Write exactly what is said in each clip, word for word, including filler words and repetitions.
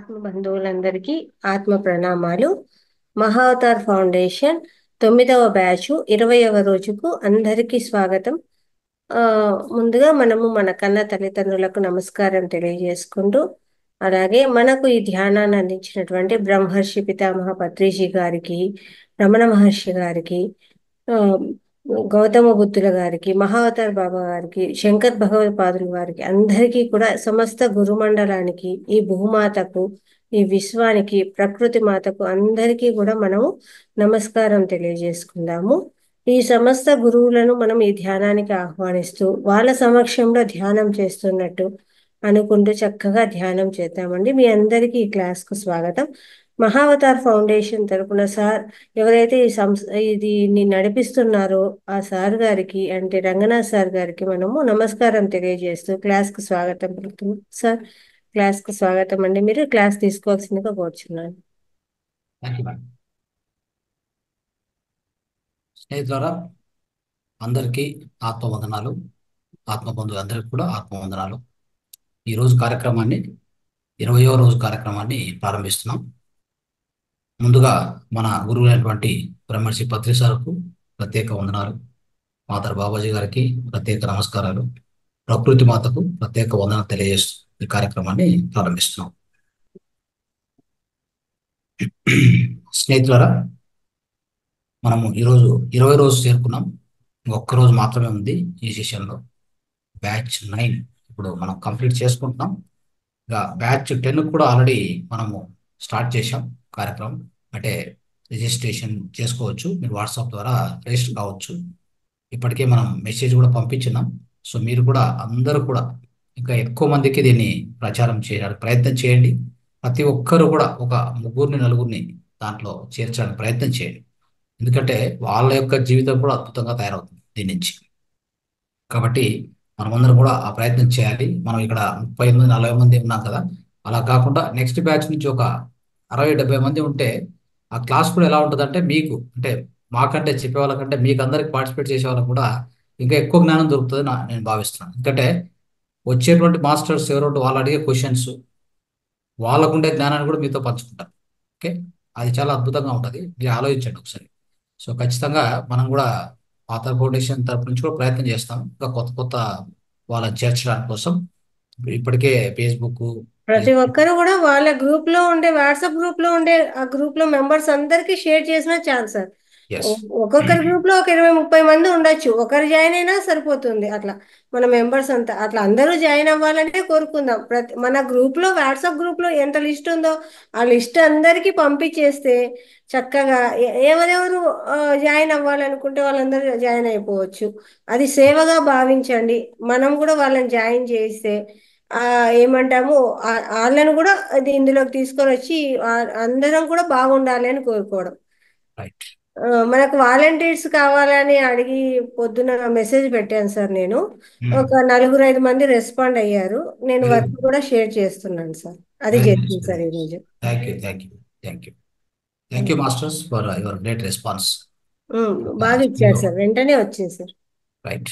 ఆత్మ బంధువులందరికీ ఆత్మ ప్రణామాలు. మహావతార్ ఫౌండేషన్ తొమ్మిదవ బ్యాచ్ ఇరవయవ రోజుకు అందరికీ స్వాగతం. ఆ, ముందుగా మనము మన కన్న తల్లిదండ్రులకు నమస్కారం తెలియజేసుకుంటూ, అలాగే మనకు ఈ ధ్యానాన్ని అందించినటువంటి బ్రహ్మర్షి పితామహ పత్రిజీ గారికి, రమణ మహర్షి గారికి, ఆ, గౌతమ బుద్ధుల గారికి, మహావతార్ బాబా గారికి, శంకర్ భగవత్పాదుల వారికి అందరికీ కూడా సమస్త గురుమండలానికి, ఈ భూమాతకు, ఈ విశ్వానికి, ప్రకృతి మాతకు అందరికీ కూడా మనము నమస్కారం తెలియజేసుకుందాము. ఈ సమస్త గురువులను మనం ఈ ధ్యానానికి ఆహ్వానిస్తూ వాళ్ళ సమక్షంలో ధ్యానం చేస్తున్నట్టు అనుకుంటూ చక్కగా ధ్యానం చేద్దామండి. మీ అందరికీ ఈ క్లాస్కు స్వాగతం. మహావతార్ ఫౌండేషన్ తరపున సార్ ఎవరైతే ఈ సంస్థ ఇది నడిపిస్తున్నారో ఆ సార్ గారికి, అంటే రంగనాథ్ సార్ గారికి మనము నమస్కారం తెలియజేస్తూ క్లాస్కు స్వాగతం పలుకుతున్నాం. సార్, క్లాస్కు స్వాగతం అండి. మీరు క్లాస్ తీసుకోవాల్సిందిగా కోరుచున్నాను. Thank you madam. స్నేహితులారా, అందరికీ ఆత్మవందనాలు. ఆత్మబంధువులు అందరికీ కూడా ఆత్మవందనాలు. ఈరోజు కార్యక్రమాన్ని ఇరవయో రోజు కార్యక్రమాన్ని ప్రారంభిస్తున్నాం. ముందుగా మన గురువులైనటువంటి బ్రహ్మర్షి పత్రి సార్కు ప్రత్యేక వందనాలు, మాతర్ బాబాజీ గారికి ప్రత్యేక నమస్కారాలు, ప్రకృతి మాతకు ప్రత్యేక వందనాలు తెలియజేస్తూ ఈ కార్యక్రమాన్ని ప్రారంభిస్తున్నాం. స్నేహితులారా, మనము ఈరోజు ఇరవై రోజు చేరుకున్నాం. ఒక్క రోజు మాత్రమే ఉంది ఈ సెషన్లో. బ్యాచ్ నైన్ ఇప్పుడు మనం కంప్లీట్ చేసుకుంటున్నాం. ఇక బ్యాచ్ టెన్ కూడా ఆల్రెడీ మనము స్టార్ట్ చేసాం కార్యక్రమం. అంటే రిజిస్ట్రేషన్ చేసుకోవచ్చు, మీరు వాట్సాప్ ద్వారా రిజిస్టర్ కావచ్చు. ఇప్పటికే మనం మెసేజ్ కూడా పంపించినాం. సో మీరు కూడా అందరూ కూడా ఇంకా ఎక్కువ మందికి దీన్ని ప్రచారం చేయడానికి ప్రయత్నం చేయండి. ప్రతి ఒక్కరు కూడా ఒక ముగ్గురిని నలుగురిని దాంట్లో చేర్చడానికి ప్రయత్నం చేయండి. ఎందుకంటే వాళ్ళ యొక్క జీవితం కూడా అద్భుతంగా తయారవుతుంది దీని నుంచి. కాబట్టి మనమందరం కూడా ఆ ప్రయత్నం చేయాలి. మనం ఇక్కడ ముప్పై మంది నలభై మంది ఉన్నాం కదా, అలా కాకుండా నెక్స్ట్ బ్యాచ్ నుంచి ఒక అరవై డెబ్బై మంది ఉంటే ఆ క్లాస్ కూడా ఎలా ఉంటుంది అంటే, మీకు అంటే మాకంటే చెప్పే వాళ్ళకంటే మీకు అందరికి పార్టిసిపేట్ చేసే వాళ్ళకి కూడా ఇంకా ఎక్కువ జ్ఞానం దొరుకుతుంది నా నేను భావిస్తున్నాను. ఎందుకంటే వచ్చేటువంటి మాస్టర్స్ ఎవరో వాళ్ళు అడిగే క్వశ్చన్స్, వాళ్ళకుండే జ్ఞానాన్ని కూడా మీతో పంచుకుంటారు. ఓకే, అది చాలా అద్భుతంగా ఉంటుంది. మీరు ఆలోచించండి ఒకసారి. సో ఖచ్చితంగా మనం కూడా ఆథర్ ఫౌండేషన్ తరపు నుంచి కూడా ప్రయత్నం చేస్తాం ఇంకా కొత్త కొత్త వాళ్ళని చేర్చడానికి కోసం. ఇప్పటికే ఫేస్బుక్, ప్రతి ఒక్కరు కూడా వాళ్ళ గ్రూప్ లో ఉండే, వాట్సాప్ గ్రూప్ లో ఉండే ఆ గ్రూప్ లో మెంబర్స్ అందరికి షేర్ చేసిన ఛాన్స్ సార్. ఎస్, ఒక్కొక్కరి గ్రూప్ లో ఒక ఇరవై ముప్పై మంది ఉండొచ్చు, ఒకరు జాయిన్ అయినా సరిపోతుంది. అట్లా మన మెంబర్స్ అంతా అట్లా అందరూ జాయిన్ అవ్వాలంటే కోరుకుందాం. ప్రతి మన గ్రూప్ లో, వాట్సాప్ గ్రూప్ లో ఎంత లిస్ట్ ఉందో ఆ లిస్ట్ అందరికీ పంపించేస్తే చక్కగా ఎ- ఎవరెవరు ఆ, జాయిన్ అవ్వాలనుకుంటే వాళ్ళందరూ జాయిన్ అయిపోవచ్చు. అది సేవగా భావించండి. మనం కూడా వాళ్ళని జాయిన్ చేస్తే ఆ ఏమంటాము, ఆ- వాళ్ళని కూడా అది ఇందులోకి తీసుకొని వచ్చి ఆ- అందరం కూడా బాగుండాలి అని కోరుకోవడం. రైట్. ఆ, మనకు వాలంటీర్స్ కావాలని అడిగి పొద్దున మెసేజ్ పెట్టాను సార్. నేను ఒక నలుగురు ఐదు మంది రెస్పాండ్ అయ్యారు. నేను వెరీ వర్క్ గుడ్, కూడా షేర్ చేస్తున్నాను సార్. అది వెరీ నైస్, జరిగింది వెరీ సార్ నైస్. ఈరోజు. Thank you, thank you, thank you, thank you masters for your great response. Um, బాగా ఇచ్చారు సార్, వెంటనే వచ్చింది sir. Right.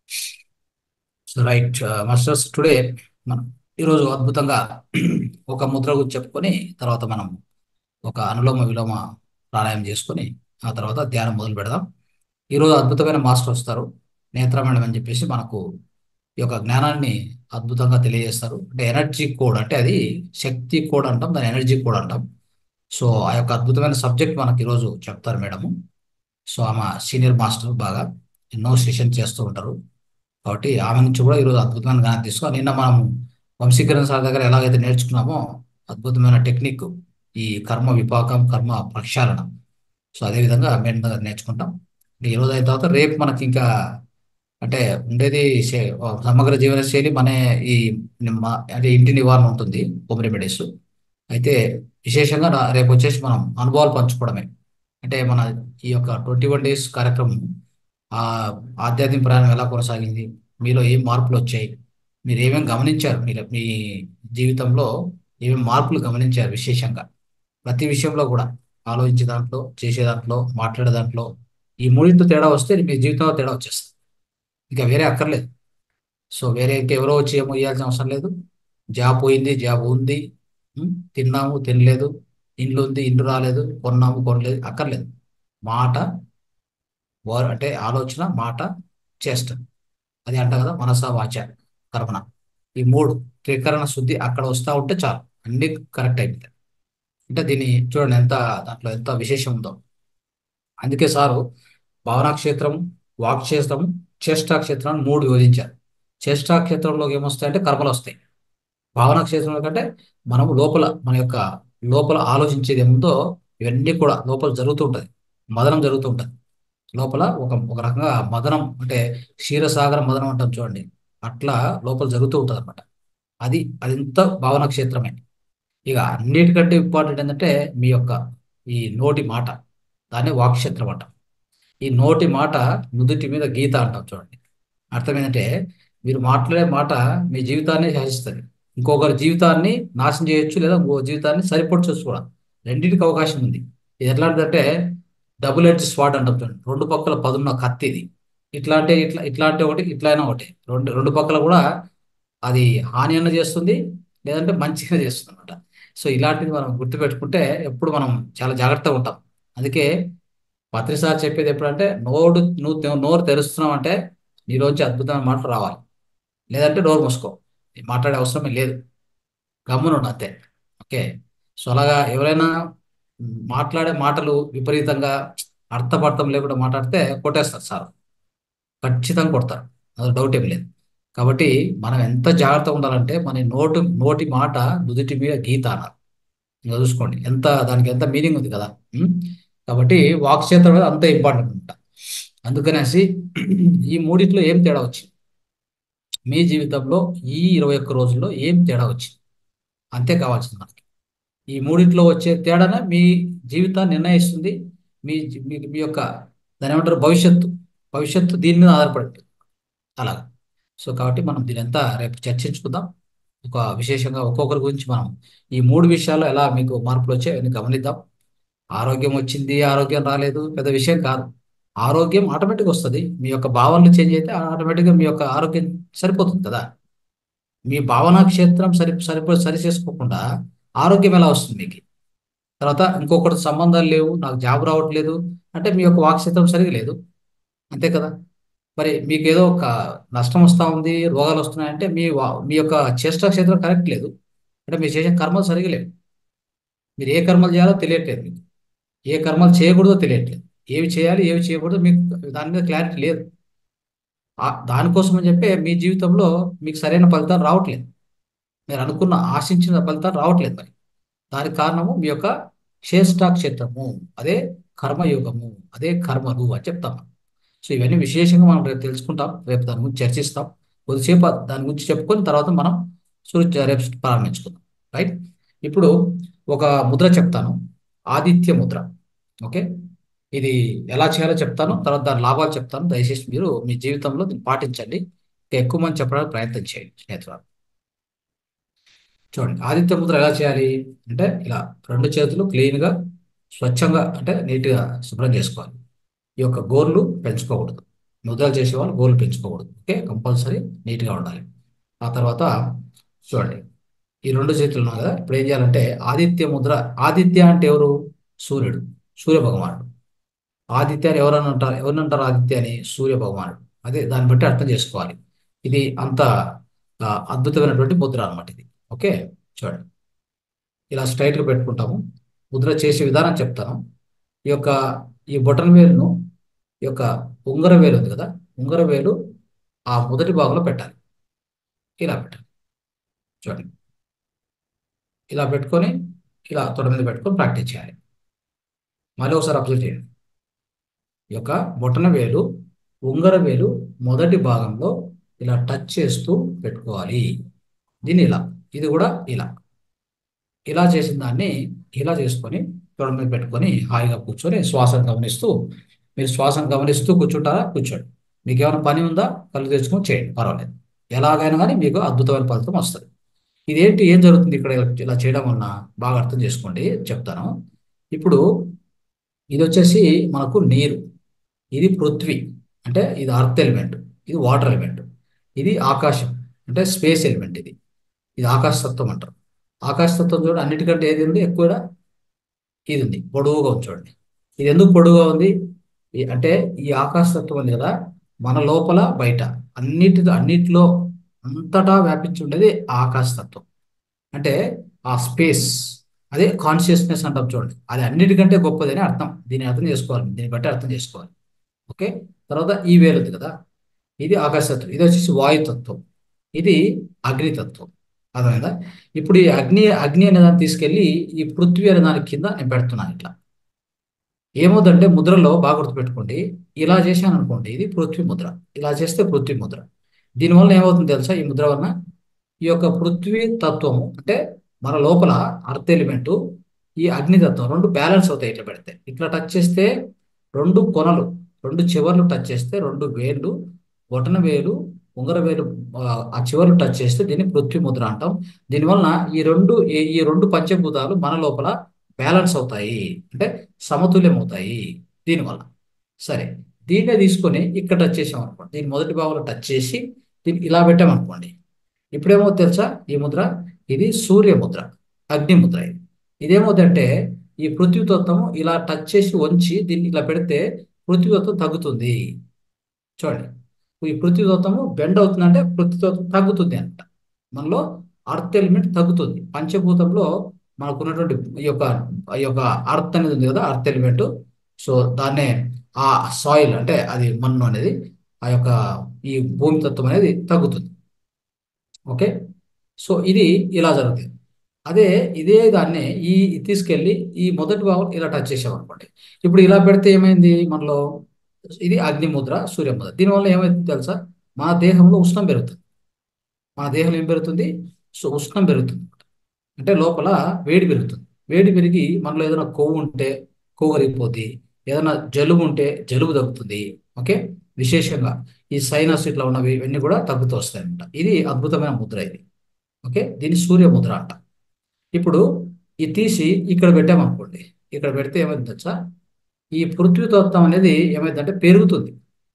So right masters, today మనం ఈరోజు అద్భుతంగా ఒక ముద్ర గురించి చెప్పుకొని తర్వాత మనం ఒక అనులోమ విలోమ ప్రాణాయామం చేసుకొని ఆ తర్వాత ధ్యానం మొదలు పెడదాం. ఈరోజు అద్భుతమైన మాస్టర్ వస్తారు, నేత్ర మేడం అని చెప్పేసి మనకు ఈ యొక్క జ్ఞానాన్ని అద్భుతంగా తెలియజేస్తారు. అంటే ఎనర్జీ కోడ్, అంటే అది శక్తి కోడ్ అంటాం, దాని ఎనర్జీ కోడ్ అంటాం. సో ఆ యొక్క అద్భుతమైన సబ్జెక్ట్ మనకి ఈరోజు చెప్తారు మేడము. సో ఆమె సీనియర్ మాస్టర్, బాగా ఎన్నో సెషన్ చేస్తూ ఉంటారు. కాబట్టి ఆమె నుంచి కూడా ఈరోజు అద్భుతమైన జ్ఞానం తీసుకో. నిన్న మనం వంశీకరణ సార్ దగ్గర ఎలాగైతే నేర్చుకున్నామో అద్భుతమైన టెక్నిక్, ఈ కర్మ విపాకం, కర్మ ప్రక్షాళన. సో అదేవిధంగా మేము దగ్గర నేర్చుకుంటాం. ఈ రోజు అయిన తర్వాత రేపు మనకి ఇంకా అంటే ఉండేది శే- సమగ్ర జీవన శైలి మన ఈ నిమ్మ- అంటే ఇంటి నివారణ ఉంటుంది, హోమ్ రెమెడీస్. అయితే విశేషంగా నా- రేపు వచ్చేసి మనం అనుభవాలు పంచుకోవడమే. అంటే మన ఈ యొక్క ట్వంటీ వన్ డేస్ కార్యక్రమం ఆ ఆధ్యాత్మిక ప్రయాణం ఎలా కొనసాగింది, మీలో ఏం మార్పులు వచ్చాయి, మీరు ఏమేమి గమనించారు, మీరు మీ జీవితంలో ఏమేమి మార్పులు గమనించారు విశేషంగా ప్రతి విషయంలో కూడా, ఆలోచించే దాంట్లో, చేసే దాంట్లో, మాట్లాడే దాంట్లో ఈ మూడింటితో తేడా వస్తే మీ జీవితంలో తేడా వచ్చేస్తుంది. ఇంకా వేరే అక్కర్లేదు. సో వేరే ఇంకెవరో వచ్చి ఏమో ఇవ్వాల్సిన అవసరం లేదు. జాబ్ పోయింది, జాబ్ ఉంది, ఉం? తిన్నాము తినలేదు, ఇండ్లు ఉంది ఇండ్లు రాలేదు, కొన్నాము కొనలేదు అక్కర్లేదు. మాట, వా- అంటే ఆలోచన, మాట, చేష్ట. అది అంట కదా, మనస వాచ కర్మణ. ఈ మూడు త్రికరణ శుద్ధి అక్కడ వస్తా ఉంటే చాలు, అన్ని కరెక్ట్ అయిపోతాయి. అంటే దీన్ని చూడండి ఎంత, దాంట్లో ఎంత విశేషం ఉందో. అందుకే సారు భావనా క్షేత్రం, వాక్ క్షేత్రం, చేష్టా క్షేత్రం అని మూడు విభజించారు. చేష్టా క్షేత్రంలోకి ఏమొస్తాయంటే కర్మలు వస్తాయి. భావనా క్షేత్రంలో కంటే మనం లోపల మన యొక్క లోపల ఆలోచించేది ఏముందో ఇవన్నీ కూడా లోపల జరుగుతూ ఉంటుంది, మదనం జరుగుతూ ఉంటుంది. లోపల ఒక ఒక రకంగా మదనం అంటే క్షీరసాగర మదనం అంటాం చూడండి, అట్లా లోపల జరుగుతూ ఉంటుంది అనమాట. అది అదింత భావన క్షేత్రమే. ఇక అన్నిటికంటే ఇంపార్టెంట్ ఏంటంటే మీ యొక్క ఈ నోటి మాట, దాన్ని వాక్క్షేత్రం అంటాం. ఈ నోటి మాట నుదుటి మీద గీత అంటాం చూడండి. అర్థం ఏంటంటే మీరు మాట్లాడే మాట మీ జీవితాన్ని శాసిస్తుంది. ఇంకొకరి జీవితాన్ని నాశనం చేయొచ్చు, లేదా ఇంకో జీవితాన్ని సరిపడచ్చు కూడా. రెండింటికి అవకాశం ఉంది. ఇది ఎట్లాంటిదంటే డబుల్ ఎడ్జ్ స్వాడ్ అంటాం చూడండి, రెండు పక్కల పదున్న కత్తి ఇది. ఇట్లా అంటే ఇట్లా, ఇట్లా అంటే ఒకటి, ఇట్లా అయినా ఒకటి. రెండు రెండు పక్కల కూడా అది హాని అన్న చేస్తుంది, లేదంటే మంచిగా చేస్తుంది అనమాట. సో ఇలాంటిది మనం గుర్తుపెట్టుకుంటే ఎప్పుడు మనం చాలా జాగ్రత్తగా ఉంటాం. అందుకే పత్రిసారి చెప్పేది ఎప్పుడంటే, నోడు నువ్వు తె- నోరు తెరుస్తున్నావు అంటే నీలోంచి అద్భుతమైన మాటలు రావాలి, లేదంటే నోరు మూసుకో, మాట్లాడే అవసరమే లేదు, గమ్మునుండు అంతే. ఓకే. సో అలాగా ఎవరైనా మాట్లాడే మాటలు విపరీతంగా అర్థపర్థం లేకుండా మాట్లాడితే కొట్టేస్తారు సార్, ఖచ్చితంగా కొడతారు, అది డౌట్ ఏం లేదు. కాబట్టి మనం ఎంత జాగ్రత్తగా ఉండాలంటే మన నోటు నోటి మాట నుదుటి మీద గీత అన్నారు. ఇంకా చూసుకోండి ఎంత దానికి ఎంత మీనింగ్ ఉంది కదా. ఉం? కాబట్టి వాక్క్షేత్రం అనేది అంత ఇంపార్టెంట్ అనమాట. అందుకనేసి ఈ మూడిట్లో ఏం తేడా వచ్చింది మీ జీవితంలో, ఈ ఇరవై ఒక్క రోజుల్లో ఏం తేడా వచ్చింది, అంతే కావాల్సింది మనకి. ఈ మూడిట్లో వచ్చే తేడానే మీ జీవితాన్ని నిర్ణయిస్తుంది. మీ జీ- మీ మీ యొక్క దాని ఏమంటారు భవిష్యత్తు, భవిష్యత్తు దీని మీద ఆధారపడి ఉంటుంది. అలాగా. సో కాబట్టి మనం దీని అంతా రేపు చర్చించుకుందాం. ఒక విశేషంగా ఒక్కొక్కరి గురించి మనం ఈ మూడు విషయాల్లో ఎలా మీకు మార్పులు వచ్చాయి అని గమనిద్దాం. ఆరోగ్యం వచ్చింది, ఆరోగ్యం రాలేదు, పెద్ద విషయం కాదు. ఆరోగ్యం ఆటోమేటిక్గా వస్తుంది, మీ యొక్క భావనలు చేంజ్ అయితే ఆటోమేటిక్గా మీ యొక్క ఆరోగ్యం సరిపోతుంది కదా. మీ భావనా క్షేత్రం సరి సరిపో సరి చేసుకోకుండా ఆరోగ్యం ఎలా వస్తుంది మీకు? తర్వాత ఇంకొకటి సంబంధాలు లేవు, నాకు జాబ్ రావట్లేదు అంటే మీ యొక్క వాక్క్షేత్రం సరిగా లేదు, అంతే కదా. మరి మీకు ఏదో ఒక నష్టం వస్తూ ఉంది, రోగాలు వస్తున్నాయంటే మీ వా- మీ యొక్క చేష్టా క్షేత్రం కరెక్ట్ లేదు, అంటే మీరు చేసే కర్మలు సరిగా లేవు. మీరు ఏ కర్మలు చేయాలో తెలియట్లేదు మీకు, ఏ కర్మలు చేయకూడదో తెలియట్లేదు, ఏవి చేయాలి ఏవి చేయకూడదో మీకు దాని మీద క్లారిటీ లేదు. ఆ దానికోసం అని చెప్పి మీ జీవితంలో మీకు సరైన ఫలితాలు రావట్లేదు, మీరు అనుకున్న ఆశించిన ఫలితాలు రావట్లేదు. మరి దానికి కారణము మీ యొక్క శ్రేష్టా క్షేత్రము, అదే కర్మయోగము, అదే కర్మలు అని చెప్తాం. సో ఇవన్నీ విశేషంగా మనం రేపు తెలుసుకుంటాం, రేపు దాని గురించి చర్చిస్తాం. కొద్దిసేపు దాని గురించి చెప్పుకొని తర్వాత మనం సురు రేపు ప్రారంభించుకుందాం. రైట్. ఇప్పుడు ఒక ముద్ర చెప్తాను, ఆదిత్య ముద్ర. ఓకే. ఇది ఎలా చేయాలో చెప్తాను, తర్వాత దాని లాభాలు చెప్తాను. దయచేసి మీరు మీ జీవితంలో దీన్ని పాటించండి, ఇంకా ఎక్కువ మంది చెప్పడానికి ప్రయత్నం చేయండి స్నేహితులు. చూడండి ఆదిత్య ముద్ర ఎలా చేయాలి అంటే, ఇలా రెండు చేతులు క్లీన్గా స్వచ్ఛంగా అంటే నీట్గా శుభ్రం చేసుకోవాలి. ఈ యొక్క గోర్లు పెంచుకోకూడదు, ముద్రలు చేసేవాళ్ళు గోర్లు పెంచుకోకూడదు. ఓకే, కంపల్సరీ నీట్గా ఉండాలి. ఆ తర్వాత చూడండి, ఈ రెండు చేతులు ఉన్నాయి కదా, ఇప్పుడు ఏం చేయాలంటే ఆదిత్య ముద్ర. ఆదిత్య అంటే ఎవరు? సూర్యుడు, సూర్య భగవానుడు. ఆదిత్య అని ఎవరని అంటారు, ఎవరిని అంటారు ఆదిత్య అని? సూర్య భగవానుడు. అదే దాన్ని బట్టి అర్థం చేసుకోవాలి. ఇది అంత ఆ, అద్భుతమైనటువంటి ముద్ర అన్నమాట ఇది. ఓకే. చూడండి, ఇలా స్ట్రైట్గా పెట్టుకుంటాము. ముద్ర చేసే విధానం చెప్తాను. ఈ యొక్క ఈ బొటన్ వేలును, ఈ యొక్క ఉంగర వేలు ఉంది కదా, ఉంగర వేలు ఆ మొదటి భాగంలో పెట్టాలి. ఇలా పెట్టాలి. చూడండి, ఇలా పెట్టుకొని ఇలా తొడ మీద పెట్టుకొని ప్రాక్టీస్ చేయాలి. మళ్ళీ ఒకసారి అబ్జర్వ్ చేయండి. ఈ యొక్క బొటన వేలు ఉంగర వేలు మొదటి భాగంలో ఇలా టచ్ చేస్తూ పెట్టుకోవాలి. దీన్ని ఇలా, ఇది కూడా ఇలా, ఇలా చేసిన దాన్ని ఇలా చేసుకొని తొడ మీద పెట్టుకొని హాయిగా కూర్చొని శ్వాసను గమనిస్తూ, మీరు శ్వాసను గమనిస్తూ కూర్చుంటారా? కూర్చోండి. మీకు ఏమైనా పని ఉందా కళ్ళు తెచ్చుకొని చేయండి, పర్వాలేదు. ఎలాగైనా కానీ మీకు అద్భుతమైన ఫలితం వస్తుంది. ఇదేంటి, ఏం జరుగుతుంది ఇక్కడ ఇలా ఇలా చేయడం వలన? బాగా అర్థం చేసుకోండి, చెప్తాను. ఇప్పుడు ఇది వచ్చేసి మనకు నీరు, ఇది పృథ్వీ అంటే ఇది అర్త్ ఎలిమెంట్, ఇది వాటర్ ఎలిమెంట్, ఇది ఆకాశం అంటే స్పేస్ ఎలిమెంట్, ఇది ఇది ఆకాశ తత్వం అంటారు. ఆకాశతత్వం చూడండి, అన్నిటికంటే ఏది ఉంది ఎక్కువ? ఇది ఉంది, పొడవుగా ఉంది చూడండి. ఇది ఎందుకు పొడవుగా ఉంది? ఈ- అంటే ఈ ఆకాశతత్వం ఉంది కదా, మన లోపల బయట అన్నిటితో అన్నిటిలో అంతటా వ్యాపించి ఉండేది ఆ ఆకాశతత్వం. అంటే ఆ స్పేస్, అదే కాన్షియస్నెస్ అంటాం చూడండి, అది అన్నిటికంటే గొప్పదని అర్థం. దీన్ని అర్థం చేసుకోవాలి, దీన్ని బట్టి అర్థం చేసుకోవాలి. ఓకే. తర్వాత ఈ వేలు ఉంది కదా, ఇది ఆకాశతత్వం, ఇది వచ్చేసి వాయుతత్వం, ఇది అగ్నితత్వం. అర్థమైందా? ఇప్పుడు ఈ అగ్ని అగ్ని అనే దాన్ని తీసుకెళ్ళి ఈ పృథ్వీ అనే దాని కింద నేను పెడుతున్నాను ఇట్లా. ఏమవుతుందంటే ముద్రలో బాగా గుర్తుపెట్టుకోండి, ఇలా చేశాను అనుకోండి ఇది పృథ్వీ ముద్ర, ఇలా చేస్తే పృథ్వీ ముద్ర. దీనివల్ల ఏమవుతుంది తెలుసా? ఈ ముద్ర వలన ఈ యొక్క పృథ్వీ తత్వము అంటే మన లోపల అర్త్ ఎలిమెంటు, ఈ అగ్నితత్వం రెండు బ్యాలెన్స్ అవుతాయి. ఇట్లా పెడితే ఇట్లా టచ్ చేస్తే రెండు కొనలు, రెండు చివర్లు టచ్ చేస్తే రెండు వేళ్ళు, బొటన వేలు, ఉంగర వేలు, ఆ ఆ చివర్లు టచ్ చేస్తే దీన్ని పృథ్వీ ముద్ర అంటాం. దీనివలన ఈ రెండు ఈ ఈ రెండు పంచభూతాలు మన లోపల బ్యాలెన్స్ అవుతాయి, అంటే సమతుల్యం అవుతాయి దీనివల్ల. సరే, దీన్నే తీసుకొని ఇక్కడ టచ్ చేసాం అనుకోండి, దీని మొదటి భాగంలో టచ్ చేసి దీన్ని ఇలా పెట్టామనుకోండి, ఇప్పుడేమో తెలుసా? ఈ ముద్ర ఇది సూర్య ముద్ర, అగ్ని ముద్ర. ఇది ఇదేమవుతుందంటే ఈ పృథ్వీతత్వం ఇలా టచ్ చేసి వంచి దీన్ని ఇలా పెడితే పృథ్వీతత్వం తగ్గుతుంది. చూడండి, ఈ పృథ్వీతత్వము బెండ్ అవుతుందంటే పృథ్వీతత్వం తగ్గుతుంది అంట. మనలో అర్త్ ఎలిమెంట్ తగ్గుతుంది. పంచభూతంలో మనకు ఉన్నటువంటి ఈ యొక్క ఈ యొక్క అర్త్ అనేది ఉంది కదా, అర్త్ ఎలిమెంట్. సో దాన్నే ఆ సాయిల్ అంటే అది మన్ను అనేది, ఆ యొక్క ఈ భూమి తత్వం అనేది తగ్గుతుంది. ఓకే. సో ఇది ఇలా జరుగుతుంది. అదే ఇదే దాన్ని ఈ తీసుకెళ్ళి ఈ మొదటి భాగం ఇలా టచ్ చేసామనుకోండి, ఇప్పుడు ఇలా పెడితే ఏమైంది మనలో? ఇది అగ్ని ముద్ర, సూర్య ముద్ర. దీనివల్ల ఏమైంది తెలుసా? మన దేహంలో ఉష్ణం పెరుగుతుంది. మన దేహంలో ఏం పెరుగుతుంది? సో ఉష్ణం పెరుగుతుంది, అంటే లోపల వేడి పెరుగుతుంది. వేడి పెరిగి మనలో ఏదైనా కొవ్వు ఉంటే కొవ్వు కరిగిపోద్ది, ఏదైనా జలుబు ఉంటే జలుబు తగ్గుతుంది. ఓకే. విశేషంగా ఈ సైనస్ ఇట్లా ఉన్నవి ఇవన్నీ కూడా తగ్గుతూ వస్తాయి అన్నమాట. ఇది అద్భుతమైన ముద్ర ఇది. ఓకే, దీన్ని సూర్య ముద్ర అంట. ఇప్పుడు ఇది తీసి ఇక్కడ పెట్టామనుకోండి, ఇక్కడ పెడితే ఏమైంది తెలుసా? ఈ పృథ్వీ తత్వం అనేది ఏమైందంటే పెరుగుతుంది.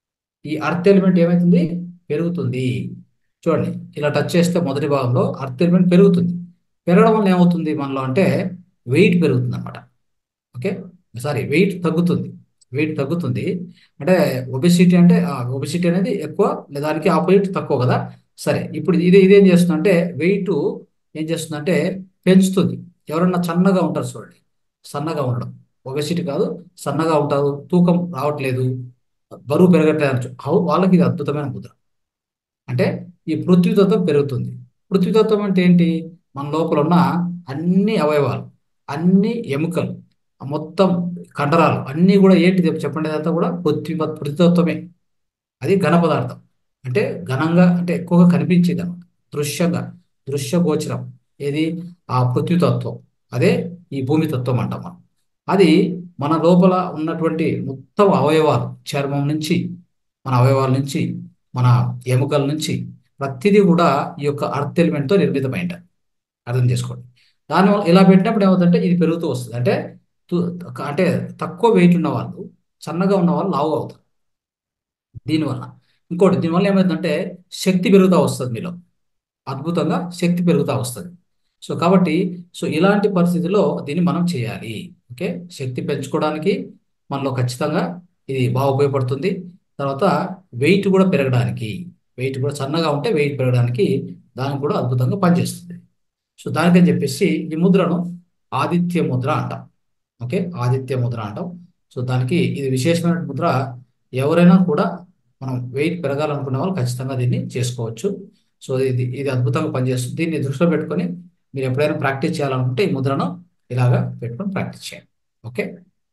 ఈ అర్త్ ఎలిమెంట్ ఏమవుతుంది? పెరుగుతుంది. చూడండి, ఇలా టచ్ చేస్తే మొదటి భాగంలో అర్త్ ఎలిమెంట్ పెరుగుతుంది. పెరగడం వల్ల ఏమవుతుంది మనలో అంటే వెయిట్ పెరుగుతుంది అనమాట. ఓకే, సారీ, వెయిట్ తగ్గుతుంది. వెయిట్ తగ్గుతుంది అంటే ఒబెసిటీ, అంటే ఒబెసిటీ అనేది ఎక్కువ, దానికి ఆపోజిట్ తక్కువ కదా. సరే, ఇప్పుడు ఇది ఇదేం చేస్తుందంటే వెయిట్ ఏం చేస్తుందంటే పెంచుతుంది. ఎవరన్నా సన్నగా ఉంటారు చూడండి, సన్నగా ఉండడం ఒబెసిటీ కాదు, సన్నగా ఉంటారు, తూకం రావట్లేదు, బరువు పెరగట్లేదు అనొచ్చు. అవు- వాళ్ళకి ఇది అద్భుతమైన ముద్ర. అంటే ఈ పృథ్వీతత్వం పెరుగుతుంది. పృథ్వీతత్వం అంటే ఏంటి? మన లోపల ఉన్న అన్ని అవయవాలు, అన్ని ఎముకలు, ఆ మొత్తం కండరాలు అన్నీ కూడా ఏంటి చెప్పండి, అదంతా కూడా పృథ్వీ పృథ్వీతత్వమే. అది ఘన పదార్థం, అంటే ఘనంగా, అంటే ఎక్కువగా కనిపించేది అనమాట, దృశ్యంగా, దృశ్య గోచరం. ఏది? ఆ పృథ్వీతత్వం. అదే ఈ భూమి తత్వం అంటాం మనం. అది మన లోపల ఉన్నటువంటి మొత్తం అవయవాలు, చర్మం నుంచి, మన అవయవాల నుంచి, మన ఎముకల నుంచి ప్రతిదీ కూడా ఈ యొక్క అర్త్ ఎలిమెంట్తో నిర్మితమైంట. అర్థం చేసుకోండి. దానివల్ల ఇలా పెట్టినప్పుడు ఏమవుతుందంటే ఇది పెరుగుతూ వస్తుంది. అంటే తు- అంటే తక్కువ వెయిట్ ఉన్న వాళ్ళు, సన్నగా ఉన్న వాళ్ళు లావు అవుతారు దీనివల్ల. ఇంకోటి, దీనివల్ల ఏమైందంటే శక్తి పెరుగుతూ వస్తుంది మీలో, అద్భుతంగా శక్తి పెరుగుతూ వస్తుంది. సో కాబట్టి సో ఇలాంటి పరిస్థితిలో దీన్ని మనం చేయాలి. ఓకే, శక్తి పెంచుకోవడానికి మనలో ఖచ్చితంగా ఇది బాగా ఉపయోగపడుతుంది. తర్వాత వెయిట్ కూడా పెరగడానికి, వెయిట్ కూడా సన్నగా ఉంటే వెయిట్ పెరగడానికి దానికి కూడా అద్భుతంగా పనిచేస్తుంది. సో దానికని చెప్పేసి ఈ ముద్రను ఆదిత్య ముద్ర అంటాం. ఓకే, ఆదిత్య ముద్ర అంటాం. సో దానికి ఇది విశేషమైన ముద్ర. ఎవరైనా కూడా మనం వెయిట్ పెరగాలనుకునే వాళ్ళు ఖచ్చితంగా దీన్ని చేసుకోవచ్చు. సో ఇది ఇది అద్భుతంగా పనిచేస్తుంది. దీన్ని దృష్టిలో పెట్టుకొని మీరు ఎప్పుడైనా ప్రాక్టీస్ చేయాలనుకుంటే ఈ ముద్రను ఇలాగా పెట్టుకొని ప్రాక్టీస్ చేయండి. Okay,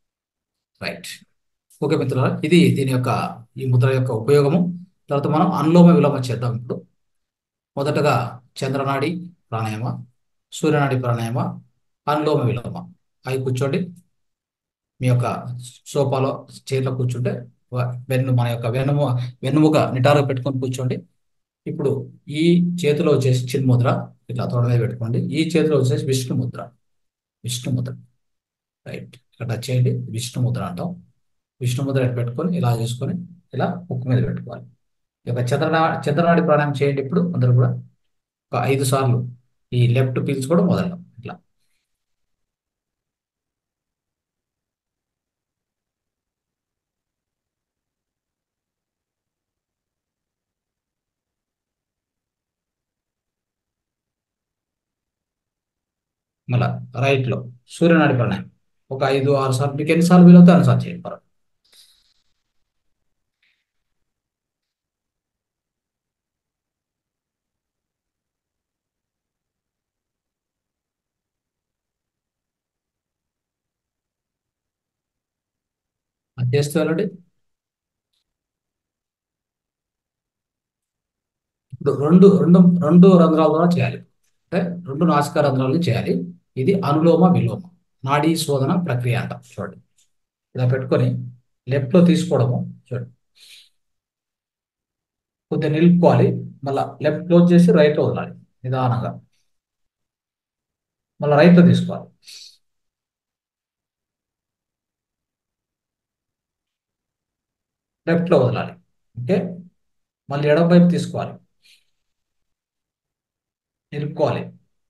right. ఓకే మిత్రులారా, ఇది దీని యొక్క ఈ ముద్ర యొక్క ఉపయోగము. తర్వాత మనం అనులోమ విలోమ చేద్దాం ఇప్పుడు. మొదటగా చంద్రనాడి ప్రాణాయామ, సూర్యనాడి ప్రాణాయామ, అనులోమ విలోమ. అవి కూర్చోండి. మీ యొక్క సోఫాలో చైర్లో కూర్చుంటే వ- వెన్ను మన యొక్క వెన్నుము వెన్నుముక నిటారుగా పెట్టుకొని కూర్చోండి. ఇప్పుడు ఈ చేతిలో వచ్చేసి చిన్ముద్ర, ఇట్లా తొడ మీద పెట్టుకోండి. ఈ చేతిలో వచ్చేసి విష్ణు ముద్ర, విష్ణు ముద్ర. రైట్, ఇక్కడ టచ్ చేయండి, విష్ణు ముద్ర అంటాం. విష్ణు ముద్ర ఇట్లా పెట్టుకొని ఇలా చేసుకొని ఇలా ముక్కు మీద పెట్టుకోవాలి. ఈ యొక్క చంద్రనా చంద్రనాడి ప్రాణాయామం చేయండి ఇప్పుడు అందరూ కూడా. ఒక ఐదు సార్లు ఈ లెఫ్ట్ పీల్చుకోవడం మొదలు. మళ్ళా రైట్లో సూర్యనాడి ప్రాణాయామం ఒక ఐదు ఆరు సార్లు మీకు ఎన్నిసార్లు వీలవుతే అన్నిసార్లు చేయండి పర్వాలేదు. అది చేస్తూ వెళ్ళండి. ఇప్పుడు రెండు రెండు రెండు రంధ్రాల ద్వారా చేయాలి. అంటే రెండు నాసికా రంధ్రాలు చేయాలి. ఇది అనులోమ విలోమ నాడీ శోధన ప్రక్రియ అంట. చూడండి, ఇలా పెట్టుకొని లెఫ్ట్లో తీసుకోవడము. చూడండి, కొద్దిగా నిలుపుకోవాలి. మళ్ళీ లెఫ్ట్ క్లోజ్ చేసి రైట్లో వదలాలి నిదానంగా. మళ్ళీ రైట్లో తీసుకోవాలి. లెఫ్ట్లో వదలాలి. ఓకే, మళ్ళీ ఎడమ వైపు తీసుకోవాలి, నిలుపుకోవాలి.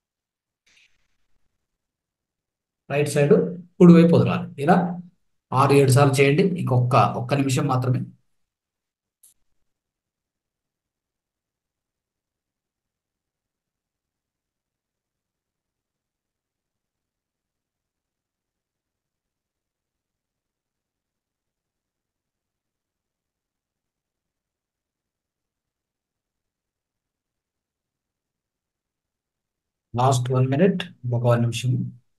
రైట్ సైడ్ కుడి వైపు వదలాలి. ఇలా ఆరు ఏడు సార్లు చేయండి. ఇంకొక ఒక్క నిమిషం మాత్రమే. లాస్ట్ వన్ మినిట్, ఒక వన్ నిమిషం.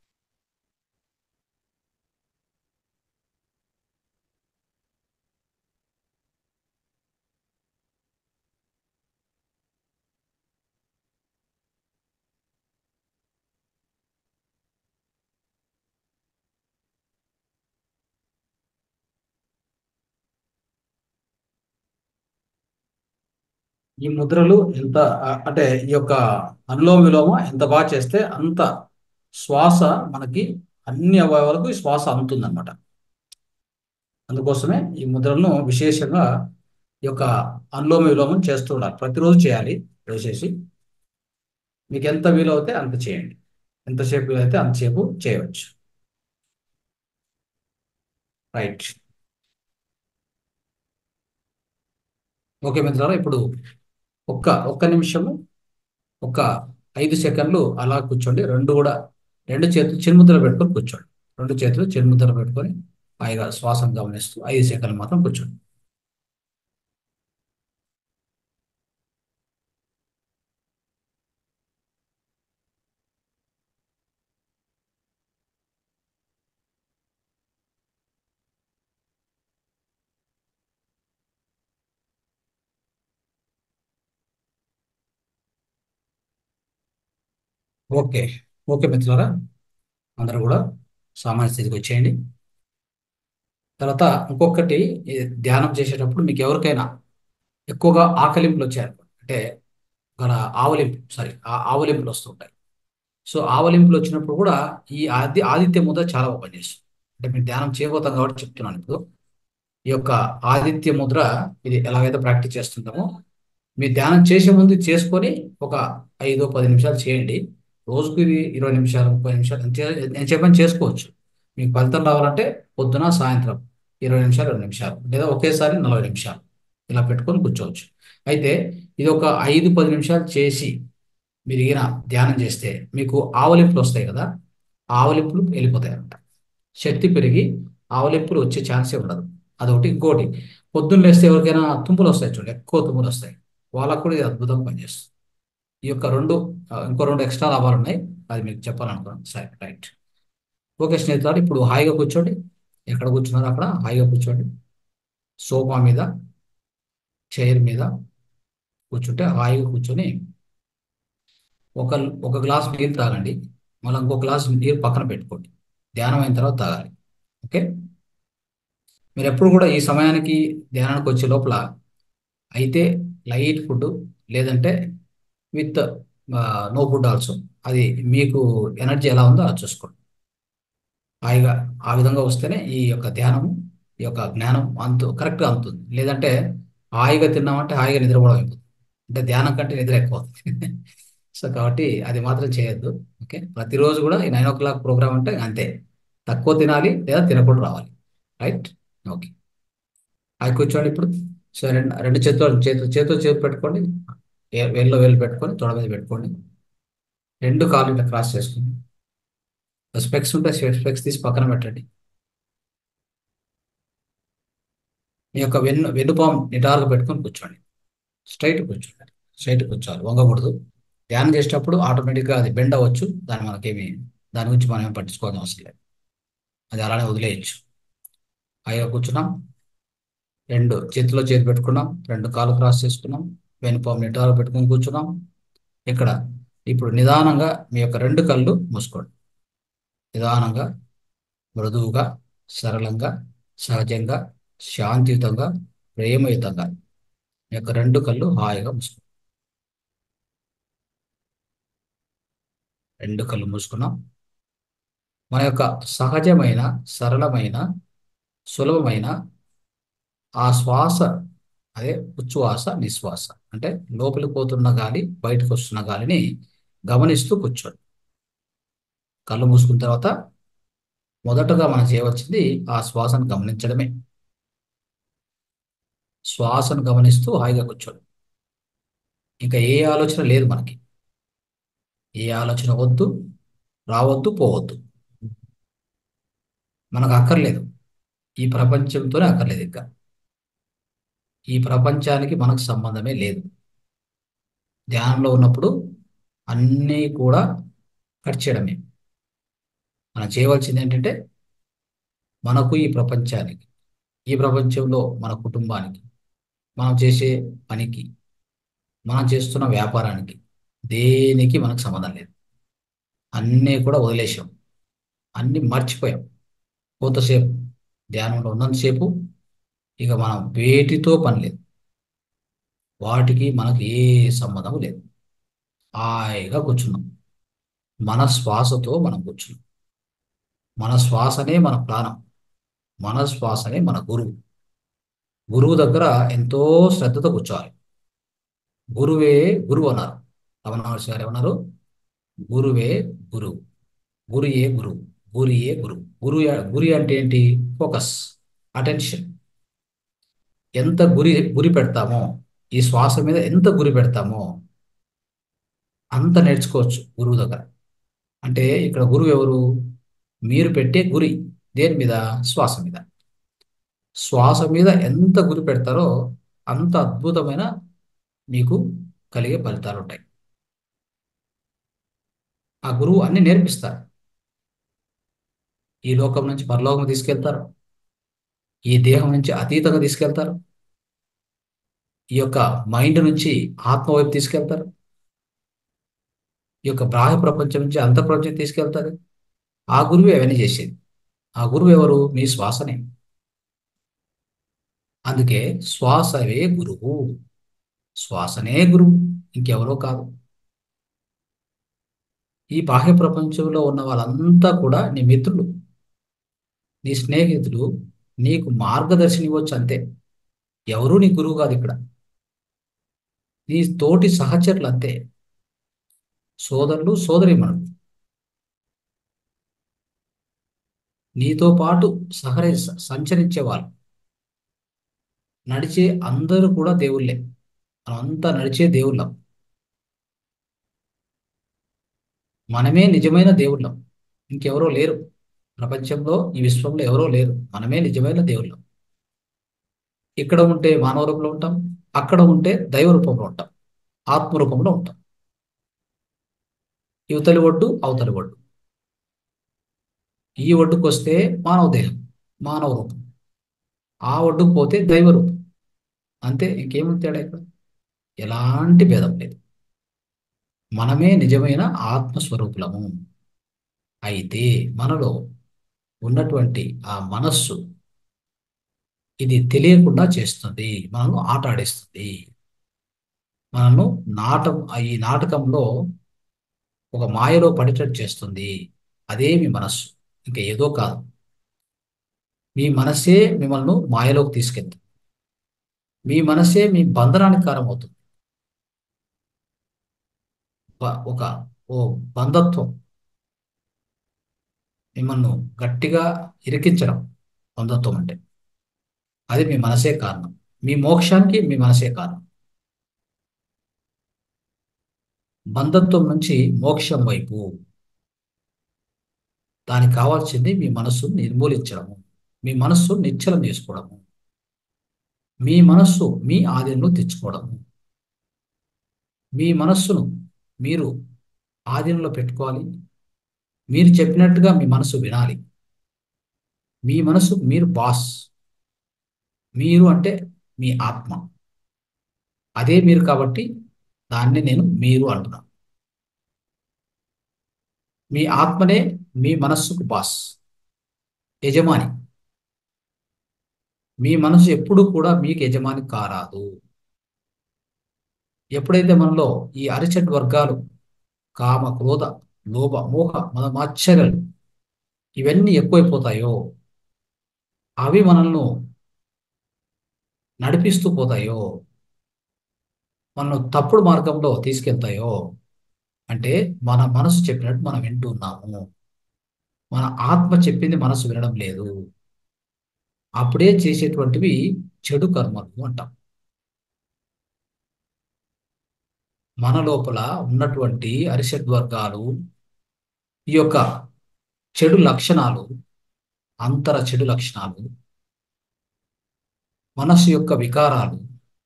ఈ ముద్రలు ఎంత ఆ, అంటే ఈ యొక్క అనులోమ విలోమ ఎంత బాగా చేస్తే అంత శ్వాస మనకి అన్ని అవయవాలకు ఈ శ్వాస అందుతుందన్నమాట. అందుకోసమే ఈ ముద్రలను విశేషంగా ఈ యొక్క అనులోమ విలోమం చేస్తూ ఉండాలి. ప్రతిరోజు చేయాలి. దయచేసి మీకు ఎంత వీలవుతే అంత చేయండి. ఎంతసేపు వీలైతే అంతసేపు చేయవచ్చు. రైట్. ఓకే మిత్రులారా, ఇప్పుడు ఒక్క ఒక్క నిమిషము ఒక ఐదు సెకండ్లు అలా కూర్చోండి. రెండు కూడా రెండు చేతులు చిన్ముద్రలు పెట్టుకొని కూర్చోండి. రెండు చేతులు చిన్ముద్రలు పెట్టుకొని హాయిగా శ్వాసను గమనిస్తూ ఐదు సెకండ్లు మాత్రం కూర్చోండి. ఓకే. ఓకే మిత్రులారా, అందరూ కూడా సామాన్య స్థితికి వచ్చేయండి. తర్వాత ఇంకొకటి, ఈ ధ్యానం చేసేటప్పుడు మీకు ఎవరికైనా ఎక్కువగా ఆకలింపులు వచ్చారు అంటే మన ఆవలింపు సారీ ఆవలింపులు వస్తుంటాయి. సో ఆవలింపులు వచ్చినప్పుడు కూడా ఈ ఆది ఆదిత్య ముద్ర చాలా బాగా పనిచేస్తుంది. అంటే మీరు ధ్యానం చేయబోతాం కాబట్టి చెప్తున్నాను. ఇప్పుడు ఈ యొక్క ఆదిత్య ముద్ర ఇది ఎలాగైతే ప్రాక్టీస్ చేస్తుంటామో మీరు ధ్యానం చేసే ముందు ఇది చేసుకొని ఒక ఐదో పది నిమిషాలు చేయండి. రోజుకు ఇది ఇరవై నిమిషాలు ముప్పై నిమిషాలు ఎంత ఎంత చెప్పని చేసుకోవచ్చు. మీకు ఫలితం రావాలంటే పొద్దున సాయంత్రం ఇరవై నిమిషాలు ఇరవై నిమిషాలు లేదా ఒకేసారి నలభై నిమిషాలు ఇలా పెట్టుకొని కూర్చోవచ్చు. అయితే ఇది ఒక ఐదు పది నిమిషాలు చేసి మీరు ఈయన ధ్యానం చేస్తే మీకు ఆవలింపులు వస్తాయి కదా, ఆ ఆవలింపులు వెళ్ళిపోతాయి అన్నమాట. శక్తి పెరిగి ఆవలింపులు వచ్చే ఛాన్సే ఉండదు. అదొకటి. ఇంకోటి, పొద్దున్న లేస్తే ఎవరికైనా తుమ్ములు వస్తాయి చూడండి, ఎక్కువ తుమ్ములు వస్తాయి, వాళ్ళకు కూడా ఇది అద్భుతంగా పనిచేస్తుంది. ఈ యొక్క రెండు ఆ, ఇంకో రెండు ఎక్స్ట్రా లాభాలు ఉన్నాయి, అది మీకు చెప్పాలనుకున్నాను. సరే, రైట్. ఓకే స్నేహితులారు, ఇప్పుడు హాయిగా కూర్చోండి. ఎక్కడ కూర్చున్నారో అక్కడ హాయిగా కూర్చోండి. సోఫా మీద, చైర్ మీద కూర్చుంటే హాయిగా కూర్చొని ఒక ఒక గ్లాస్ నీళ్ళు తాగండి. మళ్ళీ ఇంకో గ్లాస్ నీరు పక్కన పెట్టుకోండి. ధ్యానం అయిన తర్వాత తాగాలి. ఓకే. మీరు ఎప్పుడు కూడా ఈ సమయానికి ధ్యానానికి వచ్చే లోపల అయితే లైట్ ఫుడ్, లేదంటే విత్ నో ఫుడ్ ఆల్సో, అది మీకు ఎనర్జీ ఎలా ఉందో అది చూసుకోండి. హాయిగా ఆ విధంగా వస్తేనే ఈ యొక్క ధ్యానము, ఈ యొక్క జ్ఞానం అంతు కరెక్ట్గా అందుతుంది. లేదంటే హాయిగా తిన్నామంటే హాయిగా నిద్రపోవడం అయిపోతుంది. అంటే ధ్యానం కంటే నిద్ర ఎక్కువ అవుతుంది. సో కాబట్టి అది మాత్రం చేయొద్దు. ఓకే, ప్రతిరోజు కూడా ఈ నైన్ ఓ క్లాక్ ప్రోగ్రామ్ అంటే అంతే, తక్కువ తినాలి లేదా తినకుండా రావాలి. రైట్. ఓకే, అవి కూర్చోండి ఇప్పుడు. సో రెండు రెండు చేతులు చేతులు చేతులు చేతులు పెట్టుకోండి. ఏ- వేల్లో వేలు పెట్టుకొని తొడ మీద పెట్టుకోండి. రెండు కాళ్ళు ఇట్లా క్రాస్ చేసుకోండి. స్పెక్స్ ఉంటే స్పెక్స్ తీసి పక్కన పెట్టండి. మీ యొక్క వెన్ను వెన్నుపాము నిటారుగా పెట్టుకొని కూర్చోండి. స్ట్రైట్ కూర్చోండి. స్ట్రైట్ కూర్చోవాలి, వంగకూడదు. ధ్యానం చేసేటప్పుడు ఆటోమేటిక్గా అది బెండ్ అవ్వచ్చు. దాన్ని మనకేమి దాని గురించి మనం ఏం పట్టించుకోవాల్సిన అవసరం లేదు. అది అలానే వదిలేయచ్చు. హాయిగా కూర్చున్నాం. రెండు చేతిలో చేతి పెట్టుకున్నాం. రెండు కాళ్ళు క్రాస్ చేసుకున్నాం. వెనుపాము నిటారుగా పెట్టుకొని కూర్చున్నాం. ఇక్కడ ఇప్పుడు నిదానంగా మీ యొక్క రెండు కళ్ళు మూసుకోండి. నిదానంగా, మృదువుగా, సరళంగా, సహజంగా, శాంతియుతంగా, ప్రేమయుతంగా మీ యొక్క రెండు కళ్ళు హాయిగా మూసుకోండి. రెండు కళ్ళు మూసుకున్నాం. మన యొక్క సహజమైన, సరళమైన, సులభమైన ఆ శ్వాస, అదే ఉచ్ఛ్వాస నిశ్వాస, అంటే లోపలికి పోతున్న గాలి, బయటకు వస్తున్న గాలిని గమనిస్తూ కూర్చోండి. కళ్ళు మూసుకున్న తర్వాత మొదటగా మనం చేయవలసింది ఆ శ్వాసను గమనించడమే. శ్వాసను గమనిస్తూ హాయిగా కూర్చోండి. ఇంకా ఏ ఆలోచన లేదు మనకి. ఏ ఆలోచన వద్దు, రావద్దు, పోవద్దు. మనకు అక్కర్లేదు. ఈ ప్రపంచంతోనే అక్కర్లేదు. ఇంకా ఈ ప్రపంచానికి మనకు సంబంధమే లేదు. ధ్యానంలో ఉన్నప్పుడు అన్నీ కూడా కట్ చేయడమే. మనం చేయవలసింది ఏంటంటే మనకు, ఈ ప్రపంచానికి, ఈ ప్రపంచంలో మన కుటుంబానికి, మనం చేసే పనికి, మనం చేస్తున్న వ్యాపారానికి, దేనికి మనకు సంబంధం లేదు. అన్నీ కూడా వదిలేసాం. అన్నీ మర్చిపోయాం. కొంతసేపు ధ్యానంలో ఉన్నంతసేపు ఇక మనం వేటితో పని లేదు. వాటికి మనకు ఏ సంబంధం లేదు. హాయిగా కూర్చున్నాం. మన శ్వాసతో మనం కూర్చున్నాం. మన శ్వాసనే మన ప్రాణం. మన శ్వాసనే మన గురువు. గురువు దగ్గర ఎంతో శ్రద్ధతో కూర్చోవాలి. గురువే గురువు అన్నారు. రమణ మహర్షి గారు ఏమన్నారు? గురువే గురువు, గురియే గురువు, గురియే గురువు. గురు గురి అంటే ఏంటి? Focus, attention. ఎంత గురి గురి పెడతామో, ఈ శ్వాస మీద ఎంత గురి పెడతామో అంత నేర్చుకోవచ్చు గురువు దగ్గర. అంటే ఇక్కడ గురువు ఎవరు? మీరు పెట్టే గురి దేని మీద? శ్వాస మీద. శ్వాస మీద ఎంత గురి పెడతారో అంత అద్భుతమైన మీకు కలిగే ఫలితాలు ఉంటాయి. ఆ గురువు అన్ని నేర్పిస్తారు. ఈ లోకం నుంచి పరలోకం తీసుకెళ్తారు. ఈ దేహం నుంచి అతీతంగా తీసుకెళ్తారు. ఈ యొక్క మైండ్ నుంచి ఆత్మ వైపు తీసుకెళ్తారు. ఈ యొక్క బాహ్య ప్రపంచం నుంచి అంతఃప్రపంచం తీసుకెళ్తారు. ఆ గురువే అవన్నీ చేసేది. ఆ గురువు ఎవరు? మీ శ్వాసనే. అందుకే శ్వాసవే గురువు. శ్వాసనే గురువు, ఇంకెవరో కాదు. ఈ బాహ్య ప్రపంచంలో ఉన్న వాళ్ళంతా కూడా నీ మిత్రులు, నీ స్నేహితులు, నీకు మార్గదర్శనం ఇవ్వచ్చు అంతే. ఎవరు నీ గురువు కాదు ఇక్కడ. నీ తోటి సహచరులు అంతే. సోదరులు, సోదరీమణులు, నీతో పాటు సహరి సంచరించే వాళ్ళు, నడిచే అందరూ కూడా దేవుళ్ళే. మనమంతా నడిచే దేవుళ్ళం. మనమే నిజమైన దేవుళ్ళం. ఇంకెవరో లేరు ప్రపంచంలో, ఈ విశ్వంలో ఎవరో లేరు. మనమే నిజమైన దేవుళ్ళం. ఇక్కడ ఉంటే మానవ రూపంలో ఉంటాం, అక్కడ ఉంటే దైవ రూపంలో ఉంటాం, ఆత్మ రూపంలో ఉంటాం. యువతలి ఒడ్డు, అవతలి ఒడ్డు. ఈ ఒడ్డుకు వస్తే మానవ దేహం, మానవ రూపం. ఆ ఒడ్డుకు పోతే దైవ రూపం. అంతే, ఇంకేముంది తేడా ఇక్కడ? ఎలాంటి భేదం లేదు. మనమే నిజమైన ఆత్మస్వరూపులము. అయితే మనలో ఉన్నటువంటి ఆ మనస్సు ఇది తెలియకుండా చేస్తుంది, మనల్ని ఆట ఆడిస్తుంది. మనల్ని నాటం ఈ నాటకంలో ఒక మాయలో పడేటట్టు చేస్తుంది. అదే మీ మనస్సు, ఇంకా ఏదో కాదు. మీ మనసే మిమ్మల్ని మాయలోకి తీసుకెళ్తుంది. మీ మనసే మీ బంధనానికి కారణమవుతుంది. బ- ఒక ఓ బంధత్వం మిమ్మల్ని గట్టిగా ఇరికించడం. బంధత్వం అంటే అది మీ మనసే కారణం. మీ మోక్షానికి మీ మనసే కారణం. బంధత్వం నుంచి మోక్షం వైపు దానికి కావాల్సింది మీ మనస్సును నిర్మూలించడము, మీ మనస్సు నిశ్చలం చేసుకోవడము, మీ మనస్సు మీ ఆధీనంలో తెచ్చుకోవడము. మీ మనస్సును మీరు ఆధీనంలో పెట్టుకోవాలి. మీరు చెప్పినట్టుగా మీ మనసు వినాలి. మీ మనసు మీరు బాస్. మీరు అంటే మీ ఆత్మ, అదే మీరు కాబట్టి దాన్ని నేను మీరు అంటున్నాను. మీ ఆత్మనే మీ మనస్సుకు బాస్, యజమాని. మీ మనసు ఎప్పుడు కూడా మీకు యజమాని కారాదు. ఎప్పుడైతే మనలో ఈ అరిషడ్ వర్గాలు కామ, క్రోధ, లోభ, మోహ, మద, మాత్సర్యాలు ఇవన్నీ ఎక్కువైపోతాయో, అవి మనల్ని నడిపిస్తూ పోతాయో, మనల్ని తప్పుడు మార్గంలో తీసుకెళ్తాయో, అంటే మన మనసు చెప్పినట్టు మనం వింటున్నాము, మన ఆత్మ చెప్పింది మనసు వినడం లేదు, అప్పుడే చేసేటువంటివి చెడు కర్మలు అంటాం. మన లోపల ఉన్నటువంటి అరిషడ్ వర్గాలు, ఈ యొక్క చెడు లక్షణాలు, అంతర చెడు లక్షణాలు, మనస్సు యొక్క వికారాలు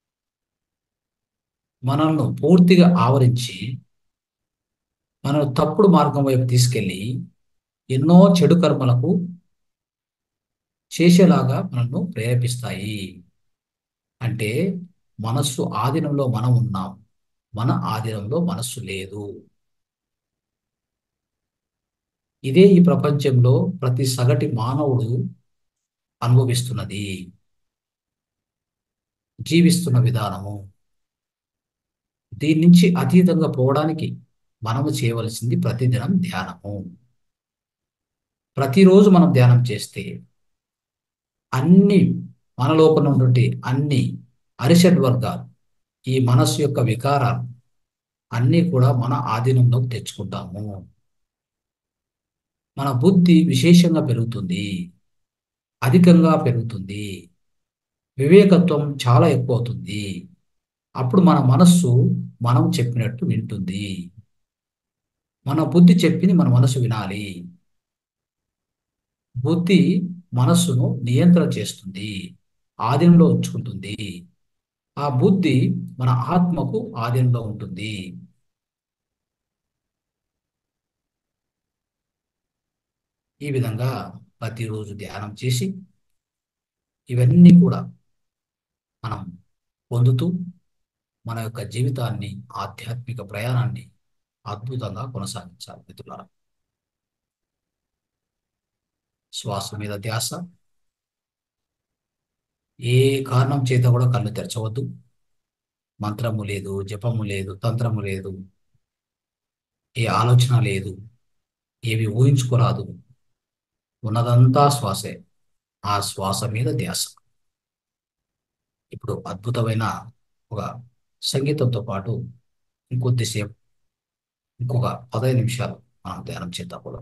మనల్ని పూర్తిగా ఆవరించి మనల్ని తప్పుడు మార్గం వైపు తీసుకెళ్ళి ఎన్నో చెడు కర్మలకు చేసేలాగా మనల్ని ప్రేరేపిస్తాయి. అంటే మనస్సు ఆధీనంలో మనం ఉన్నాం, మన ఆధీనంలో మనస్సు లేదు. ఇదే ఈ ప్రపంచంలో ప్రతి సగటు మానవుడు అనుభవిస్తున్నది, జీవిస్తున్న విధానము. దీని నుంచి అతీతంగా పోవడానికి మనము చేయవలసింది ప్రతిదినం ధ్యానము. ప్రతిరోజు మనం ధ్యానం చేస్తే అన్ని మన లోపల ఉన్నటువంటి అన్ని అరిషడ్ వర్గాలు, ఈ మనస్సు యొక్క వికారాలు అన్నీ కూడా మన ఆధీనంలోకి తెచ్చుకుంటాము. మన బుద్ధి విశేషంగా పెరుగుతుంది, అధికంగా పెరుగుతుంది, వివేకత్వం చాలా ఎక్కువ అవుతుంది. అప్పుడు మన మనస్సు మనం చెప్పినట్టు వింటుంది. మన బుద్ధి చెప్పింది మన మనసు వినాలి. బుద్ధి మనస్సును నియంత్రణ చేస్తుంది, ఆధీనంలో ఉంచుకుంటుంది. ఆ బుద్ధి మన ఆత్మకు ఆధీనంలో ఉంటుంది. ఈ విధంగా ప్రతిరోజు ధ్యానం చేసి ఇవన్నీ కూడా మనం పొందుతూ మన యొక్క జీవితాన్ని, ఆధ్యాత్మిక ప్రయాణాన్ని అద్భుతంగా కొనసాగించాలి. మిత్రులారా, శ్వాస మీద ధ్యాస. ఏ కారణం చేత కూడా కళ్ళు తెరచవద్దు. మంత్రము లేదు, జపము లేదు, తంత్రము లేదు, ఏ ఆలోచన లేదు, ఏవి ఊహించుకోరాదు. ఉన్నదంతా శ్వాసే. ఆ శ్వాస మీద ధ్యాస. ఇప్పుడు అద్భుతమైన ఒక సంగీతంతో పాటు ఇంకొద్దిసేపు, ఇంకొక పదహైదు నిమిషాలు మనం ధ్యానం చేద్దాం కూడా.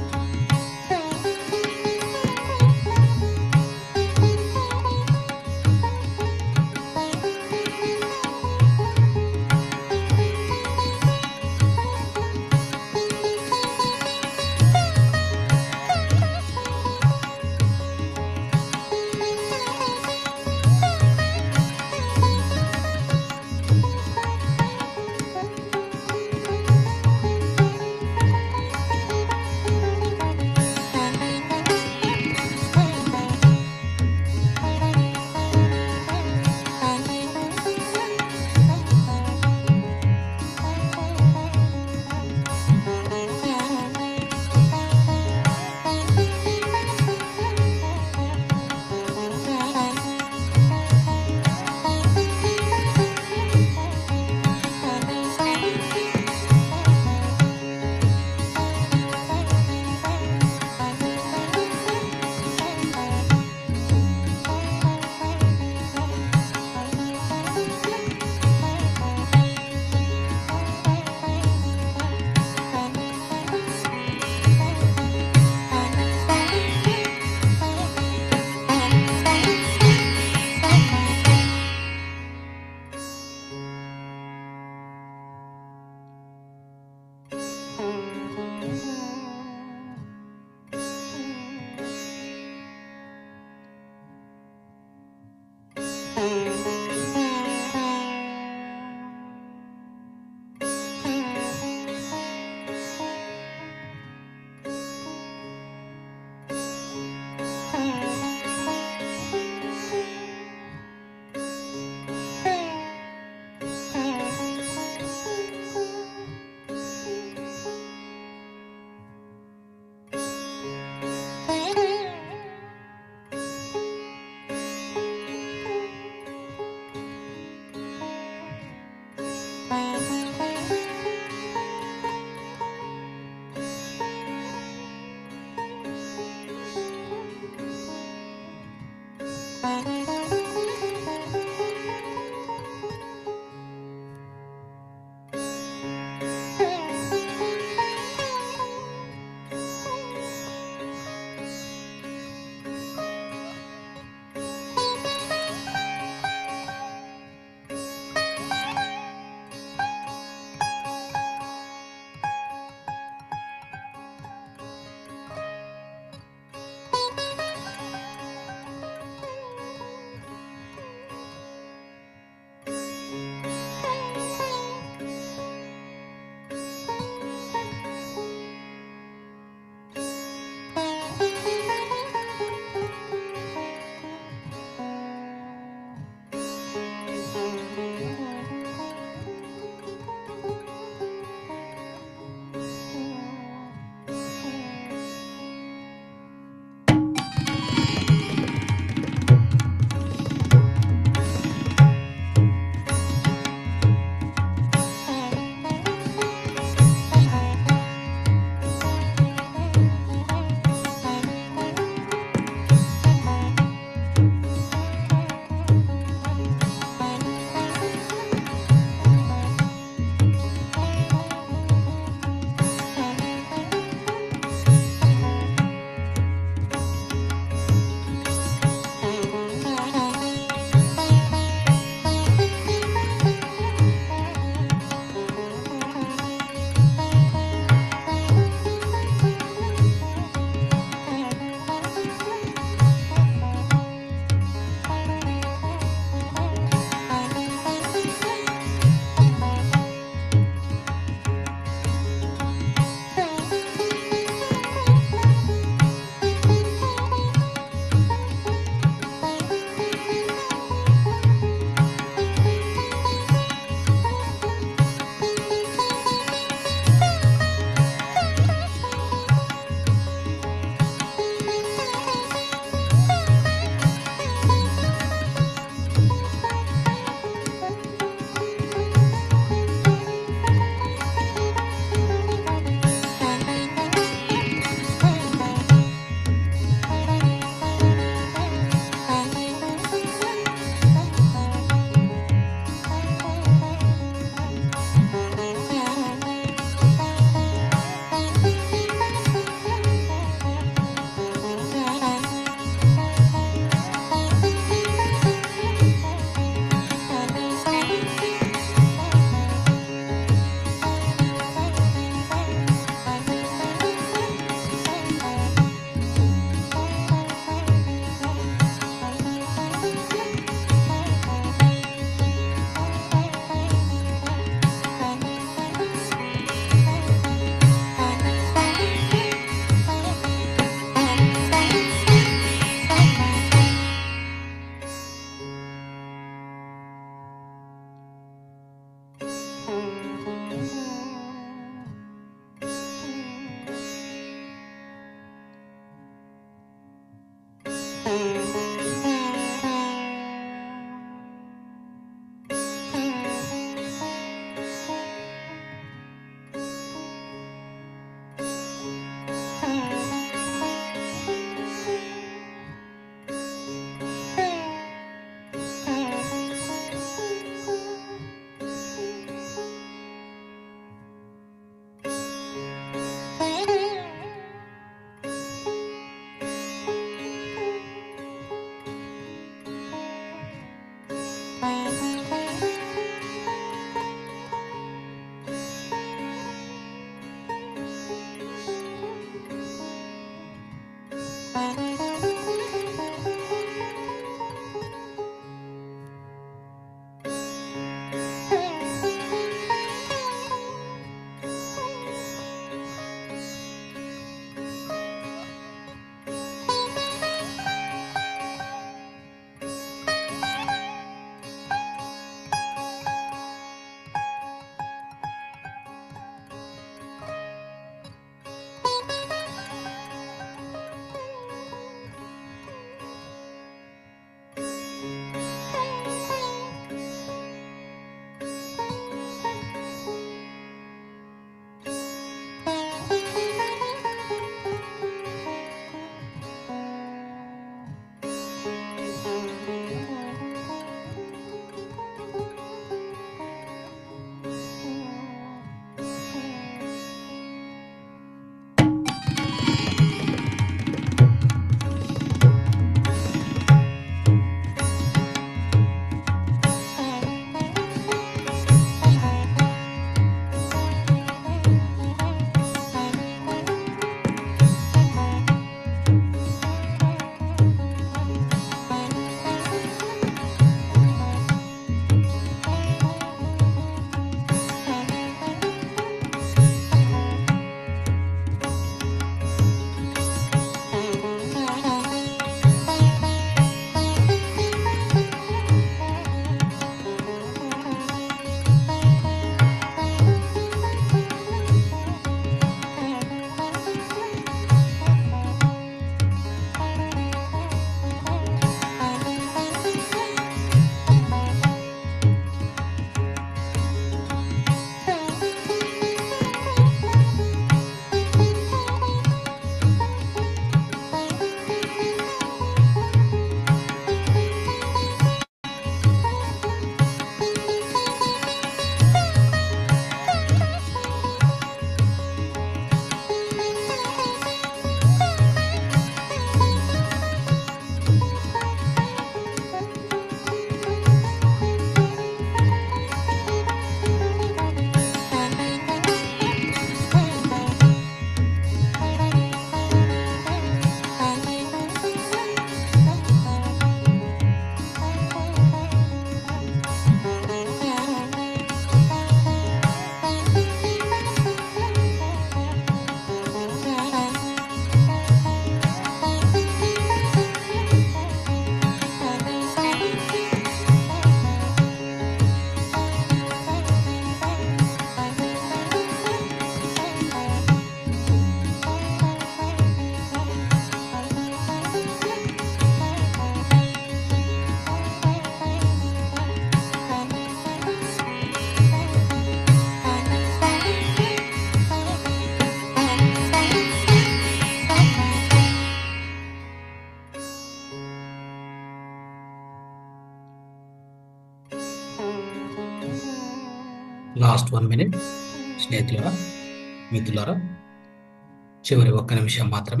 లాస్ట్ వన్ మినిట్ స్నేహితులారా, మిత్రులారా, చివరి ఒక్క నిమిషం మాత్రమే.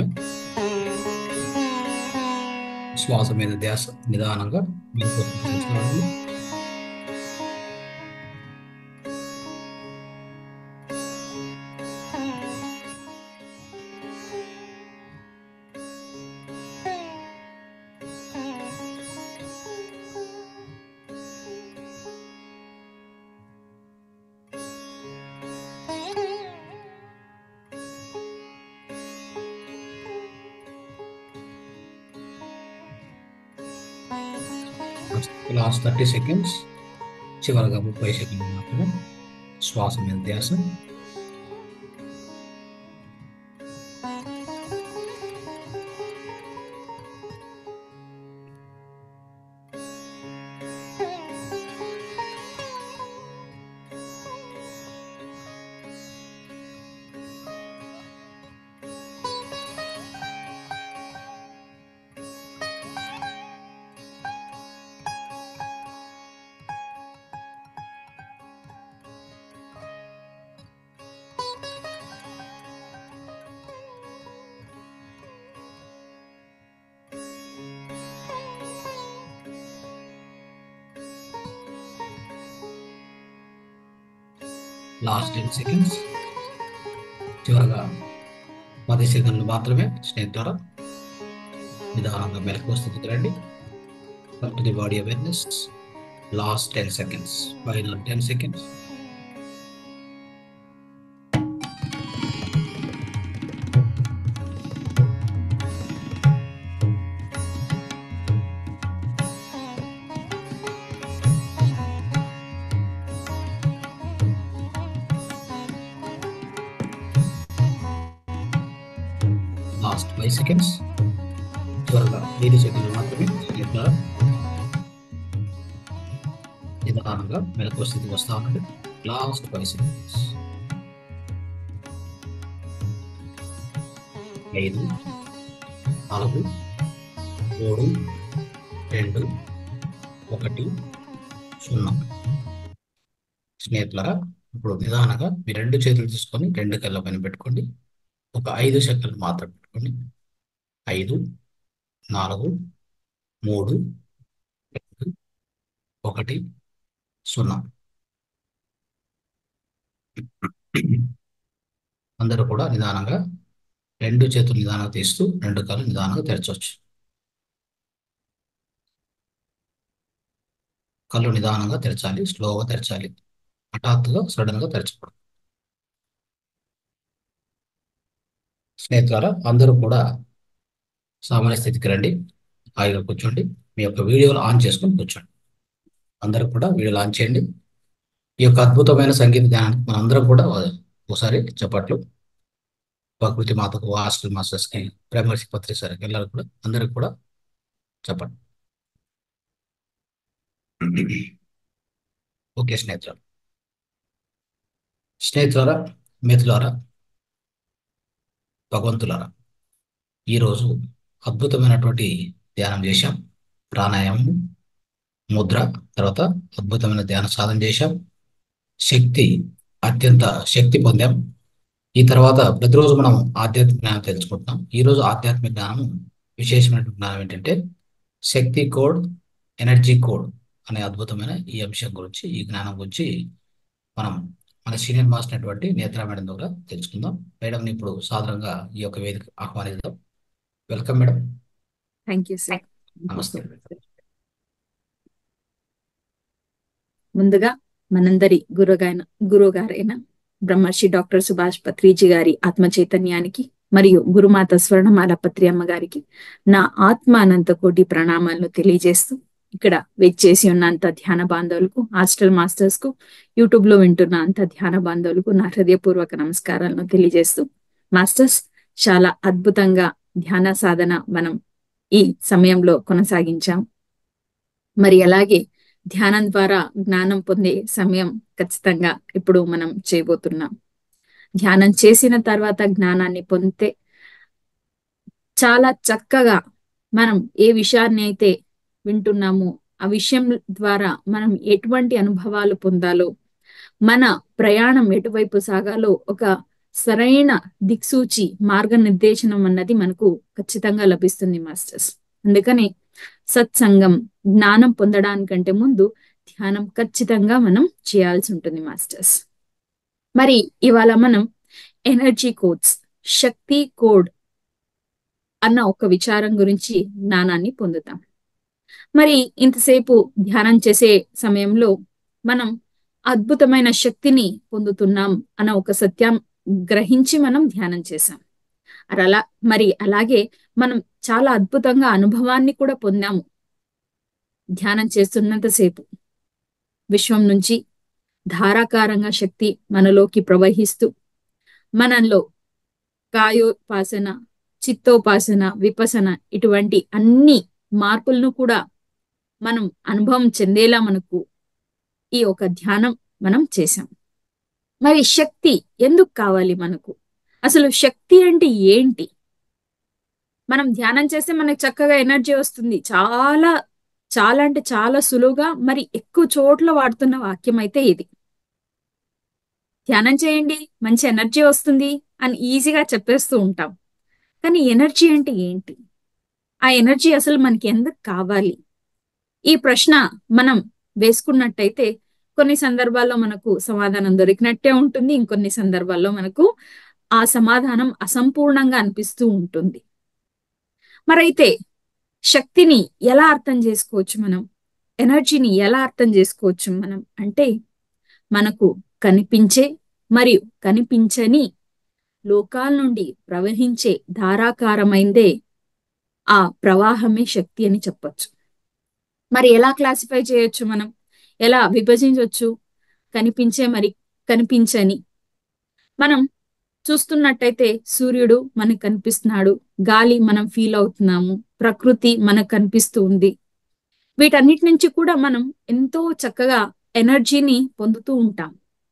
శ్వాస మీద ధ్యాస నిదానంగా మెలకువగా లాస్ట్ థర్టీ సెకండ్స్, చివరిగా ముప్పై సెకండ్లు మాత్రమే శ్వాస మీద ధ్యాస. లాస్ట్ టెన్ సెకండ్స్, చివరగా పది సెకండ్లు మాత్రమే స్నేహితులారా నిదానంగా మెలకువ స్థితికి రండి. To the body awareness. Last ten seconds, final ten seconds. Last five seconds, త్వరగా ఐదు సెకండ్లు మాత్రమే స్నేహితులారా నిదానంగా మెలకువ స్థితికి వస్తా ఉండండి. Last five seconds. ఐదు, నాలుగు, మూడు, రెండు, ఒకటి, సున్నా. స్నేహితులారా ఇప్పుడు నిదానంగా మీ రెండు చేతులు తీసుకొని రెండు కళ్ళ పైన పెట్టుకోండి. ఒక ఐదు సెకండ్లు మాత్రం పెట్టుకోండి. ఐదు, నాలుగు, మూడు, రెండు, ఒకటి, సున్నా. అందరూ కూడా నిదానంగా రెండు చేతులు నిదానంగా తీస్తూ రెండు కళ్ళు నిదానంగా తెరచవచ్చు. కళ్ళు నిదానంగా తెరచాలి, స్లోగా తెరచాలి, హఠాత్తుగా సడన్ గా తెరచకూడదు. స్నేహితులారా అందరూ కూడా సామాన్య స్థితికి రండి. హాయిగా కూర్చోండి. మీ యొక్క వీడియోలు ఆన్ చేసుకొని కూర్చోండి. అందరూ కూడా వీడియోలు ఆన్ చేయండి. ఈ యొక్క అద్భుతమైన సంగీత ధ్యానానికి మనందరం కూడా ఒకసారి చెప్పట్లు. ప్రకృతి మాతకు, హాస్టల్ మాస్టర్స్కి, ప్రైమరీ పత్రిక సార్కి వెళ్ళాలి కూడా అందరికి కూడా చెప్పండి. ఓకే స్నేహితులారా, స్నేహితులారా, మిత్రులారా, భగవంతులారా, ఈరోజు అద్భుతమైనటువంటి ధ్యానం చేశాం. ప్రాణాయామం, ముద్ర, తర్వాత అద్భుతమైన ధ్యాన సాధన చేశాం. శక్తి, అత్యంత శక్తి పొందాం. ఈ తర్వాత ప్రతిరోజు మనం ఆధ్యాత్మిక జ్ఞానం తెలుసుకుంటున్నాం. ఈరోజు ఆధ్యాత్మిక జ్ఞానం విశేషమైన జ్ఞానం ఏంటంటే శక్తి కోడ్, ఎనర్జీ కోడ్ అనే అద్భుతమైన ఈ అంశం గురించి, ఈ జ్ఞానం గురించి మనం మన సీనియర్ మాస్టర్ అయినటువంటి నేత్రా మేడం ద్వారా తెలుసుకుందాం. మేడంని ఇప్పుడు సాధారణంగా ఈ యొక్క వేదిక ఆహ్వానిద్దాం. Welcome madam. Thank you sir. నమస్తే. ముందుగా మనందరి గురుగాయన గురుగారైన బ్రహ్మర్షి డాక్టర్ సుభాష్ పత్రిజీ గారి ఆత్మ చైతన్యానికి మరియు గురుమాత స్వర్ణమాల పత్రి అమ్మ గారికి నా ఆత్మ అనంత కోటి ప్రణామాలను తెలియజేస్తూ, ఇక్కడ వెచ్చేసి ఉన్న అంత ధ్యాన బాంధవులకు, హాస్టల్ మాస్టర్స్ కు, యూట్యూబ్ లో వింటున్న అంత ధ్యాన బాంధవులకు నా హృదయపూర్వక నమస్కారాలను తెలియజేస్తూ, మాస్టర్స్ చాలా అద్భుతంగా ధ్యాన సాధన మనం ఈ సమయంలో కొనసాగించాం. మరి అలాగే ధ్యానం ద్వారా జ్ఞానం పొందే సమయం ఖచ్చితంగా ఇప్పుడు మనం చేయబోతున్నాం. ధ్యానం చేసిన తర్వాత జ్ఞానాన్ని పొందితే చాలా చక్కగా మనం ఏ విషయాన్ని అయితే వింటున్నామో ఆ విషయం ద్వారా మనం ఎటువంటి అనుభవాలు పొందాలో, మన ప్రయాణం ఎటువైపు సాగాలో ఒక సరైన దిక్సూచి మార్గనిర్దేశనం అన్నది మనకు ఖచ్చితంగా లభిస్తుంది మాస్టర్స్. అందుకని సత్సంగం, జ్ఞానం పొందడానికంటే ముందు ధ్యానం ఖచ్చితంగా మనం చేయాల్సి ఉంటుంది మాస్టర్స్. మరి ఇవాళ మనం ఎనర్జీ కోడ్స్, శక్తి కోడ్ అన్న ఒక విచారం గురించి జ్ఞానాన్ని పొందుతాం. మరి ఇంతసేపు ధ్యానం చేసే సమయంలో మనం అద్భుతమైన శక్తిని పొందుతున్నాం అన్న ఒక సత్యం గ్రహించి మనం ధ్యానం చేశాం. అలా మరి అలాగే మనం చాలా అద్భుతంగా అనుభవాన్ని కూడా పొందాము. ధ్యానం చేస్తున్నంతసేపు విశ్వం నుంచి ధారాకారంగా శక్తి మనలోకి ప్రవహిస్తూ మనలో కాయోపాసన, చిత్తోపాసన, విపసన ఇటువంటి అన్ని మార్పులను కూడా మనం అనుభవం చెందేలా మనకు ఈ ఒక ధ్యానం మనం చేశాం. మరి శక్తి ఎందుకు కావాలి మనకు? అసలు శక్తి అంటే ఏంటి? మనం ధ్యానం చేస్తే మనకు చక్కగా ఎనర్జీ వస్తుంది. చాలా చాలా అంటే చాలా సులువుగా మరి ఎక్కువ చోట్ల వాడుతున్న వాక్యం అయితే ఇది. ధ్యానం చేయండి మంచి ఎనర్జీ వస్తుంది అని ఈజీగా చెప్పేస్తూ ఉంటాం. కానీ ఎనర్జీ అంటే ఏంటి? ఆ ఎనర్జీ అసలు మనకి ఎందుకు కావాలి? ఈ ప్రశ్న మనం వేసుకున్నట్టయితే కొన్ని సందర్భాల్లో మనకు సమాధానం దొరికినట్టే ఉంటుంది, ఇంకొన్ని సందర్భాల్లో మనకు ఆ సమాధానం అసంపూర్ణంగా అనిపిస్తూ ఉంటుంది. మరైతే శక్తిని ఎలా అర్థం చేసుకోవచ్చు మనం? ఎనర్జీని ఎలా అర్థం చేసుకోవచ్చు మనం అంటే, మనకు కనిపించే మరియు కనిపించని లోకాల నుండి ప్రవహించే ధారాకారమైందే ఆ ప్రవాహమే శక్తి అని చెప్పొచ్చు. మరి ఎలా క్లాసిఫై చేయొచ్చు మనం? ఎలా విభజించవచ్చు కనిపించే మరి కనిపించని? మనం చూస్తున్నట్టయితే సూర్యుడు మనకు కనిపిస్తున్నాడు, గాలి మనం ఫీల్ అవుతున్నాము, ప్రకృతి మనకు కనిపిస్తూ ఉంది. వీటన్నిటి నుంచి కూడా మనం ఎంతో చక్కగా ఎనర్జీని పొందుతూ ఉంటాం.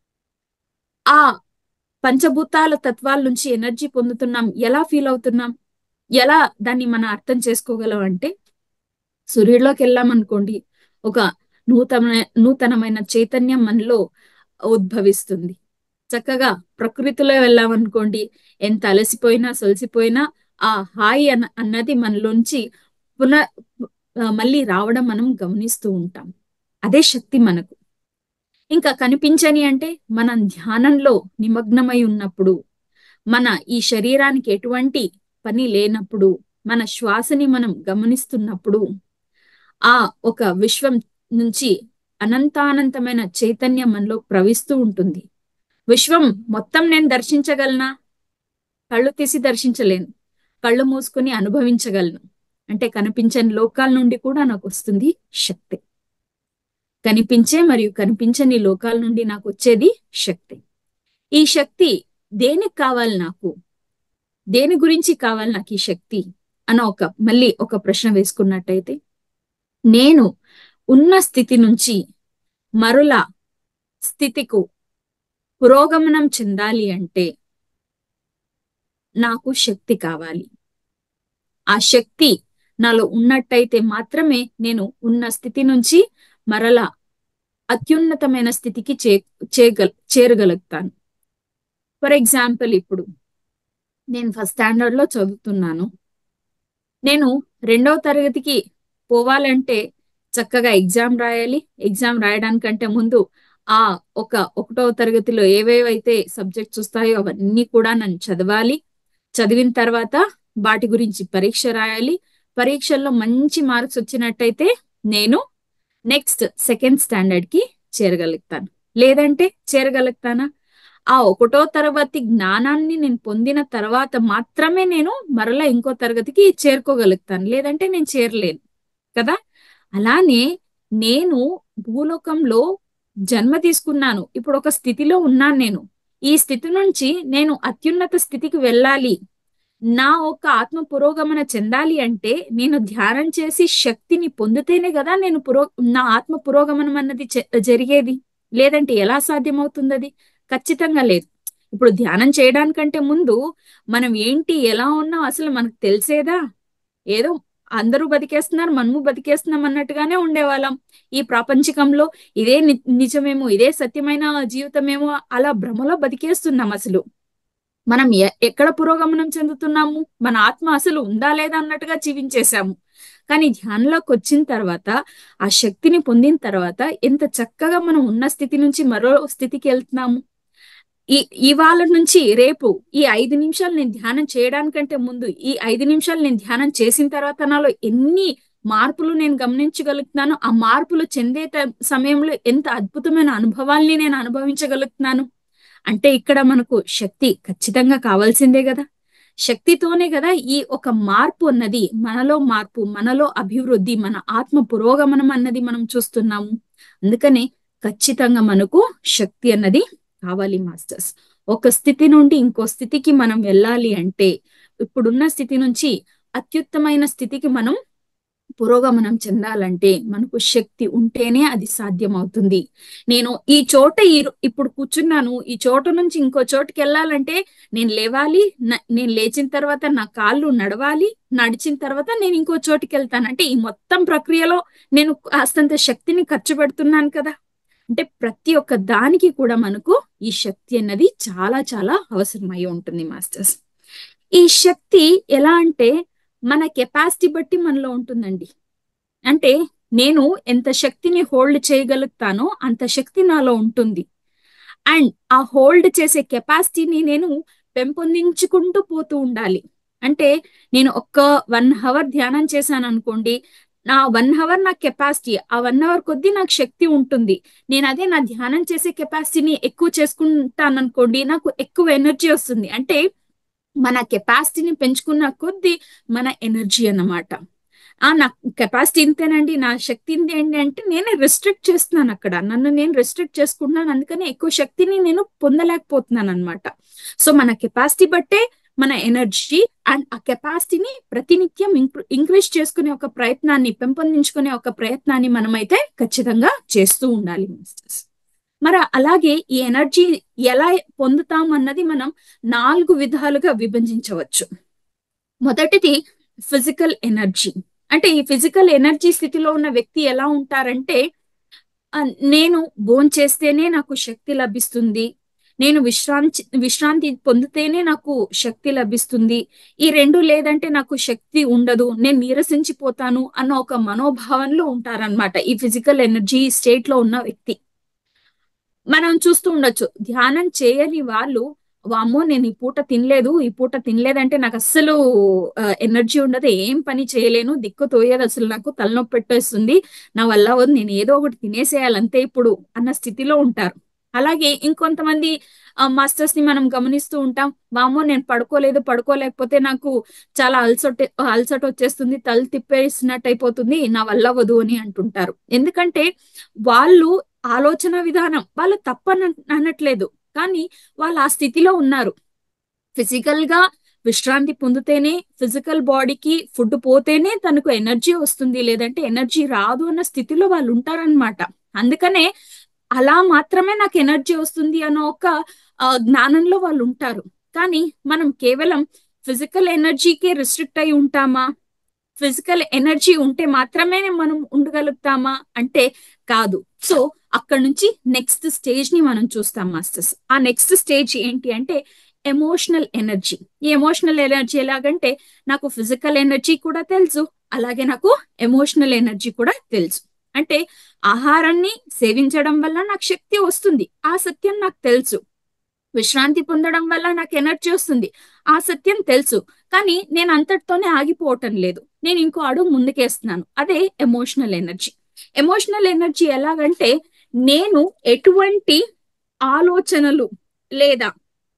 ఆ పంచభూతాల తత్వాల నుంచి ఎనర్జీ పొందుతున్నాం. ఎలా ఫీల్ అవుతున్నాం? ఎలా దాన్ని మనం అర్థం చేసుకోగలం అంటే, సూర్యుడిలోకి వెళ్ళామనుకోండి, ఒక నూతన నూతనమైన చైతన్యం మనలో ఉద్భవిస్తుంది. చక్కగా ప్రకృతిలో వెళ్ళామనుకోండి, ఎంత అలసిపోయినా సొలసిపోయినా ఆ హాయి అన్న అన్నది మనలోంచి పునః మళ్ళీ రావడం మనం గమనిస్తూ ఉంటాం. అదే శక్తి మనకు. ఇంకా కనిపించని అంటే, మనం ధ్యానంలో నిమగ్నమై ఉన్నప్పుడు, మన ఈ శరీరానికి ఎటువంటి పని లేనప్పుడు, మన శ్వాసని మనం గమనిస్తున్నప్పుడు, ఆ ఒక విశ్వం నుంచి అనంతానంతమైన చైతన్యం మనలో ప్రవహిస్తూ ఉంటుంది. విశ్వం మొత్తం నేను దర్శించగలనా? కళ్ళు తీసి దర్శించలేను, కళ్ళు మూసుకొని అనుభవించగలను. అంటే కనిపించని లోకాల నుండి కూడా నాకు వస్తుంది శక్తి. కనిపించే మరియు కనిపించని లోకాల నుండి నాకు వచ్చేది శక్తి. ఈ శక్తి దేనికి కావాలి నాకు? దేని గురించి కావాలి నాకు ఈ శక్తి అన్న ఒక మళ్ళీ ఒక ప్రశ్న వేసుకున్నట్టయితే, నేను ఉన్న స్థితి నుంచి మరుల స్థితికు పురోగమనం చెందాలి అంటే నాకు శక్తి కావాలి. ఆ శక్తి నాలో ఉన్నట్టయితే మాత్రమే నేను ఉన్న స్థితి నుంచి మరల అత్యున్నతమైన స్థితికి చే చేగల చేరగలుగుతాను. ఫర్ ఎగ్జాంపుల్, ఇప్పుడు నేను ఫస్ట్ స్టాండర్డ్ లో చదువుతున్నాను. నేను రెండవ తరగతికి పోవాలంటే చక్కగా ఎగ్జామ్ రాయాలి. ఎగ్జామ్ రాయడానికంటే ముందు ఆ ఒక ఒకటవ తరగతిలో ఏవేవైతే సబ్జెక్ట్స్ వస్తాయో అవన్నీ కూడా నన్ను చదవాలి. చదివిన తర్వాత వాటి గురించి పరీక్ష రాయాలి. పరీక్షల్లో మంచి మార్క్స్ వచ్చినట్టయితే నేను నెక్స్ట్ సెకండ్ స్టాండర్డ్ కి చేరగలుగుతాను. లేదంటే చేరగలుగుతానా? ఆ ఒకటో తరగతి జ్ఞానాన్ని నేను పొందిన తర్వాత మాత్రమే నేను మరలా ఇంకో తరగతికి చేరుకోగలుగుతాను. లేదంటే నేను చేరలేను కదా. అలానే నేను భూలోకంలో జన్మ తీసుకున్నాను. ఇప్పుడు ఒక స్థితిలో ఉన్నాను. నేను ఈ స్థితి నుంచి నేను అత్యున్నత స్థితికి వెళ్ళాలి, నా ఒక ఆత్మ పురోగమన చెందాలి అంటే నేను ధ్యానం చేసి శక్తిని పొందితేనే కదా నేను పురో నా ఆత్మ పురోగమనం అన్నది జరిగేది. లేదంటే ఎలా సాధ్యమవుతుంది? అది ఖచ్చితంగా లేదు. ఇప్పుడు ధ్యానం చేయడానికంటే ముందు మనం ఏంటి ఎలా ఉన్నాం అసలు మనకు తెలిసేదా? ఏదో అందరూ బతికేస్తున్నారు, మనము బతికేస్తున్నాం అన్నట్టుగానే ఉండేవాళ్ళం. ఈ ప్రాపంచికంలో ఇదే ని నిజమేమో, ఇదే సత్యమైన జీవితమేమో, అలా భ్రమలో బతికేస్తున్నాం. అసలు మనం ఎక్కడ పురోగమనం చెందుతున్నాము, మన ఆత్మ అసలు ఉందా లేదా అన్నట్టుగా జీవించేశాము. కానీ ధ్యానంలోకి వచ్చిన తర్వాత, ఆ శక్తిని పొందిన తర్వాత ఎంత చక్కగా మనం ఉన్న స్థితి నుంచి మరో స్థితికి వెళ్తున్నాము. ఈ ఇవాళ నుంచి రేపు ఈ ఐదు నిమిషాలు నేను ధ్యానం చేయడానికంటే ముందు, ఈ ఐదు నిమిషాలు నేను ధ్యానం చేసిన తర్వాత నాలో ఎన్ని మార్పులు నేను గమనించగలుగుతున్నాను, ఆ మార్పులు చెందే సమయంలో ఎంత అద్భుతమైన అనుభవాల్ని నేను అనుభవించగలుగుతున్నాను. అంటే ఇక్కడ మనకు శక్తి ఖచ్చితంగా కావాల్సిందే కదా. శక్తితోనే కదా ఈ ఒక మార్పు అన్నది, మనలో మార్పు, మనలో అభివృద్ధి, మన ఆత్మ పురోగమనం అన్నది మనం చూస్తున్నాము. అందుకనే ఖచ్చితంగా మనకు శక్తి అన్నది కావాలి మాస్టర్స్. ఒక స్థితి నుండి ఇంకో స్థితికి మనం వెళ్ళాలి అంటే, ఇప్పుడున్న స్థితి నుంచి అత్యుత్తమైన స్థితికి మనం పురోగమనం చెందాలంటే మనకు శక్తి ఉంటేనే అది సాధ్యం అవుతుంది. నేను ఈ చోట ఈ ఇప్పుడు కూర్చున్నాను, ఈ చోట నుంచి ఇంకో చోటుకి వెళ్ళాలంటే నేను లేవాలి, నేను లేచిన తర్వాత నా కాళ్ళు నడవాలి, నడిచిన తర్వాత నేను ఇంకో చోటుకి వెళ్తాను. అంటే ఈ మొత్తం ప్రక్రియలో నేను కాస్తంత శక్తిని ఖర్చు పెడుతున్నాను కదా. అంటే ప్రతి ఒక్క దానికి కూడా మనకు ఈ శక్తి అన్నది చాలా చాలా అవసరమై ఉంటుంది మాస్టర్స్. ఈ శక్తి ఎలా అంటే మన కెపాసిటీ బట్టి మనలో ఉంటుందండి. అంటే నేను ఎంత శక్తిని హోల్డ్ చేయగలుగుతానో అంత శక్తి నాలో ఉంటుంది. అండ్ ఆ హోల్డ్ చేసే కెపాసిటీని నేను పెంపొందించుకుంటూ పోతూ ఉండాలి. అంటే నేను ఒక్క వన్ అవర్ ధ్యానం చేశాను అనుకోండి, నా వన్ అవర్ నా కెపాసిటీ, ఆ వన్ అవర్ కొద్దీ నాకు శక్తి ఉంటుంది. నేను అదే నా ధ్యానం చేసే కెపాసిటీని ఎక్కువ చేసుకుంటాను అనుకోండి, నాకు ఎక్కువ ఎనర్జీ వస్తుంది. అంటే మన కెపాసిటీని పెంచుకున్న కొద్దీ మన ఎనర్జీ అన్నమాట. ఆ నా కెపాసిటీ ఇంతేనండి, నా శక్తి ఇంతే ఏంటి అంటే నేనే రెస్ట్రిక్ట్ చేస్తున్నాను, అక్కడ నన్ను నేను రెస్ట్రిక్ట్ చేసుకుంటున్నాను. అందుకని ఎక్కువ శక్తిని నేను పొందలేకపోతున్నాను అనమాట. సో మన కెపాసిటీ బట్టే మన ఎనర్జీ, అండ్ ఆ కెపాసిటీని ప్రతినిత్యం ఇంక్రీజ్ చేసుకునే ఒక ప్రయత్నాన్ని, పెంపొందించుకునే ఒక ప్రయత్నాన్ని మనమైతే ఖచ్చితంగా చేస్తూ ఉండాలి మాస్టర్స్. మరి అలాగే ఈ ఎనర్జీ ఎలా పొందుతాం అన్నది మనం నాలుగు విధాలుగా విభజించవచ్చు. మొదటిది ఫిజికల్ ఎనర్జీ. అంటే ఈ ఫిజికల్ ఎనర్జీ స్థితిలో ఉన్న వ్యక్తి ఎలా ఉంటారంటే, నేను భోంచేస్తేనే నాకు శక్తి లభిస్తుంది, నేను విశ్రాంతి విశ్రాంతి పొందితేనే నాకు శక్తి లభిస్తుంది, ఈ రెండు లేదంటే నాకు శక్తి ఉండదు, నేను నీరసించిపోతాను అన్న ఒక మనోభావంలో ఉంటారనమాట ఈ ఫిజికల్ ఎనర్జీ స్టేట్ లో ఉన్న వ్యక్తి. మనం చూస్తూ ఉండొచ్చు, ధ్యానం చేయని వాళ్ళు, వామ్మో నేను ఈ పూట తినలేదు, ఈ పూట తినలేదంటే నాకు అస్సలు ఎనర్జీ ఉండదు, ఏం పని చేయలేను, దిక్కు తోయేది, అసలు నాకు తలనొప్పి పెట్టేస్తుంది, నా వల్ల వద్దు, నేను ఏదో ఒకటి తినేసేయాలంతే ఇప్పుడు అన్న స్థితిలో ఉంటారు. అలాగే ఇంకొంతమంది మాస్టర్స్ ని మనం గమనిస్తూ ఉంటాం, వామ్మో నేను పడుకోలేదు, పడుకోలేకపోతే నాకు చాలా అలసట అలసట వచ్చేస్తుంది, తల తిప్పేసినట్టు అయిపోతుంది, నా వల్ల వద్దు అని అంటుంటారు. ఎందుకంటే వాళ్ళు ఆలోచన విధానం, వాళ్ళు తప్పని అనట్లేదు, కానీ వాళ్ళు ఆ స్థితిలో ఉన్నారు. ఫిజికల్ గా విశ్రాంతి పొందితేనే, ఫిజికల్ బాడీకి ఫుడ్ పోతేనే తనకు ఎనర్జీ వస్తుంది, లేదంటే ఎనర్జీ రాదు అన్న స్థితిలో వాళ్ళు ఉంటారనమాట. అందుకనే అలా మాత్రమే నాకు ఎనర్జీ వస్తుంది అన్న ఒక జ్ఞానంలో వాళ్ళు ఉంటారు. కానీ మనం కేవలం ఫిజికల్ ఎనర్జీకే రిస్ట్రిక్ట్ అయి ఉంటామా, ఫిజికల్ ఎనర్జీ ఉంటే మాత్రమే మనం ఉండగలుగుతామా అంటే కాదు. సో అక్కడ నుంచి నెక్స్ట్ స్టేజ్ ని మనం చూస్తాం మాస్టర్స్. ఆ నెక్స్ట్ స్టేజ్ ఏంటి అంటే ఎమోషనల్ ఎనర్జీ. ఈ ఎమోషనల్ ఎనర్జీ ఎలాగంటే, నాకు ఫిజికల్ ఎనర్జీ కూడా తెలుసు, అలాగే నాకు ఎమోషనల్ ఎనర్జీ కూడా తెలుసు. అంటే ఆహారాన్ని సేవించడం వల్ల నాకు శక్తి వస్తుంది, ఆ సత్యం నాకు తెలుసు. విశ్రాంతి పొందడం వల్ల నాకు ఎనర్జీ వస్తుంది, ఆ సత్యం తెలుసు. కానీ నేను అంతటితోనే ఆగిపోవటం లేదు, నేను ఇంకో అడుగు ముందుకేస్తున్నాను, అదే ఎమోషనల్ ఎనర్జీ. ఎమోషనల్ ఎనర్జీ ఎలాగంటే, నేను ఎటువంటి ఆలోచనలు లేదా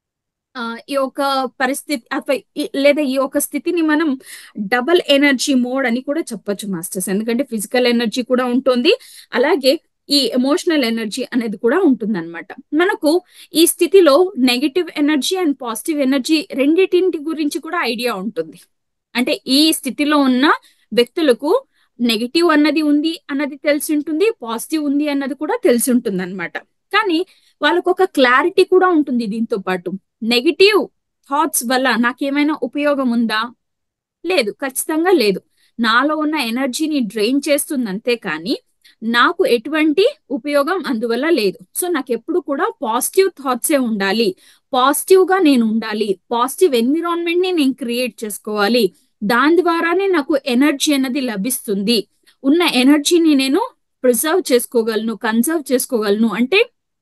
ఆ ఈ యొక్క పరిస్థితి అథవా లేదా ఈ యొక్క స్థితిని మనం డబల్ ఎనర్జీ మోడ్ అని కూడా చెప్పొచ్చు మాస్టర్స్. ఎందుకంటే ఫిజికల్ ఎనర్జీ కూడా ఉంటుంది, అలాగే ఈ ఎమోషనల్ ఎనర్జీ అనేది కూడా ఉంటుంది అనమాట. మనకు ఈ స్థితిలో negative energy and positive energy రెండింటి గురించి కూడా ఐడియా ఉంటుంది. అంటే ఈ స్థితిలో ఉన్న వ్యక్తులకు నెగిటివ్ అన్నది ఉంది అన్నది తెలిసి ఉంటుంది, పాజిటివ్ ఉంది అన్నది కూడా తెలిసి ఉంటుంది అనమాట. కానీ వాళ్ళకు ఒక క్లారిటీ కూడా ఉంటుంది. దీంతో పాటు నెగిటివ్ థాట్స్ వల్ల నాకేమైనా ఉపయోగం ఉందా? లేదు, ఖచ్చితంగా లేదు. నాలో ఉన్న ఎనర్జీని డ్రైన్ చేస్తుంది అంతే కానీ నాకు ఎటువంటి ఉపయోగం అందువల్ల లేదు. సో నాకు ఎప్పుడు కూడా పాజిటివ్ థాట్సే ఉండాలి, పాజిటివ్ గా నేను ఉండాలి, పాజిటివ్ ఎన్విరాన్మెంట్ ని నేను క్రియేట్ చేసుకోవాలి. దాని ద్వారానే నాకు ఎనర్జీ అనేది లభిస్తుంది. ఉన్న ఎనర్జీని నేను ప్రిజర్వ్ చేసుకోగలను, కన్సర్వ్ చేసుకోగలను, అంటే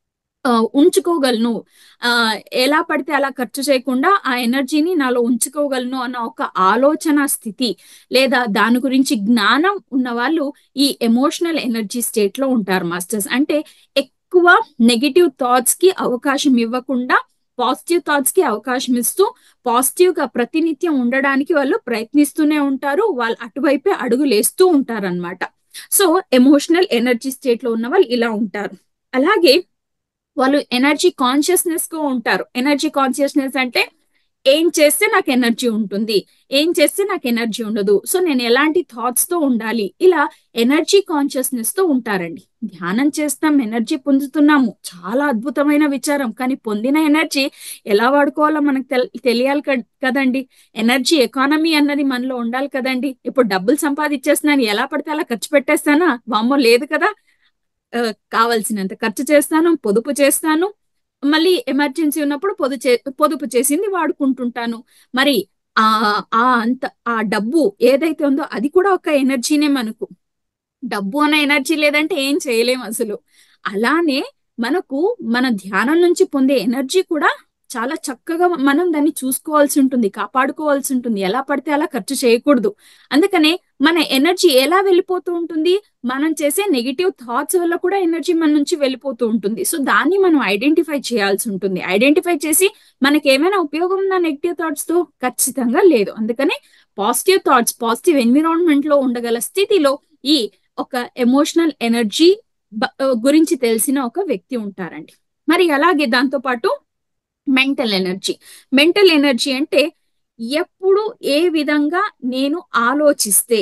ఉంచుకోగలను. ఆ ఎలా పడితే అలా ఖర్చు చేయకుండా ఆ ఎనర్జీని నాలో ఉంచుకోగలను అన్న ఒక ఆలోచన స్థితి లేదా దాని గురించి జ్ఞానం ఉన్న వాళ్ళు ఈ ఎమోషనల్ ఎనర్జీ స్టేట్ లో ఉంటారు మాస్టర్స్. అంటే ఎక్కువ నెగిటివ్ థాట్స్ కి అవకాశం ఇవ్వకుండా పాజిటివ్ థాట్స్ కి అవకాశం ఇస్తూ పాజిటివ్ గా ప్రతినిత్యం ఉండడానికి వాళ్ళు ప్రయత్నిస్తూనే ఉంటారు. వాళ్ళు అటువైపే అడుగులేస్తూ ఉంటారు అనమాట. సో ఎమోషనల్ ఎనర్జీ స్టేట్ లో ఉన్న వాళ్ళు ఇలా ఉంటారు. అలాగే వాళ్ళు ఎనర్జీ కాన్షియస్నెస్ గా ఉంటారు. ఎనర్జీ కాన్షియస్నెస్ అంటే ఏం చేస్తే నాకు ఎనర్జీ ఉంటుంది, ఏం చేస్తే నాకు ఎనర్జీ ఉండదు, సో నేను ఎలాంటి థాట్స్ తో ఉండాలి, ఇలా ఎనర్జీ కాన్షియస్నెస్ తో ఉంటారండి. ధ్యానం చేస్తాం, ఎనర్జీ పొందుతున్నాము, చాలా అద్భుతమైన విచారం. కానీ పొందిన ఎనర్జీ ఎలా వాడుకోవాలో మనకు తెలియాలి కదండి. ఎనర్జీ ఎకానమీ అన్నది మనలో ఉండాలి కదండి. ఇప్పుడు డబ్బులు సంపాదించేస్తున్నాను, ఎలా పడితే అలా ఖర్చు పెట్టేస్తానా? వామ్మో, లేదు కదా. కావాల్సినంత ఖర్చు చేస్తాను, పొదుపు చేస్తాను, మళ్ళీ ఎమర్జెన్సీ ఉన్నప్పుడు పొదు చే పొదుపు చేసింది వాడుకుంటుంటాను. మరి ఆ ఆ అంత ఆ డబ్బు ఏదైతే ఉందో అది కూడా ఒక ఎనర్జీనే. మనకు డబ్బు అనే ఎనర్జీ లేదంటే ఏం చేయలేం అసలు. అలానే మనకు మన ధ్యానం నుంచి పొందే ఎనర్జీ కూడా చాలా చక్కగా మనం దాన్ని చూసుకోవాల్సి ఉంటుంది, కాపాడుకోవాల్సి ఉంటుంది. ఎలా పడితే అలా ఖర్చు చేయకూడదు. అందుకనే మన ఎనర్జీ ఎలా వెళ్ళిపోతూ ఉంటుంది, మనం చేసే నెగిటివ్ థాట్స్ వల్ల కూడా ఎనర్జీ మన నుంచి వెళ్ళిపోతూ ఉంటుంది. సో దాన్ని మనం ఐడెంటిఫై చేయాల్సి ఉంటుంది. ఐడెంటిఫై చేసి మనకి ఏమైనా ఉపయోగం ఉందా నెగిటివ్ థాట్స్ తో? ఖచ్చితంగా లేదు. అందుకనే పాజిటివ్ థాట్స్, పాజిటివ్ ఎన్విరాన్మెంట్ లో ఉండగల స్థితిలో ఈ ఒక ఎమోషనల్ ఎనర్జీ గురించి తెలిసిన ఒక వ్యక్తి ఉంటారండి. మరి అలాగే దాంతో పాటు మెంటల్ ఎనర్జీ. మెంటల్ ఎనర్జీ అంటే ఎప్పుడు ఏ విధంగా నేను ఆలోచిస్తే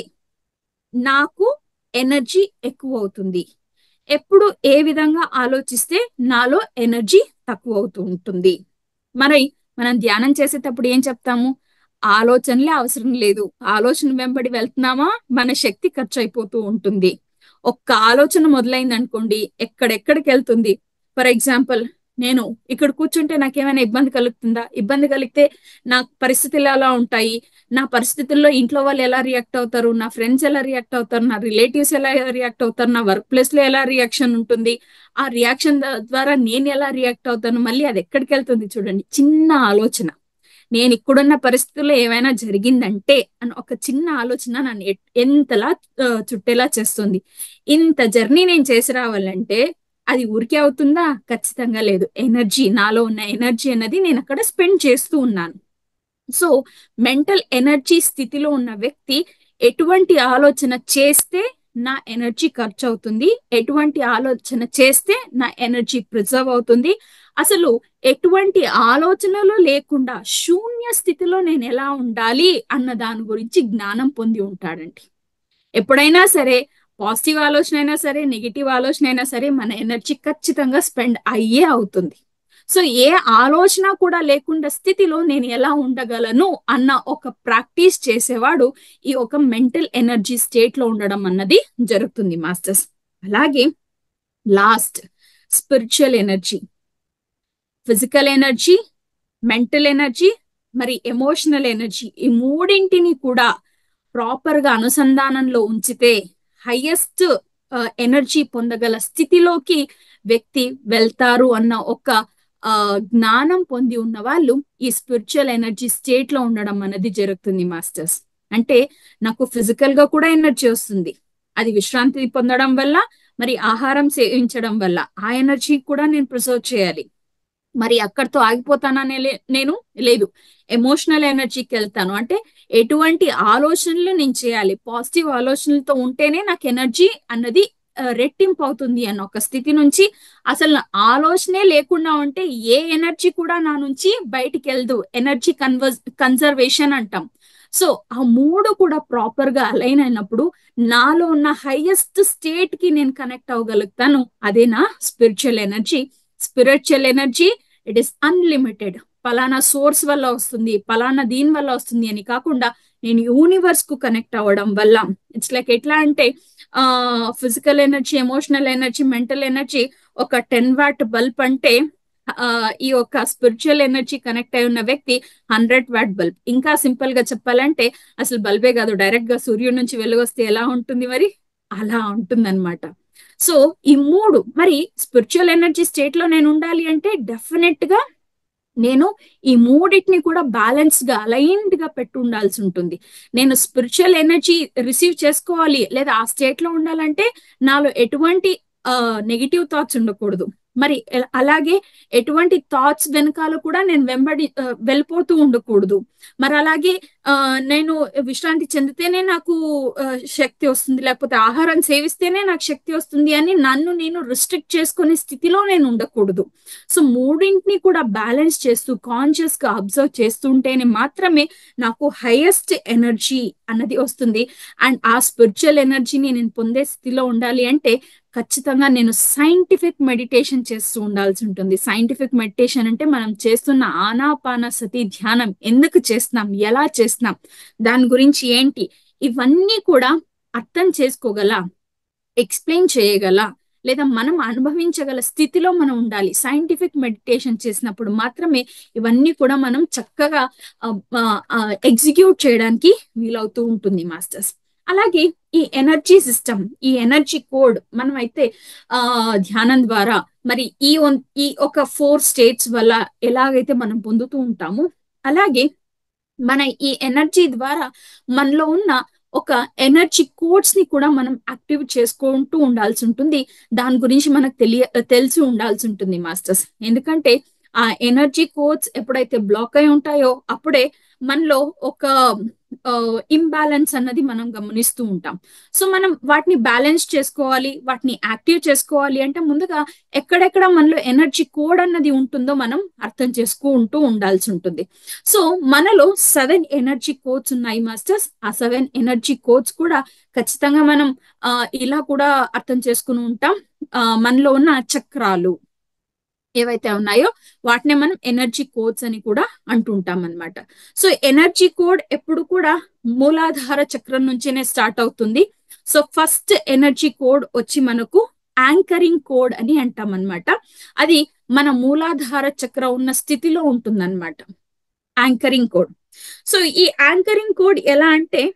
నాకు ఎనర్జీ ఎక్కువ అవుతుంది, ఎప్పుడు ఏ విధంగా ఆలోచిస్తే నాలో ఎనర్జీ తక్కువ అవుతూ ఉంటుంది. మరి మనం ధ్యానం చేసేటప్పుడు ఏం చెప్తాము? ఆలోచనలే అవసరం లేదు, ఆలోచన వెంబడి వెళ్తున్నామా మన శక్తి ఖర్చు అయిపోతూ ఉంటుంది. ఒక్క ఆలోచన మొదలైంది అనుకోండి, ఎక్కడెక్కడికి వెళ్తుంది. ఫర్ ఎగ్జాంపుల్, నేను ఇక్కడ కూర్చుంటే నాకేమైనా ఇబ్బంది కలుగుతుందా? ఇబ్బంది కలిగితే నా పరిస్థితులు ఎలా ఉంటాయి, నా పరిస్థితుల్లో ఇంట్లో వాళ్ళు ఎలా రియాక్ట్ అవుతారు, నా ఫ్రెండ్స్ ఎలా రియాక్ట్ అవుతారు, నా రిలేటివ్స్ ఎలా రియాక్ట్ అవుతారు, నా వర్క్ ప్లేస్ లో ఎలా రియాక్షన్ ఉంటుంది, ఆ రియాక్షన్ ద్వారా నేను ఎలా రియాక్ట్ అవుతాను, మళ్ళీ అది ఎక్కడికి వెళ్తుంది చూడండి. చిన్న ఆలోచన, నేను ఇక్కడున్న పరిస్థితుల్లో ఏమైనా జరిగిందంటే అని ఒక చిన్న ఆలోచన నన్ను ఎంతలా చుట్టేలా చేస్తుంది. ఇంత జర్నీ నేను చేసి రావాలంటే అది ఊరికే అవుతుందా? ఖచ్చితంగా లేదు. ఎనర్జీ, నాలో ఉన్న ఎనర్జీ అన్నది నేను అక్కడ స్పెండ్ చేస్తూ ఉన్నాను. సో మెంటల్ ఎనర్జీ స్థితిలో ఉన్న వ్యక్తి ఎటువంటి ఆలోచన చేస్తే నా ఎనర్జీ ఖర్చు అవుతుంది, ఎటువంటి ఆలోచన చేస్తే నా ఎనర్జీ ప్రిజర్వ్ అవుతుంది, అసలు ఎటువంటి ఆలోచనలు లేకుండా శూన్య స్థితిలో నేను ఎలా ఉండాలి అన్న దాని గురించి జ్ఞానం పొంది ఉంటాడండి. ఎప్పుడైనా సరే పాజిటివ్ ఆలోచన అయినా సరే నెగిటివ్ ఆలోచన అయినా సరే మన ఎనర్జీ ఖచ్చితంగా స్పెండ్ అయ్యే అవుతుంది. సో ఏ ఆలోచన కూడా లేకుండా స్థితిలో నేను ఎలా ఉండగలను అన్న ఒక ప్రాక్టీస్ చేసేవాడు ఈ ఒక మెంటల్ ఎనర్జీ స్టేట్ లో ఉండడం అన్నది జరుగుతుంది మాస్టర్స్. అలాగే last spiritual energy. Physical energy, mental energy, మరి ఎమోషనల్ ఎనర్జీ, ఈ మూడింటిని కూడా ప్రాపర్ గా అనుసంధానంలో ఉంచితే హైయెస్ట్ ఎనర్జీ పొందగల స్థితిలోకి వ్యక్తి వెళ్తారు అన్న ఒక జ్ఞానం పొంది ఉన్న వాళ్ళు ఈ స్పిరిచువల్ ఎనర్జీ స్టేట్ లో ఉండడం అనేది జరుగుతుంది మాస్టర్స్. అంటే నాకు ఫిజికల్ గా కూడా ఎనర్జీ వస్తుంది, అది విశ్రాంతి పొందడం వల్ల, మరి ఆహారం సేవించడం వల్ల ఆ ఎనర్జీ కూడా నేను ప్రిజర్వ్ చేయాలి. మరి అక్కడితో ఆగిపోతాననే నేను లేదు, ఎమోషనల్ ఎనర్జీకి వెళ్తాను. అంటే ఎటువంటి ఆలోచనలు నేను చేయాలి, పాజిటివ్ ఆలోచనలతో ఉంటేనే నాకు ఎనర్జీ అన్నది రెట్టింపు అవుతుంది అన్న ఒక స్థితి నుంచి అసలు ఆలోచనే లేకుండా ఉంటే ఏ ఎనర్జీ కూడా నా నుంచి బయటికి వెళ్దు. ఎనర్జీ కన్వర్స్ కన్జర్వేషన్ అంటాం. సో ఆ మూడు కూడా ప్రాపర్ గా అలైన్ అయినప్పుడు నాలో ఉన్న హైయెస్ట్ స్టేట్ కి నేను కనెక్ట్ అవ్వగలుగుతాను. అదే నా spiritual energy. Spiritual energy it is unlimited. పలానా సోర్స్ వల్ల వస్తుంది, పలానా దీని వల్ల వస్తుంది అని కాకుండా నేను యూనివర్స్ కు కనెక్ట్ అవ్వడం వల్ల ఇట్స్ లైక్ ఎట్లా అంటే ఆ physical energy, emotional energy, mental energy ఒక టెన్ వాట్ బల్బ్ అంటే ఆ ఈ యొక్క స్పిరిచువల్ ఎనర్జీ కనెక్ట్ అయి ఉన్న వ్యక్తి హండ్రెడ్ వాట్ బల్బ్. ఇంకా సింపుల్ గా చెప్పాలంటే అసలు బల్బే కాదు, డైరెక్ట్ గా సూర్యుడి నుంచి వెలుగొస్తే ఎలా ఉంటుంది మరి అలా ఉంటుంది అనమాట. సో ఈ మూడు మరి స్పిరిచువల్ ఎనర్జీ స్టేట్ లో నేను ఉండాలి అంటే డెఫినెట్ గా నేను ఈ మూడింటిని కూడా బ్యాలెన్స్ గా అలైన్డ్ గా పెట్టి ఉండాల్సి ఉంటుంది. నేను స్పిరిచువల్ ఎనర్జీ రిసీవ్ చేసుకోవాలి లేదా ఆ స్టేట్ లో ఉండాలంటే నాలో ఎటువంటి నెగిటివ్ థాట్స్ ఉండకూడదు. మరి అలాగే ఎటువంటి థాట్స్ వెనకాల కూడా నేను వెంబడి వెళ్ళిపోతూ ఉండకూడదు. మరి అలాగే ఆ నేను విశ్రాంతి చెందితేనే నాకు శక్తి వస్తుంది, లేకపోతే ఆహారం సేవిస్తేనే నాకు శక్తి వస్తుంది అని నన్ను నేను రిస్ట్రిక్ట్ చేసుకునే స్థితిలో నేను ఉండకూడదు. సో మూడింటిని కూడా బ్యాలెన్స్ చేస్తూ కాన్షియస్ గా అబ్జర్వ్ చేస్తుంటేనే మాత్రమే నాకు హైయెస్ట్ ఎనర్జీ అన్నది వస్తుంది. అండ్ ఆ స్పిరిచువల్ ఎనర్జీని నేను పొందే స్థితిలో ఉండాలి అంటే ఖచ్చితంగా నేను సైంటిఫిక్ మెడిటేషన్ చేస్తూ ఉండాల్సి ఉంటుంది. సైంటిఫిక్ మెడిటేషన్ అంటే మనం చేస్తున్న ఆనాపాన సతి ధ్యానం ఎందుకు చేస్తున్నాం, ఎలా చేస్తున్నాం, దాని గురించి ఏంటి, ఇవన్నీ కూడా అర్థం చేసుకోగల, ఎక్స్ప్లెయిన్ చేయగల లేదా మనం అనుభవించగల స్థితిలో మనం ఉండాలి. సైంటిఫిక్ మెడిటేషన్ చేసినప్పుడు మాత్రమే ఇవన్నీ కూడా మనం చక్కగా ఎగ్జిక్యూట్ చేయడానికి వీలవుతూ ఉంటుంది మాస్టర్స్. అలాగే ఈ ఎనర్జీ సిస్టమ్, ఈ ఎనర్జీ కోడ్ మనం అయితే ఆ ధ్యానం ద్వారా మరి ఈ ఈ ఒక ఫోర్ స్టేట్స్ వల్ల ఎలాగైతే మనం పొందుతూ ఉంటామో అలాగే మన ఈ ఎనర్జీ ద్వారా మనలో ఉన్న ఒక ఎనర్జీ కోడ్స్ ని కూడా మనం యాక్టివ్ చేసుకుంటూ ఉండాల్సి ఉంటుంది. దాని గురించి మనకు తెలియ తెలిసి ఉండాల్సి ఉంటుంది మాస్టర్స్. ఎందుకంటే ఆ ఎనర్జీ కోడ్స్ ఎప్పుడైతే బ్లాక్ అయి ఉంటాయో అప్పుడే మనలో ఒక ఇంబ్యాలెన్స్ అన్నది మనం గమనిస్తూ ఉంటాం. సో మనం వాటిని బ్యాలెన్స్ చేసుకోవాలి, వాటిని యాక్టివ్ చేసుకోవాలి అంటే ముందుగా ఎక్కడెక్కడ మనలో ఎనర్జీ కోడ్ అన్నది ఉంటుందో మనం అర్థం చేసుకుంటూ ఉండాల్సి ఉంటుంది. సో మనలో సెవెన్ ఎనర్జీ కోడ్స్ ఉన్నాయి మాస్టర్స్. ఆ సెవెన్ ఎనర్జీ కోడ్స్ కూడా ఖచ్చితంగా మనం ఆ ఇలా కూడా అర్థం చేసుకుని ఉంటాం. ఆ మనలో ఉన్న చక్రాలు ఏవైతే ఉన్నాయో వాటినే మనం ఎనర్జీ కోడ్స్ అని కూడా అంటుంటాం అనమాట. సో ఎనర్జీ కోడ్ ఎప్పుడు కూడా మూలాధార చక్రం నుంచినే స్టార్ట్ అవుతుంది. సో ఫస్ట్ ఎనర్జీ కోడ్ వచ్చి మనకు యాంకరింగ్ కోడ్ అని అంటాం అనమాట. అది మన మూలాధార చక్రం ఉన్న స్థితిలో ఉంటుందన్నమాట యాంకరింగ్ కోడ్. సో ఈ యాంకరింగ్ కోడ్ ఎలా అంటే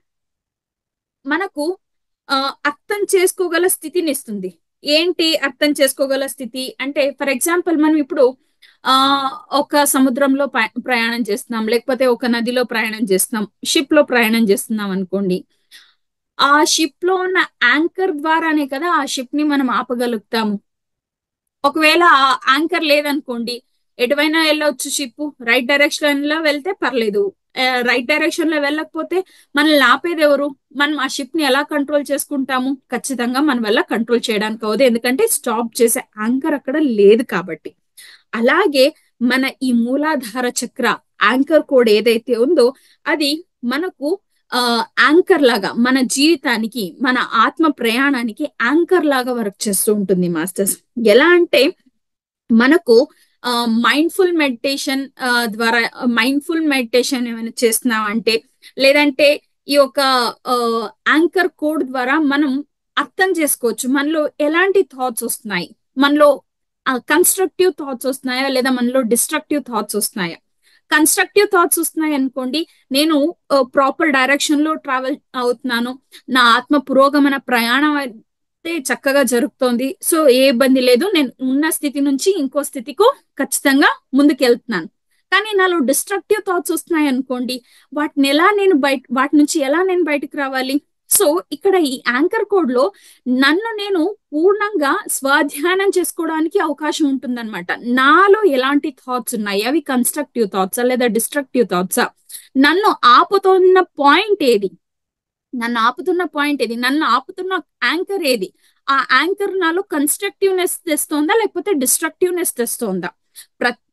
మనకు ఆ అర్థం చేసుకోగల స్థితిని ఇస్తుంది. ఏంటి అర్థం చేసుకోగల స్థితి అంటే ఫర్ ఎగ్జాంపుల్ మనం ఇప్పుడు ఆ ఒక సముద్రంలో ప్రయాణం చేస్తున్నాం, లేకపోతే ఒక నదిలో ప్రయాణం చేస్తున్నాం, షిప్ లో ప్రయాణం చేస్తున్నాం అనుకోండి. ఆ షిప్ లో ఉన్న యాంకర్ ద్వారానే కదా ఆ షిప్ ని మనం ఆపగలుగుతాము. ఒకవేళ ఆ యాంకర్ లేదనుకోండి ఎటువైనా వెళ్ళొచ్చు షిప్, రైట్ డైరెక్షన్ లో వెళ్తే పర్లేదు, రైట్ డైరెక్షన్ లో వెళ్ళకపోతే మనల్ని ఆపేది ఎవరు? మనం ఆ షిప్ ని ఎలా కంట్రోల్ చేసుకుంటాము? ఖచ్చితంగా మన వల్ల కంట్రోల్ చేయడానికి అవదు, ఎందుకంటే స్టాప్ చేసే యాంకర్ అక్కడ లేదు కాబట్టి. అలాగే మన ఈ మూలాధార చక్ర యాంకర్ కోడ్ ఏదైతే ఉందో అది మనకు ఆ యాంకర్ లాగా మన జీవితానికి, మన ఆత్మ ప్రయాణానికి యాంకర్ లాగా వర్క్ చేస్తూ ఉంటుంది మాస్టర్స్. ఎలా అంటే మనకు మైండ్ఫుల్ మెడిటేషన్ ద్వారా మైండ్ఫుల్ మెడిటేషన్ ఏమైనా చేస్తున్నాం అంటే లేదంటే ఈ యొక్క యాంకర్ కోడ్ ద్వారా మనం అర్థం చేసుకోవచ్చు మనలో ఎలాంటి థాట్స్ వస్తున్నాయి, మనలో కన్స్ట్రక్టివ్ థాట్స్ వస్తున్నాయా లేదా మనలో డిస్ట్రక్టివ్ థాట్స్ వస్తున్నాయా. కన్స్ట్రక్టివ్ థాట్స్ వస్తున్నాయి అనుకోండి, నేను ప్రాపర్ డైరెక్షన్ లో ట్రావెల్ అవుతున్నాను, నా ఆత్మ పురోగమన ప్రయాణం అయితే చక్కగా జరుగుతోంది, సో ఏ ఇబ్బంది లేదు, నేను ఉన్న స్థితి నుంచి ఇంకో స్థితికి ఖచ్చితంగా ముందుకెళ్తున్నాను. కానీ నాలో డిస్ట్రక్టివ్ థాట్స్ వస్తున్నాయి అనుకోండి, వాటిని ఎలా నేను బయట వాటి నుంచి ఎలా నేను బయటకు రావాలి? సో ఇక్కడ ఈ యాంకర్ కోడ్ లో నన్ను నేను పూర్ణంగా స్వాధ్యానం చేసుకోవడానికి అవకాశం ఉంటుందన్నమాట. నాలో ఎలాంటి థాట్స్ ఉన్నాయి, అవి కన్స్ట్రక్టివ్ థాట్సా లేదా డిస్ట్రక్టివ్ థాట్సా, నన్ను ఆపుతున్న పాయింట్ ఏది, నన్ను ఆపుతున్న పాయింట్ ఏది, నన్ను ఆపుతున్న యాంకర్ ఏది, ఆ యాంకర్ నాలో కన్స్ట్రక్టివ్నెస్ తెస్తోందా లేకపోతే డిస్ట్రక్టివ్నెస్ తెస్తోందా. ప్ర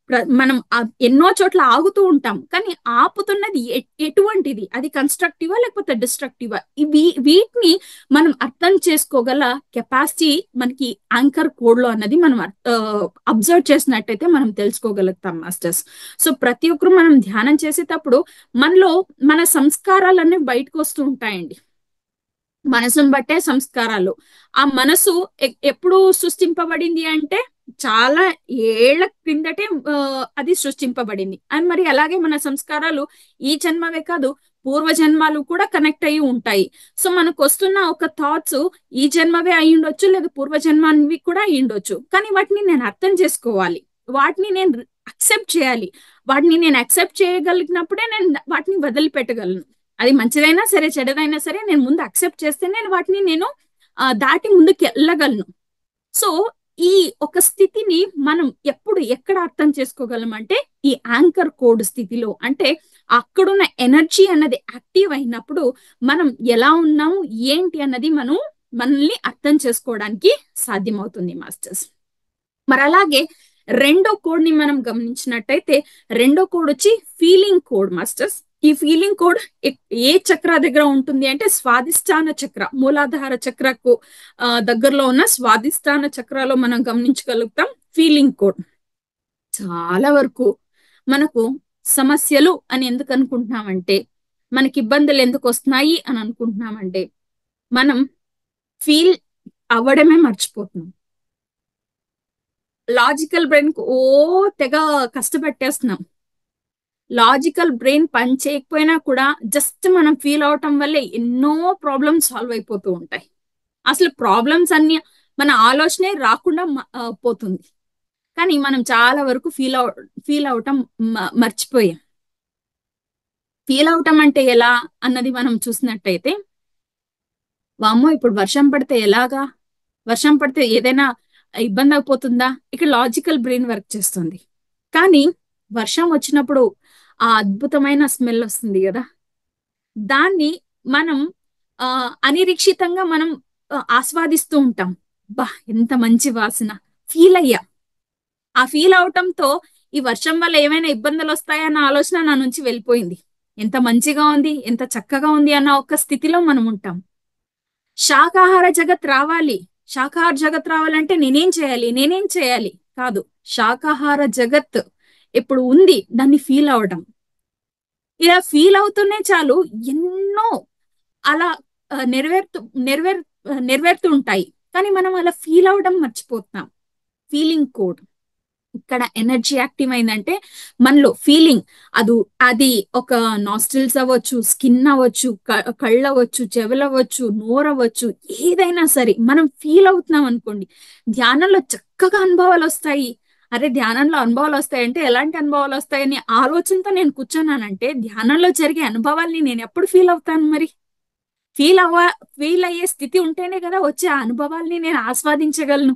మనం ఎన్నో చోట్ల ఆగుతూ ఉంటాం, కానీ ఆపుతున్నది ఎటువంటిది, అది కన్స్ట్రక్టివా లేకపోతే డిస్ట్రక్టివా, ఇవి వీటిని మనం అర్థం చేసుకోగల కెపాసిటీ మనకి యాంకర్ కోడ్ లో అన్నది మనం అబ్జర్వ్ చేసినట్టయితే మనం తెలుసుకోగలుగుతాం మాస్టర్స్. సో ప్రతి ఒక్కరు మనం ధ్యానం చేసేటప్పుడు మనలో మన సంస్కారాలన్నీ బయటకు వస్తూ ఉంటాయండి. మనసును బట్టే సంస్కారాలు. ఆ మనసు ఎప్పుడు సృష్టింపబడింది అంటే చాలా ఏళ్ల క్రిందటే అది సృష్టింపబడింది. అండ్ మరి అలాగే మన సంస్కారాలు ఈ జన్మవే కాదు, పూర్వ జన్మాలు కూడా కనెక్ట్ అయ్యి ఉంటాయి. సో మనకు వస్తున్న ఒక థాట్స్ ఈ జన్మవే అయి ఉండొచ్చు, లేదా పూర్వ జన్మానివి కూడా అయి ఉండొచ్చు. కానీ వాటిని నేను అర్థం చేసుకోవాలి, వాటిని నేను అక్సెప్ట్ చేయాలి. వాటిని నేను అక్సెప్ట్ చేయగలిగినప్పుడే నేను వాటిని వదిలిపెట్టగలను. అది మంచిదైనా సరే చెడ్డదైనా సరే నేను ముందు అక్సెప్ట్ చేస్తే నేను వాటిని నేను దాటి ముందుకు వెళ్ళగలను. సో ఈ ఒక స్థితిని మనం ఎప్పుడు ఎక్కడ అర్థం చేసుకోగలం అంటే ఈ యాంకర్ కోడ్ స్థితిలో. అంటే అక్కడున్న ఎనర్జీ అన్నది యాక్టివ్ అయినప్పుడు మనం ఎలా ఉన్నాము ఏంటి అన్నది మనం మనల్ని అర్థం చేసుకోవడానికి సాధ్యమవుతుంది మాస్టర్స్. మరి అలాగే రెండో కోడ్ ని మనం గమనించినట్టయితే రెండో కోడ్ వచ్చి ఫీలింగ్ కోడ్ మాస్టర్స్. ఈ ఫీలింగ్ కోడ్ ఏ చక్ర దగ్గర ఉంటుంది అంటే స్వాదిష్టాన చక్ర, మూలాధార చక్రకు ఆ దగ్గరలో ఉన్న స్వాదిష్టాన చక్రలో మనం గమనించగలుగుతాం ఫీలింగ్ కోడ్. చాలా వరకు మనకు సమస్యలు అని ఎందుకు అనుకుంటున్నామంటే, మనకి ఇబ్బందులు ఎందుకు వస్తున్నాయి అని అనుకుంటున్నామంటే మనం ఫీల్ అవ్వడమే మర్చిపోతున్నాం. లాజికల్ బ్రెయిన్ కు ఓ తెగ కష్టపెట్టేస్తున్నాం. లాజికల్ బ్రెయిన్ పని చేయకపోయినా కూడా జస్ట్ మనం ఫీల్ అవటం వల్లే ఎన్నో ప్రాబ్లమ్స్ సాల్వ్ అయిపోతూ ఉంటాయి. అసలు ప్రాబ్లమ్స్ అన్ని మన ఆలోచనే రాకుండా పోతుంది. కానీ మనం చాలా వరకు ఫీల్ అవ ఫీల్ అవటం మర్చిపోయాం. ఫీల్ అవటం అంటే ఎలా అన్నది మనం చూసినట్టయితే, వామ్మో ఇప్పుడు వర్షం పడితే ఎలాగా, వర్షం పడితే ఏదైనా ఇబ్బంది అయిపోతుందా, ఇక్కడ లాజికల్ బ్రెయిన్ వర్క్ చేస్తుంది. కానీ వర్షం వచ్చినప్పుడు ఆ అద్భుతమైన స్మెల్ వస్తుంది కదా, దాన్ని మనం ఆ అనిరీక్షితంగా మనం ఆస్వాదిస్తూ ఉంటాం. బా ఎంత మంచి వాసన, ఫీల్ అయ్యా. ఆ ఫీల్ అవటంతో ఈ వర్షం వల్ల ఏమైనా ఇబ్బందులు వస్తాయన్న ఆలోచన నా నుంచి వెళ్ళిపోయింది. ఎంత మంచిగా ఉంది, ఎంత చక్కగా ఉంది అన్న ఒక స్థితిలో మనం ఉంటాం. శాకాహార జగత్ రావాలి, శాకాహార జగత్ రావాలంటే నేనేం చేయాలి నేనేం చేయాలి కాదు, శాకాహార జగత్ ఇప్పుడు ఉంది, దాన్ని ఫీల్ అవడం. ఇలా ఫీల్ అవుతూనే చాలు, ఎన్నో అలా నెరవేరుతూ నెరవేరు నెరవేరుతూ ఉంటాయి. కానీ మనం అలా ఫీల్ అవడం మర్చిపోతున్నాం. ఫీలింగ్ కోడ్ ఇక్కడ ఎనర్జీ యాక్టివ్ అయిందంటే మనలో ఫీలింగ్, అది అది ఒక నాస్ట్రిల్స్ అవ్వచ్చు, స్కిన్ అవ్వచ్చు, కళ్ళు అవ్వచ్చు, చెవులు అవ్వచ్చు, నోరు అవ్వచ్చు, ఏదైనా సరే మనం ఫీల్ అవుతున్నాం అనుకోండి, ధ్యానంలో చక్కగా అనుభవాలు వస్తాయి. అరే ధ్యానంలో అనుభవాలు వస్తాయంటే ఎలాంటి అనుభవాలు వస్తాయని ఆలోచనతో నేను కూర్చున్నానంటే ధ్యానంలో జరిగే అనుభవాల్ని నేను ఎప్పుడు ఫీల్ అవుతాను? మరి ఫీల్ అవ్వ ఫీల్ అయ్యే స్థితి ఉంటేనే కదా వచ్చే ఆ అనుభవాల్ని నేను ఆస్వాదించగలను.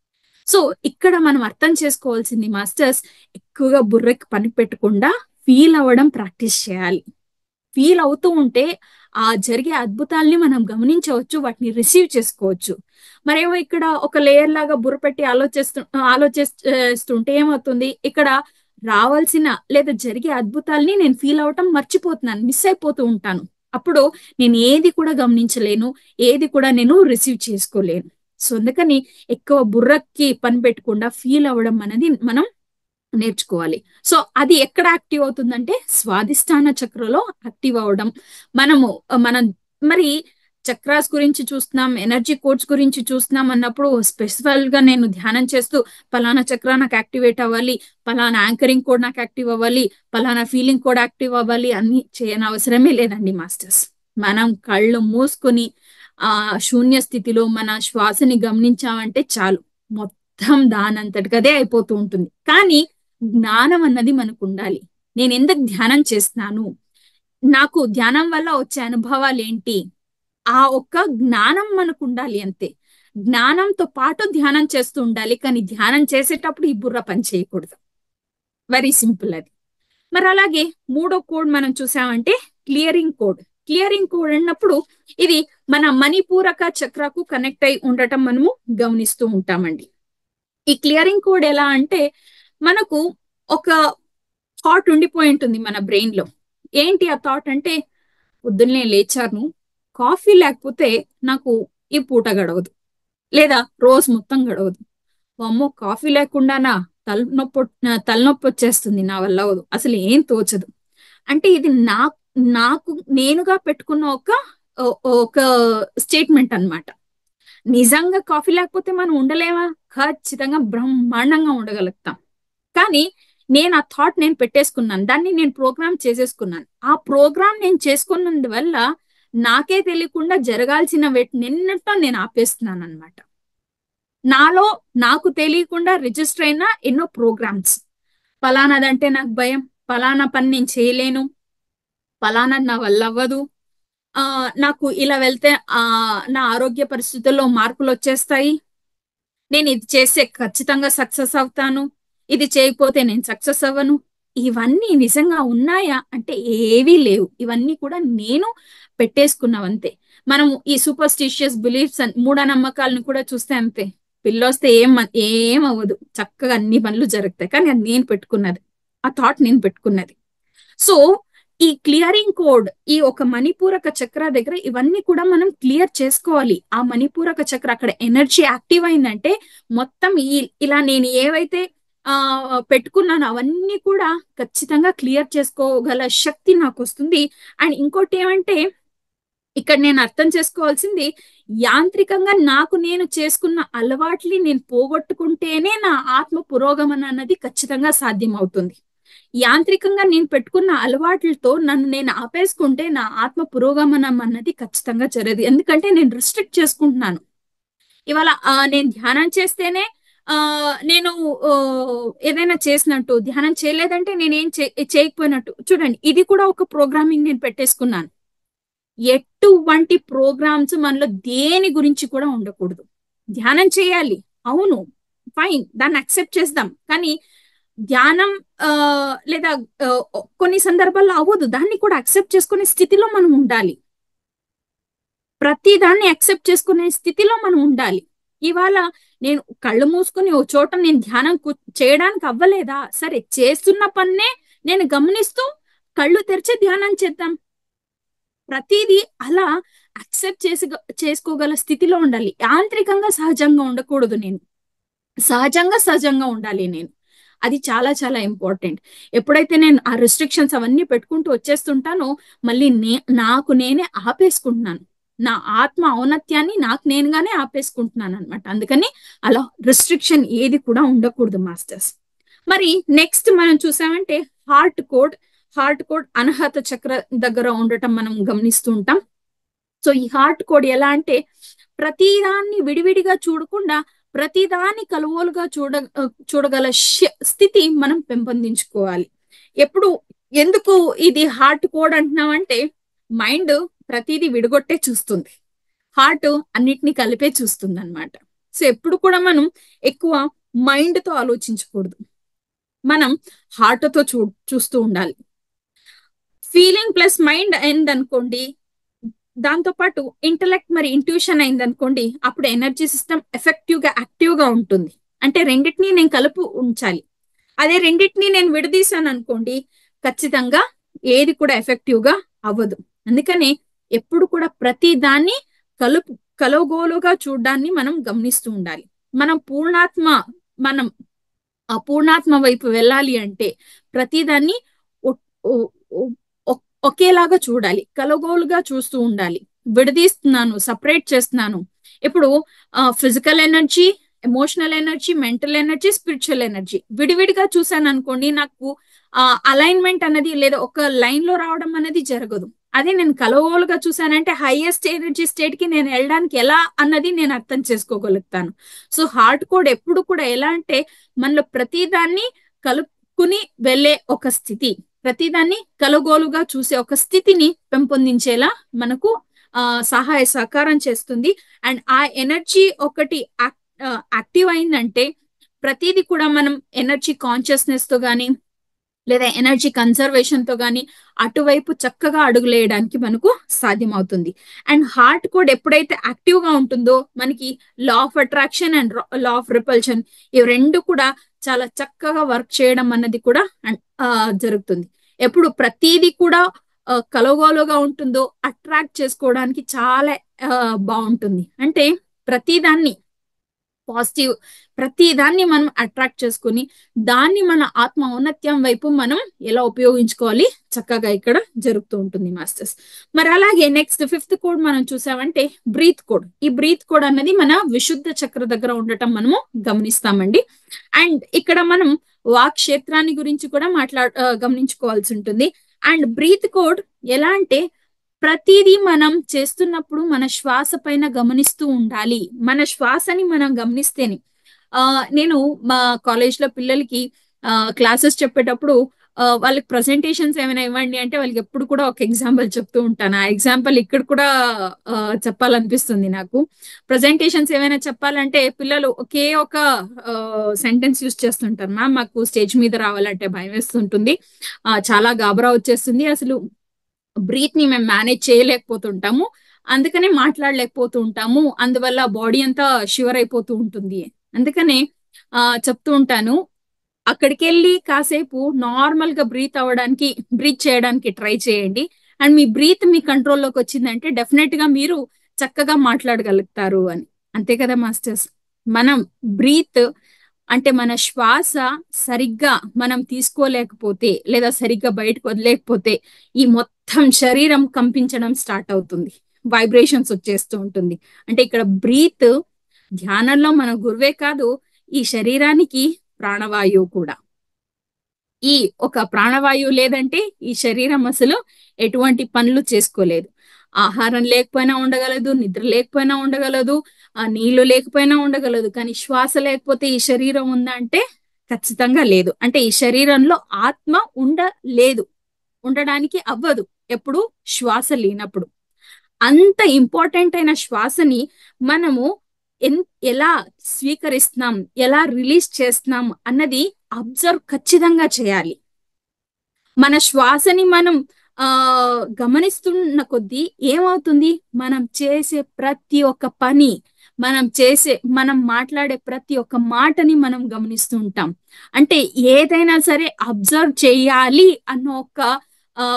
సో ఇక్కడ మనం అర్థం చేసుకోవాల్సింది మాస్టర్స్, ఎక్కువగా బుర్రకి పని పెట్టకుండా ఫీల్ అవ్వడం ప్రాక్టీస్ చేయాలి. ఫీల్ అవుతూ ఉంటే ఆ జరిగే అద్భుతాల్ని మనం గమనించవచ్చు, వాటిని రిసీవ్ చేసుకోవచ్చు. మరేమో ఇక్కడ ఒక లేయర్ లాగా బుర్ర పెట్టి ఆలోచిస్తూ ఆలోచిస్తుంటే ఏమవుతుంది, ఇక్కడ రావాల్సిన లేదా జరిగే అద్భుతాల్ని నేను ఫీల్ అవటం మర్చిపోతున్నాను, మిస్ అయిపోతూ ఉంటాను. అప్పుడు నేను ఏది కూడా గమనించలేను, ఏది కూడా నేను రిసీవ్ చేసుకోలేను. సో అందుకని ఎక్కువ బుర్రకి పని పెట్టకుండా ఫీల్ అవ్వడం అనేది మనం నేర్చుకోవాలి. సో అది ఎక్కడ యాక్టివ్ అవుతుందంటే స్వాదిష్టాన చక్రలో యాక్టివ్ అవ్వడం. మనము మనం మరి చక్రాస్ గురించి చూస్తున్నాం, ఎనర్జీ కోడ్స్ గురించి చూస్తున్నాం అన్నప్పుడు స్పెసిఫిక్ గా నేను ధ్యానం చేస్తూ పలానా చక్ర నాకు యాక్టివేట్ అవ్వాలి, పలానా యాంకరింగ్ కోడ్ నాకు యాక్టివ్ అవ్వాలి, పలానా ఫీలింగ్ కోడ్ యాక్టివ్ అవ్వాలి అని చేయని అవసరమే లేదండి మాస్టర్స్. మనం కళ్ళు మూసుకొని ఆ శూన్య స్థితిలో మన శ్వాసని గమనించామంటే చాలు, మొత్తం దానంతటికదే అయిపోతూ ఉంటుంది. కానీ జ్ఞానం అన్నది మనకు ఉండాలి. నేను ఎందుకు ధ్యానం చేస్తున్నాను, నాకు ధ్యానం వల్ల వచ్చే అనుభవాలు ఏంటి, ఆ ఒక్క జ్ఞానం మనకు ఉండాలి అంతే. జ్ఞానంతో పాటు ధ్యానం చేస్తూ ఉండాలి, కానీ ధ్యానం చేసేటప్పుడు ఈ బుర్ర పని చేయకూడదు. వెరీ సింపుల్ అది. మరి అలాగే మూడో కోడ్ మనం చూసామంటే క్లియరింగ్ కోడ్. క్లియరింగ్ కోడ్ అన్నప్పుడు ఇది మన మణిపూరక చక్రకు కనెక్ట్ అయి ఉండటం మనము గమనిస్తూ ఉంటామండి. ఈ క్లియరింగ్ కోడ్ ఎలా అంటే మనకు ఒక థాట్ ఉండిపోయి ఉంటుంది మన బ్రెయిన్ లో. ఏంటి ఆ థాట్ అంటే, పొద్దున్నే లేచాను, కాఫీ లేకపోతే నాకు ఈ పూట గడవదు, లేదా రోజు మొత్తం గడవదు. అమ్మో కాఫీ లేకుండానా, తలనొప్పి తలనొప్పి వచ్చేస్తుంది, నా వల్ల అవదు, అసలు ఏం తోచదు. అంటే ఇది నా నాకు నేనుగా పెట్టుకున్న ఒక ఒక స్టేట్మెంట్ అన్నమాట. నిజంగా కాఫీ లేకపోతే మనం ఉండలేమా? ఖచ్చితంగా బ్రహ్మాండంగా ఉండగలుగుతాం. కానీ నేను ఆ థాట్ నేను పెట్టేసుకున్నాను, దాన్ని నేను ప్రోగ్రామ్ చేసేసుకున్నాను. ఆ ప్రోగ్రామ్ నేను చేసుకున్నందువల్ల నాకే తెలియకుండా జరగాల్సిన నిన్నతో నేను ఆపేస్తున్నాను అనమాట. నాలో నాకు తెలియకుండా రిజిస్టర్ అయిన ఎన్నో ప్రోగ్రామ్స్, ఫలానాదంటే నాకు భయం, ఫలానా పని నేను చేయలేను, ఫలానా నా వల్ల అవ్వదు, ఆ నాకు ఇలా వెళ్తే ఆ నా ఆరోగ్య పరిస్థితుల్లో మార్పులు వచ్చేస్తాయి, నేను ఇది చేస్తే ఖచ్చితంగా సక్సెస్ అవుతాను, ఇది చేయకపోతే నేను సక్సెస్ అవ్వను. ఇవన్నీ నిజంగా ఉన్నాయా అంటే ఏవీ లేవు. ఇవన్నీ కూడా నేను పెట్టేసుకున్నవంతే. మనం ఈ సూపర్స్టిషియస్ బిలీఫ్స్ మూఢనమ్మకాలను కూడా చూస్తే అంతే. పిల్లొస్తే ఏం ఏం అవ్వదు, చక్కగా అన్ని పనులు జరుగుతాయి. కానీ అది నేను పెట్టుకున్నది, ఆ థాట్ నేను పెట్టుకున్నది. సో ఈ క్లియరింగ్ కోడ్, ఈ ఒక మణిపూరక చక్ర దగ్గర ఇవన్నీ కూడా మనం క్లియర్ చేసుకోవాలి. ఆ మణిపూరక చక్ర అక్కడ ఎనర్జీ యాక్టివ్ అయిందంటే మొత్తం ఈ ఇలా నేను ఏవైతే ఆ పెట్టుకున్నానో అవన్నీ కూడా ఖచ్చితంగా క్లియర్ చేసుకోగల శక్తి నాకు వస్తుంది. అండ్ ఇంకోటి ఏమంటే, ఇక్కడ నేను అర్థం చేసుకోవాల్సింది, యాంత్రికంగా నాకు నేను చేసుకున్న అలవాట్లని నేను పోగొట్టుకుంటేనే నా ఆత్మ పురోగమన అన్నది ఖచ్చితంగా సాధ్యం అవుతుంది. యాంత్రికంగా నేను పెట్టుకున్న అలవాట్లతో నన్ను నేను ఆపేసుకుంటే నా ఆత్మ పురోగమనం అన్నది ఖచ్చితంగా జరగదు. ఎందుకంటే నేను రిస్ట్రిక్ట్ చేసుకుంటున్నాను. ఇవాళ నేను ధ్యానం చేస్తేనే ఆ నేను ఏదైనా చేసినట్టు, ధ్యానం చేయలేదంటే నేనేం చేయకపోయినట్టు. చూడండి, ఇది కూడా ఒక ప్రోగ్రామింగ్ నేను పెట్టేసుకున్నాను. ఎటువంటి ప్రోగ్రామ్స్ మనలో దేని గురించి కూడా ఉండకూడదు. ధ్యానం చేయాలి, అవును ఫైన్, దాన్ని అక్సెప్ట్ చేద్దాం. కానీ ధ్యానం ఆ లేదా కొన్ని సందర్భాల్లో అవ్వదు, దాన్ని కూడా అక్సెప్ట్ చేసుకునే స్థితిలో మనం ఉండాలి. ప్రతి దాన్ని అక్సెప్ట్ చేసుకునే స్థితిలో మనం ఉండాలి. ఇవాళ నేను కళ్ళు మూసుకుని ఓ చోట నేను ధ్యానం చేయడానికి అవ్వలేదా, సరే చేస్తున్న పన్నే నేను గమనిస్తూ కళ్ళు తెరిచి ధ్యానం చేద్దాం. ప్రతిదీ అలా అక్సెప్ట్ చేసి చేసుకోగల స్థితిలో ఉండాలి. యాంత్రికంగా సహజంగా ఉండకూడదు. నేను సహజంగా సహజంగా ఉండాలి. నేను అది చాలా చాలా ఇంపార్టెంట్. ఎప్పుడైతే నేను ఆ రిస్ట్రిక్షన్స్ అవన్నీ పెట్టుకుంటూ వచ్చేస్తుంటానో మళ్ళీ నే నాకు నేనే ఆపేసుకుంటున్నాను. నా ఆత్మ ఔన్నత్యాన్ని నాకు నేనుగానే ఆపేసుకుంటున్నాను అనమాట. అందుకని అలా రిస్ట్రిక్షన్ ఏది కూడా ఉండకూడదు మాస్టర్స్. మరి నెక్స్ట్ మనం చూసామంటే హార్ట్ కోడ్. హార్ట్ కోడ్ అనహత చక్ర దగ్గర ఉండటం మనం గమనిస్తూ ఉంటాం. సో ఈ హార్ట్ కోడ్ ఎలా అంటే, ప్రతిదాన్ని విడివిడిగా చూడకుండా ప్రతిదాన్ని కలువోలుగా చూడ చూడగల స్థితి మనం పెంపొందించుకోవాలి. ఎప్పుడు ఎందుకు ఇది హార్ట్ కోడ్ అంటున్నామంటే, మైండ్ ప్రతిదీ విడగొట్టే చూస్తుంది, హార్ట్ అన్నిటినీ కలిపే చూస్తుంది అనమాట. సో ఎప్పుడు కూడా మనం ఎక్కువ మైండ్ తో ఆలోచించకూడదు, మనం హార్ట్ తో చూ చూస్తూ ఉండాలి. ఫీలింగ్ ప్లస్ మైండ్ అయిందనుకోండి, దాంతో పాటు ఇంటలెక్ట్ మరి ఇంట్యూషన్ అయిందనుకోండి, అప్పుడు ఎనర్జీ సిస్టమ్ ఎఫెక్టివ్ గా యాక్టివ్ గా ఉంటుంది. అంటే రెండింటినీ నేను కలుపు ఉంచాలి. అదే రెండింటినీ నేను విడదీశాను అనుకోండి, ఖచ్చితంగా ఏది కూడా ఎఫెక్టివ్ గా అవ్వదు. అందుకని ఎప్పుడు కూడా ప్రతి దాన్ని కలుపు కలగోలుగా చూడడాన్ని మనం గమనిస్తూ ఉండాలి. మనం పూర్ణాత్మ మనం ఆ పూర్ణాత్మ వైపు వెళ్ళాలి అంటే ప్రతిదాన్ని ఒకేలాగా చూడాలి, కలగోలుగా చూస్తూ ఉండాలి. విడదీస్తున్నాను, సపరేట్ చేస్తున్నాను. ఇప్పుడు physical energy, emotional energy, mental energy, spiritual energy విడివిడిగా చూసాను అనుకోండి, నాకు ఆ అలైన్మెంట్ అనేది లేదా ఒక లైన్ లో రావడం అనేది జరగదు. అదే నేను కలగోలుగా చూసానంటే హైయెస్ట్ ఎనర్జీ స్టేట్ కి నేను వెళ్ళడానికి ఎలా అన్నది నేను అర్థం చేసుకోగలుగుతాను. సో హార్ట్ కోడ్ ఎప్పుడు కూడా ఎలా అంటే, మనలో ప్రతిదాన్ని కలుపుకుని వెళ్ళే ఒక స్థితి, ప్రతిదాన్ని కలగోలుగా చూసే ఒక స్థితిని పెంపొందించేలా మనకు ఆ సహాయ సహకారం చేస్తుంది. అండ్ ఆ ఎనర్జీ ఒకటి యాక్టివ్ అయిందంటే ప్రతిదీ కూడా మనం ఎనర్జీ కాన్షియస్నెస్ తో గానీ లేదా ఎనర్జీ కన్సర్వేషన్ తో గానీ అటువైపు చక్కగా అడుగులేయడానికి మనకు సాధ్యమవుతుంది. అండ్ హార్ట్ కోడ్ ఎప్పుడైతే యాక్టివ్ గా ఉంటుందో మనకి law of attraction and law of repulsion ఇవి రెండు కూడా చాలా చక్కగా వర్క్ చేయడం అన్నది కూడా ఆ, జరుగుతుంది. ఎప్పుడు ప్రతిదీ కూడా ఆ, కలగోలుగా ఉంటుందో అట్రాక్ట్ చేసుకోవడానికి చాలా ఆ, బాగుంటుంది. అంటే ప్రతిదాన్ని పాజిటివ్ ప్రతి దాన్ని మనం అట్రాక్ట్ చేసుకుని దాన్ని మన ఆత్మ ఔన్నత్యం వైపు మనం ఎలా ఉపయోగించుకోవాలి చక్కగా ఇక్కడ జరుగుతూ ఉంటుంది మాస్టర్స్. మరి అలాగే నెక్స్ట్ ఫిఫ్త్ కోడ్ మనం చూసామంటే బ్రీత్ కోడ్. ఈ బ్రీత్ కోడ్ అన్నది మన విశుద్ధ చక్ర దగ్గర ఉండటం మనము గమనిస్తామండి. అండ్ ఇక్కడ మనం వాక్ క్షేత్రాన్ని గురించి కూడా మాట్లా ఆ, గమనించుకోవాల్సి ఉంటుంది. అండ్ బ్రీత్ కోడ్ ఎలా అంటే ప్రతిదీ మనం చేస్తున్నప్పుడు మన శ్వాస పైన గమనిస్తూ ఉండాలి. మన శ్వాసని మనం గమనిస్తేనే ఆ నేను మా కాలేజ్ లో పిల్లలకి ఆ క్లాసెస్ చెప్పేటప్పుడు ఆ, వాళ్ళకి ప్రజెంటేషన్స్ ఏమైనా ఇవ్వండి అంటే వాళ్ళకి ఎప్పుడు కూడా ఒక ఎగ్జాంపుల్ చెప్తూ ఉంటాను. ఆ ఎగ్జాంపుల్ ఇక్కడ కూడా ఆ, చెప్పాలనిపిస్తుంది నాకు. ప్రజెంటేషన్స్ ఏమైనా చెప్పాలంటే పిల్లలు ఒకే ఒక సెంటెన్స్ యూస్ చేస్తుంటారు. మ్యామ్ మాకు స్టేజ్ మీద రావాలంటే భయం వేస్తుంటుంది, ఆ, చాలా గాబరా వచ్చేస్తుంది, అసలు బ్రీత్ ని మేము మేనేజ్ చేయలేకపోతుంటాము, అందుకనే మాట్లాడలేకపోతూ ఉంటాము, అందువల్ల బాడీ అంతా షివర్ అయిపోతూ ఉంటుంది. అందుకనే ఆ చెప్తూ ఉంటాను, అక్కడికి వెళ్ళి కాసేపు నార్మల్ గా బ్రీత్ అవ్వడానికి బ్రీత్ చేయడానికి ట్రై చేయండి. అండ్ మీ బ్రీత్ మీ కంట్రోల్లోకి వచ్చిందంటే డెఫినెట్ గా మీరు చక్కగా మాట్లాడగలుగుతారు అని. అంతే కదా మాస్టర్స్? మనం బ్రీత్ అంటే మన శ్వాస సరిగ్గా మనం తీసుకోలేకపోతే లేదా సరిగ్గా బయటకు వదిలేకపోతే ఈ మొత్తం శరీరం కంపించడం స్టార్ట్ అవుతుంది, వైబ్రేషన్స్ వచ్చేస్తూ ఉంటుంది. అంటే ఇక్కడ బ్రీత్ ధ్యానంలో మన గురువే కాదు, ఈ శరీరానికి ప్రాణవాయువు కూడా. ఈ ఒక ప్రాణవాయువు లేదంటే ఈ శరీరం అసలు ఎటువంటి పనులు చేసుకోలేదు. ఆహారం లేకపోయినా ఉండగలదు, నిద్ర లేకపోయినా ఉండగలదు, ఆ నీళ్లు లేకపోయినా ఉండగలదు, కానీ శ్వాస లేకపోతే ఈ శరీరం ఉందా అంటే ఖచ్చితంగా లేదు. అంటే ఈ శరీరంలో ఆత్మ ఉండలేదు, ఉండడానికి అవ్వదు ఎప్పుడు శ్వాస లేనప్పుడు. అంత ఇంపార్టెంట్ అయిన శ్వాసని మనము ఎన్ ఎలా స్వీకరిస్తున్నాం, ఎలా రిలీజ్ చేస్తున్నాం అన్నది అబ్జర్వ్ ఖచ్చితంగా చేయాలి. మన శ్వాసని మనం ఆ గమనిస్తున్న కొద్దీ ఏమవుతుంది, మనం చేసే ప్రతి ఒక్క పని, మనం చేసే మనం మాట్లాడే ప్రతి ఒక్క మాటని మనం గమనిస్తూ ఉంటాం. అంటే ఏదైనా సరే అబ్జర్వ్ చేయాలి అన్న ఒక ఆ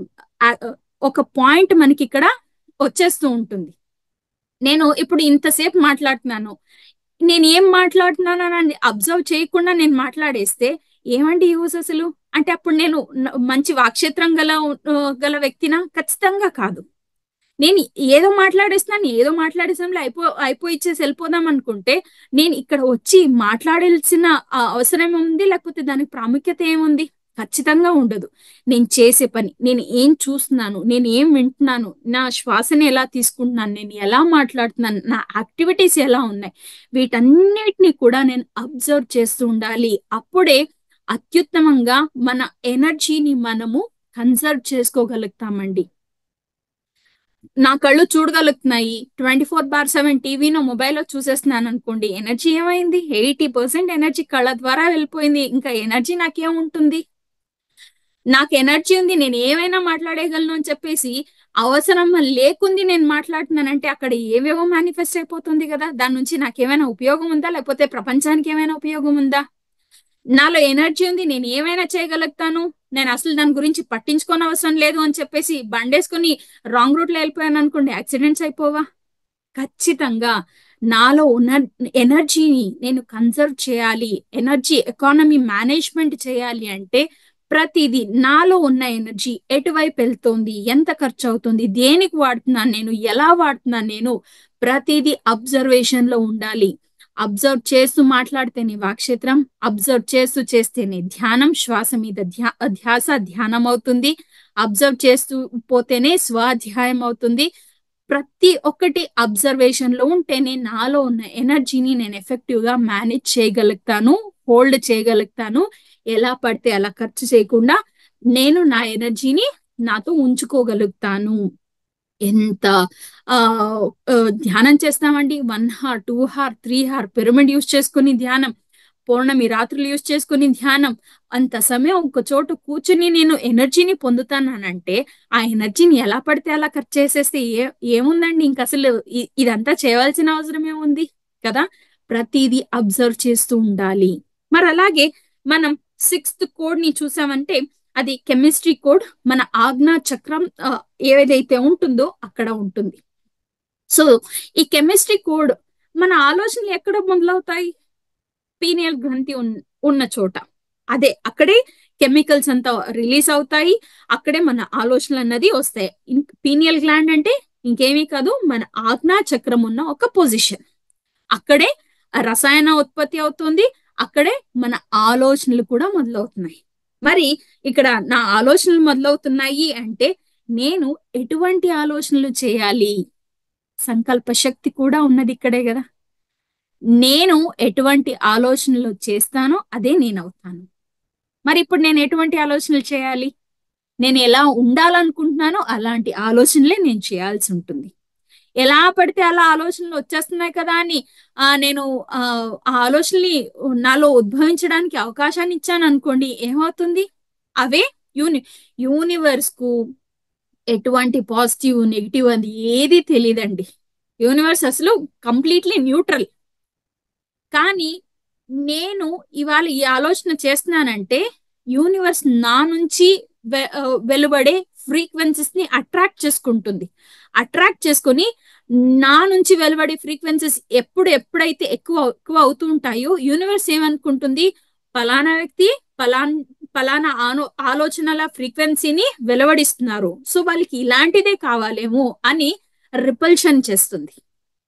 ఒక పాయింట్ మనకి ఇక్కడ వచ్చేస్తూ ఉంటుంది. నేను ఇప్పుడు ఇంతసేపు మాట్లాడుతున్నాను, నేను ఏం మాట్లాడుతున్నాను అని అబ్జర్వ్ చేయకుండా నేను మాట్లాడేస్తే ఏమండి యూస్ అసలు? అంటే అప్పుడు నేను న- మంచి వాక్క్షేత్రం గల ఆ, గల వ్యక్తినా? ఖచ్చితంగా కాదు. నేను ఏదో మాట్లాడేస్తున్నాను, ఏదో మాట్లాడేసాంలో అయిపో అయిపోయిచ్చేసి వెళ్ళిపోదాం అనుకుంటే నేను ఇక్కడ వచ్చి మాట్లాడాల్సిన ఆ, అవసరం ఉంది, లేకపోతే దానికి ప్రాముఖ్యత ఏముంది? ఖచ్చితంగా ఉండదు. నేను చేసే పని, నేను ఏం చూస్తున్నాను, నేను ఏం వింటున్నాను, నా శ్వాసని ఎలా తీసుకుంటున్నాను, నేను ఎలా మాట్లాడుతున్నాను, నా యాక్టివిటీస్ ఎలా ఉన్నాయి, వీటన్నిటిని కూడా నేను అబ్జర్వ్ చేస్తూ ఉండాలి. అప్పుడే అత్యుత్తమంగా మన ఎనర్జీని మనము కన్సర్వ్ చేసుకోగలుగుతామండి. నా కళ్ళు చూడగలుగుతున్నాయి, ట్వంటీ ఫోర్ బార్ సెవెన్ టీవీనో మొబైల్లో చూసేస్తున్నాను అనుకోండి, ఎనర్జీ ఏమైంది? ఎయిటీ పర్సెంట్ ఎనర్జీ కళ్ళ ద్వారా వెళ్ళిపోయింది. ఇంకా ఎనర్జీ నాకేముంటుంది? నాకు ఎనర్జీ ఉంది, నేను ఏమైనా మాట్లాడేయగలను అని చెప్పేసి అవసరం లేకుంది నేను మాట్లాడుతున్నానంటే అక్కడ ఏవేవో మేనిఫెస్ట్ అయిపోతుంది కదా. దాని నుంచి నాకేమైనా ఉపయోగం ఉందా, లేకపోతే ప్రపంచానికి ఏమైనా ఉపయోగం ఉందా? నాలో ఎనర్జీ ఉంది, నేను ఏమైనా చేయగలుగుతాను, నేను అసలు దాని గురించి పట్టించుకోని అవసరం లేదు అని చెప్పేసి బండేసుకుని రాంగ్ రూట్ లో వెళ్ళిపోయాను అనుకోండి, యాక్సిడెంట్స్ అయిపోవా? ఖచ్చితంగా నాలో ఉన్న ఎనర్జీని నేను కన్సర్వ్ చేయాలి, ఎనర్జీ ఎకానమీ మేనేజ్మెంట్ చేయాలి అంటే ప్రతిదీ నాలో ఉన్న ఎనర్జీ ఎటువైపు వెళ్తోంది, ఎంత ఖర్చు అవుతుంది, దేనికి వాడుతున్నాను నేను, ఎలా వాడుతున్నాను నేను, ప్రతిదీ అబ్జర్వేషన్ లో ఉండాలి. అబ్జర్వ్ చేస్తూ మాట్లాడితేనే వాక్క్షేత్రం, అబ్జర్వ్ చేస్తూ చేస్తేనే ధ్యానం, శ్వాస మీద ధ్యా ధ్యాస ధ్యానం అవుతుంది, అబ్జర్వ్ చేస్తూ పోతేనే స్వాధ్యాయం అవుతుంది. ప్రతి ఒక్కటి అబ్జర్వేషన్ లో ఉంటేనే నాలో ఉన్న ఎనర్జీని నేను ఎఫెక్టివ్ గా మేనేజ్ చేయగలుగుతాను, హోల్డ్ చేయగలుగుతాను. ఎలా పడితే అలా ఖర్చు చేయకుండా నేను నా ఎనర్జీని నాతో ఉంచుకోగలుగుతాను. ఎంత ఆ ఆ, ధ్యానం చేస్తామండి, one hour two hour three hour pyramid use చేసుకుని ధ్యానం. పౌర్ణమి రాత్రులు యూజ్ చేసుకుని ధ్యానం, అంత సమయం ఒక చోట కూర్చుని నేను ఎనర్జీని పొందుతానంటే ఆ ఎనర్జీని ఎలా పడితే అలా ఖర్చు చేసేస్తే ఏ ఏముందండి? ఇంక అసలు ఇ- ఇదంతా చేయవలసిన అవసరం ఏముంది కదా? ప్రతిదీ అబ్జర్వ్ చేస్తూ ఉండాలి. మరి అలాగే మనం సిక్స్త్ కోడ్ ని చూసామంటే అది కెమిస్ట్రీ కోడ్. మన ఆజ్ఞా చక్రం ఆ, ఏదైతే ఉంటుందో అక్కడ ఉంటుంది. సో ఈ కెమిస్ట్రీ కోడ్ మన ఆలోచనలు ఎక్కడ మొదలవుతాయి? పీనియల్ గ్రంథి ఉన్- ఉన్న చోట. అదే అక్కడే కెమికల్స్ అంతా రిలీజ్ అవుతాయి, అక్కడే మన ఆలోచనలు అన్నది వస్తాయి. పీనియల్ గ్లాండ్ అంటే ఇంకేమీ కాదు, మన ఆజ్ఞా చక్రం ఉన్న ఒక పొజిషన్. అక్కడే ఆ రసాయన ఉత్పత్తి అవుతుంది, అక్కడే మన ఆలోచనలు కూడా మొదలవుతున్నాయి. మరి ఇక్కడ నా ఆలోచనలు మొదలవుతున్నాయి అంటే నేను ఎటువంటి ఆలోచనలు చేయాలి? సంకల్ప శక్తి కూడా ఉన్నది ఇక్కడే కదా. నేను ఎటువంటి ఆలోచనలు చేస్తానో అదే నేను అవుతాను. మరి ఇప్పుడు నేను ఎటువంటి ఆలోచనలు చేయాలి? నేను ఎలా ఉండాలనుకుంటున్నానో అలాంటి ఆలోచనలే నేను చేయాల్సి ఉంటుంది. ఎలా పడితే అలా ఆలోచనలు వచ్చేస్తున్నాయి కదా అని ఆ నేను ఆ ఆ ఆలోచనని నాలో ఉద్భవించడానికి అవకాశాన్ని ఇచ్చాను అనుకోండి, ఏమవుతుంది? అవే యూని యూనివర్స్ కు ఎటువంటి పాజిటివ్ నెగిటివ్ అని ఏది తెలియదండి. యూనివర్స్ అసలు కంప్లీట్లీ న్యూట్రల్. కానీ నేను ఇవాళ ఈ ఆలోచన చేస్తున్నానంటే యూనివర్స్ నా నుంచి వె- ఆ, వెలువడే ఫ్రీక్వెన్సీస్ ని అట్రాక్ట్ చేసుకుంటుంది. అట్రాక్ట్ చేసుకొని నా నుంచి వెలువడే ఫ్రీక్వెన్సీస్ ఎప్పుడు ఎప్పుడైతే ఎక్కువ ఎక్కువ అవుతూ ఉంటాయో యూనివర్స్ ఏమనుకుంటుంది? పలానా వ్యక్తి పలాన్ పలానా ఆలో ఆలోచనల ఫ్రీక్వెన్సీని వెలువడిస్తున్నారు, సో వాళ్ళకి ఇలాంటిదే కావాలేమో అని రిపల్షన్ చేస్తుంది.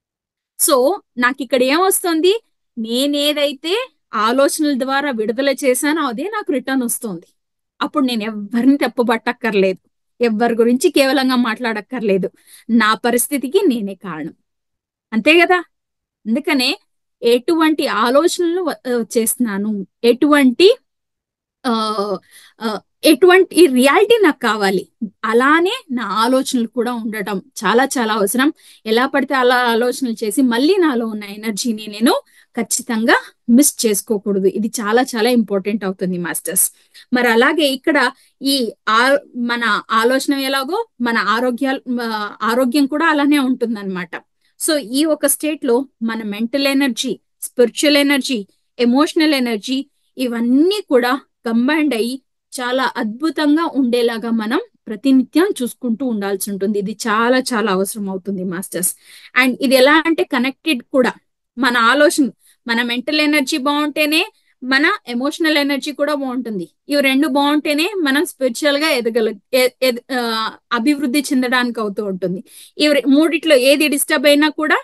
సో నాకు ఇక్కడ ఏమొస్తుంది? నేనేదైతే ఆలోచనల ద్వారా విడుదల చేశానో అదే నాకు రిటర్న్ వస్తుంది. అప్పుడు నేను ఎవరిని తప్పుపట్టక్కర్లేదు, ఎవరి గురించి కేవలంగా మాట్లాడక్కర్లేదు. నా పరిస్థితికి నేనే కారణం. అంతే కదా? అందుకనే ఎటువంటి ఆలోచనలు వ- ఆ, చేస్తున్నాను, ఎటువంటి ఆ ఆ, ఎటువంటి రియాలిటీ నాకు కావాలి, అలానే నా ఆలోచనలు కూడా ఉండటం చాలా చాలా అవసరం. ఎలా పడితే అలా ఆలోచనలు చేసి మళ్ళీ నాలో ఉన్న ఎనర్జీని నేను ఖచ్చితంగా మిస్ చేసుకోకూడదు. ఇది చాలా చాలా ఇంపార్టెంట్ అవుతుంది మాస్టర్స్. మరి అలాగే ఇక్కడ ఈ ఆ మన ఆలోచన ఎలాగో మన ఆరోగ్యాలు ఆ, ఆరోగ్యం కూడా అలానే ఉంటుందన్నమాట. సో ఈ ఒక స్టేట్ లో మన mental energy, spiritual energy, emotional energy ఇవన్నీ కూడా కంబైండ్ అయ్యి చాలా అద్భుతంగా ఉండేలాగా మనం ప్రతినిత్యం చూసుకుంటూ ఉండాల్సి ఉంటుంది. ఇది చాలా చాలా అవసరం అవుతుంది మాస్టర్స్. అండ్ ఇది ఎలా అంటే కనెక్టెడ్ కూడా. మన ఆలోచన, మన మెంటల్ ఎనర్జీ బాగుంటేనే మన ఎమోషనల్ ఎనర్జీ కూడా బాగుంటుంది. ఇవి రెండు బాగుంటేనే మనం స్పిరిచువల్ గా ఎదగల ఎ- ఎద- ఆ, అభివృద్ధి చెందడానికి అవుతూ ఉంటుంది. ఇవి రె- మూడిట్లో ఏది డిస్టర్బ్ అయినా కూడా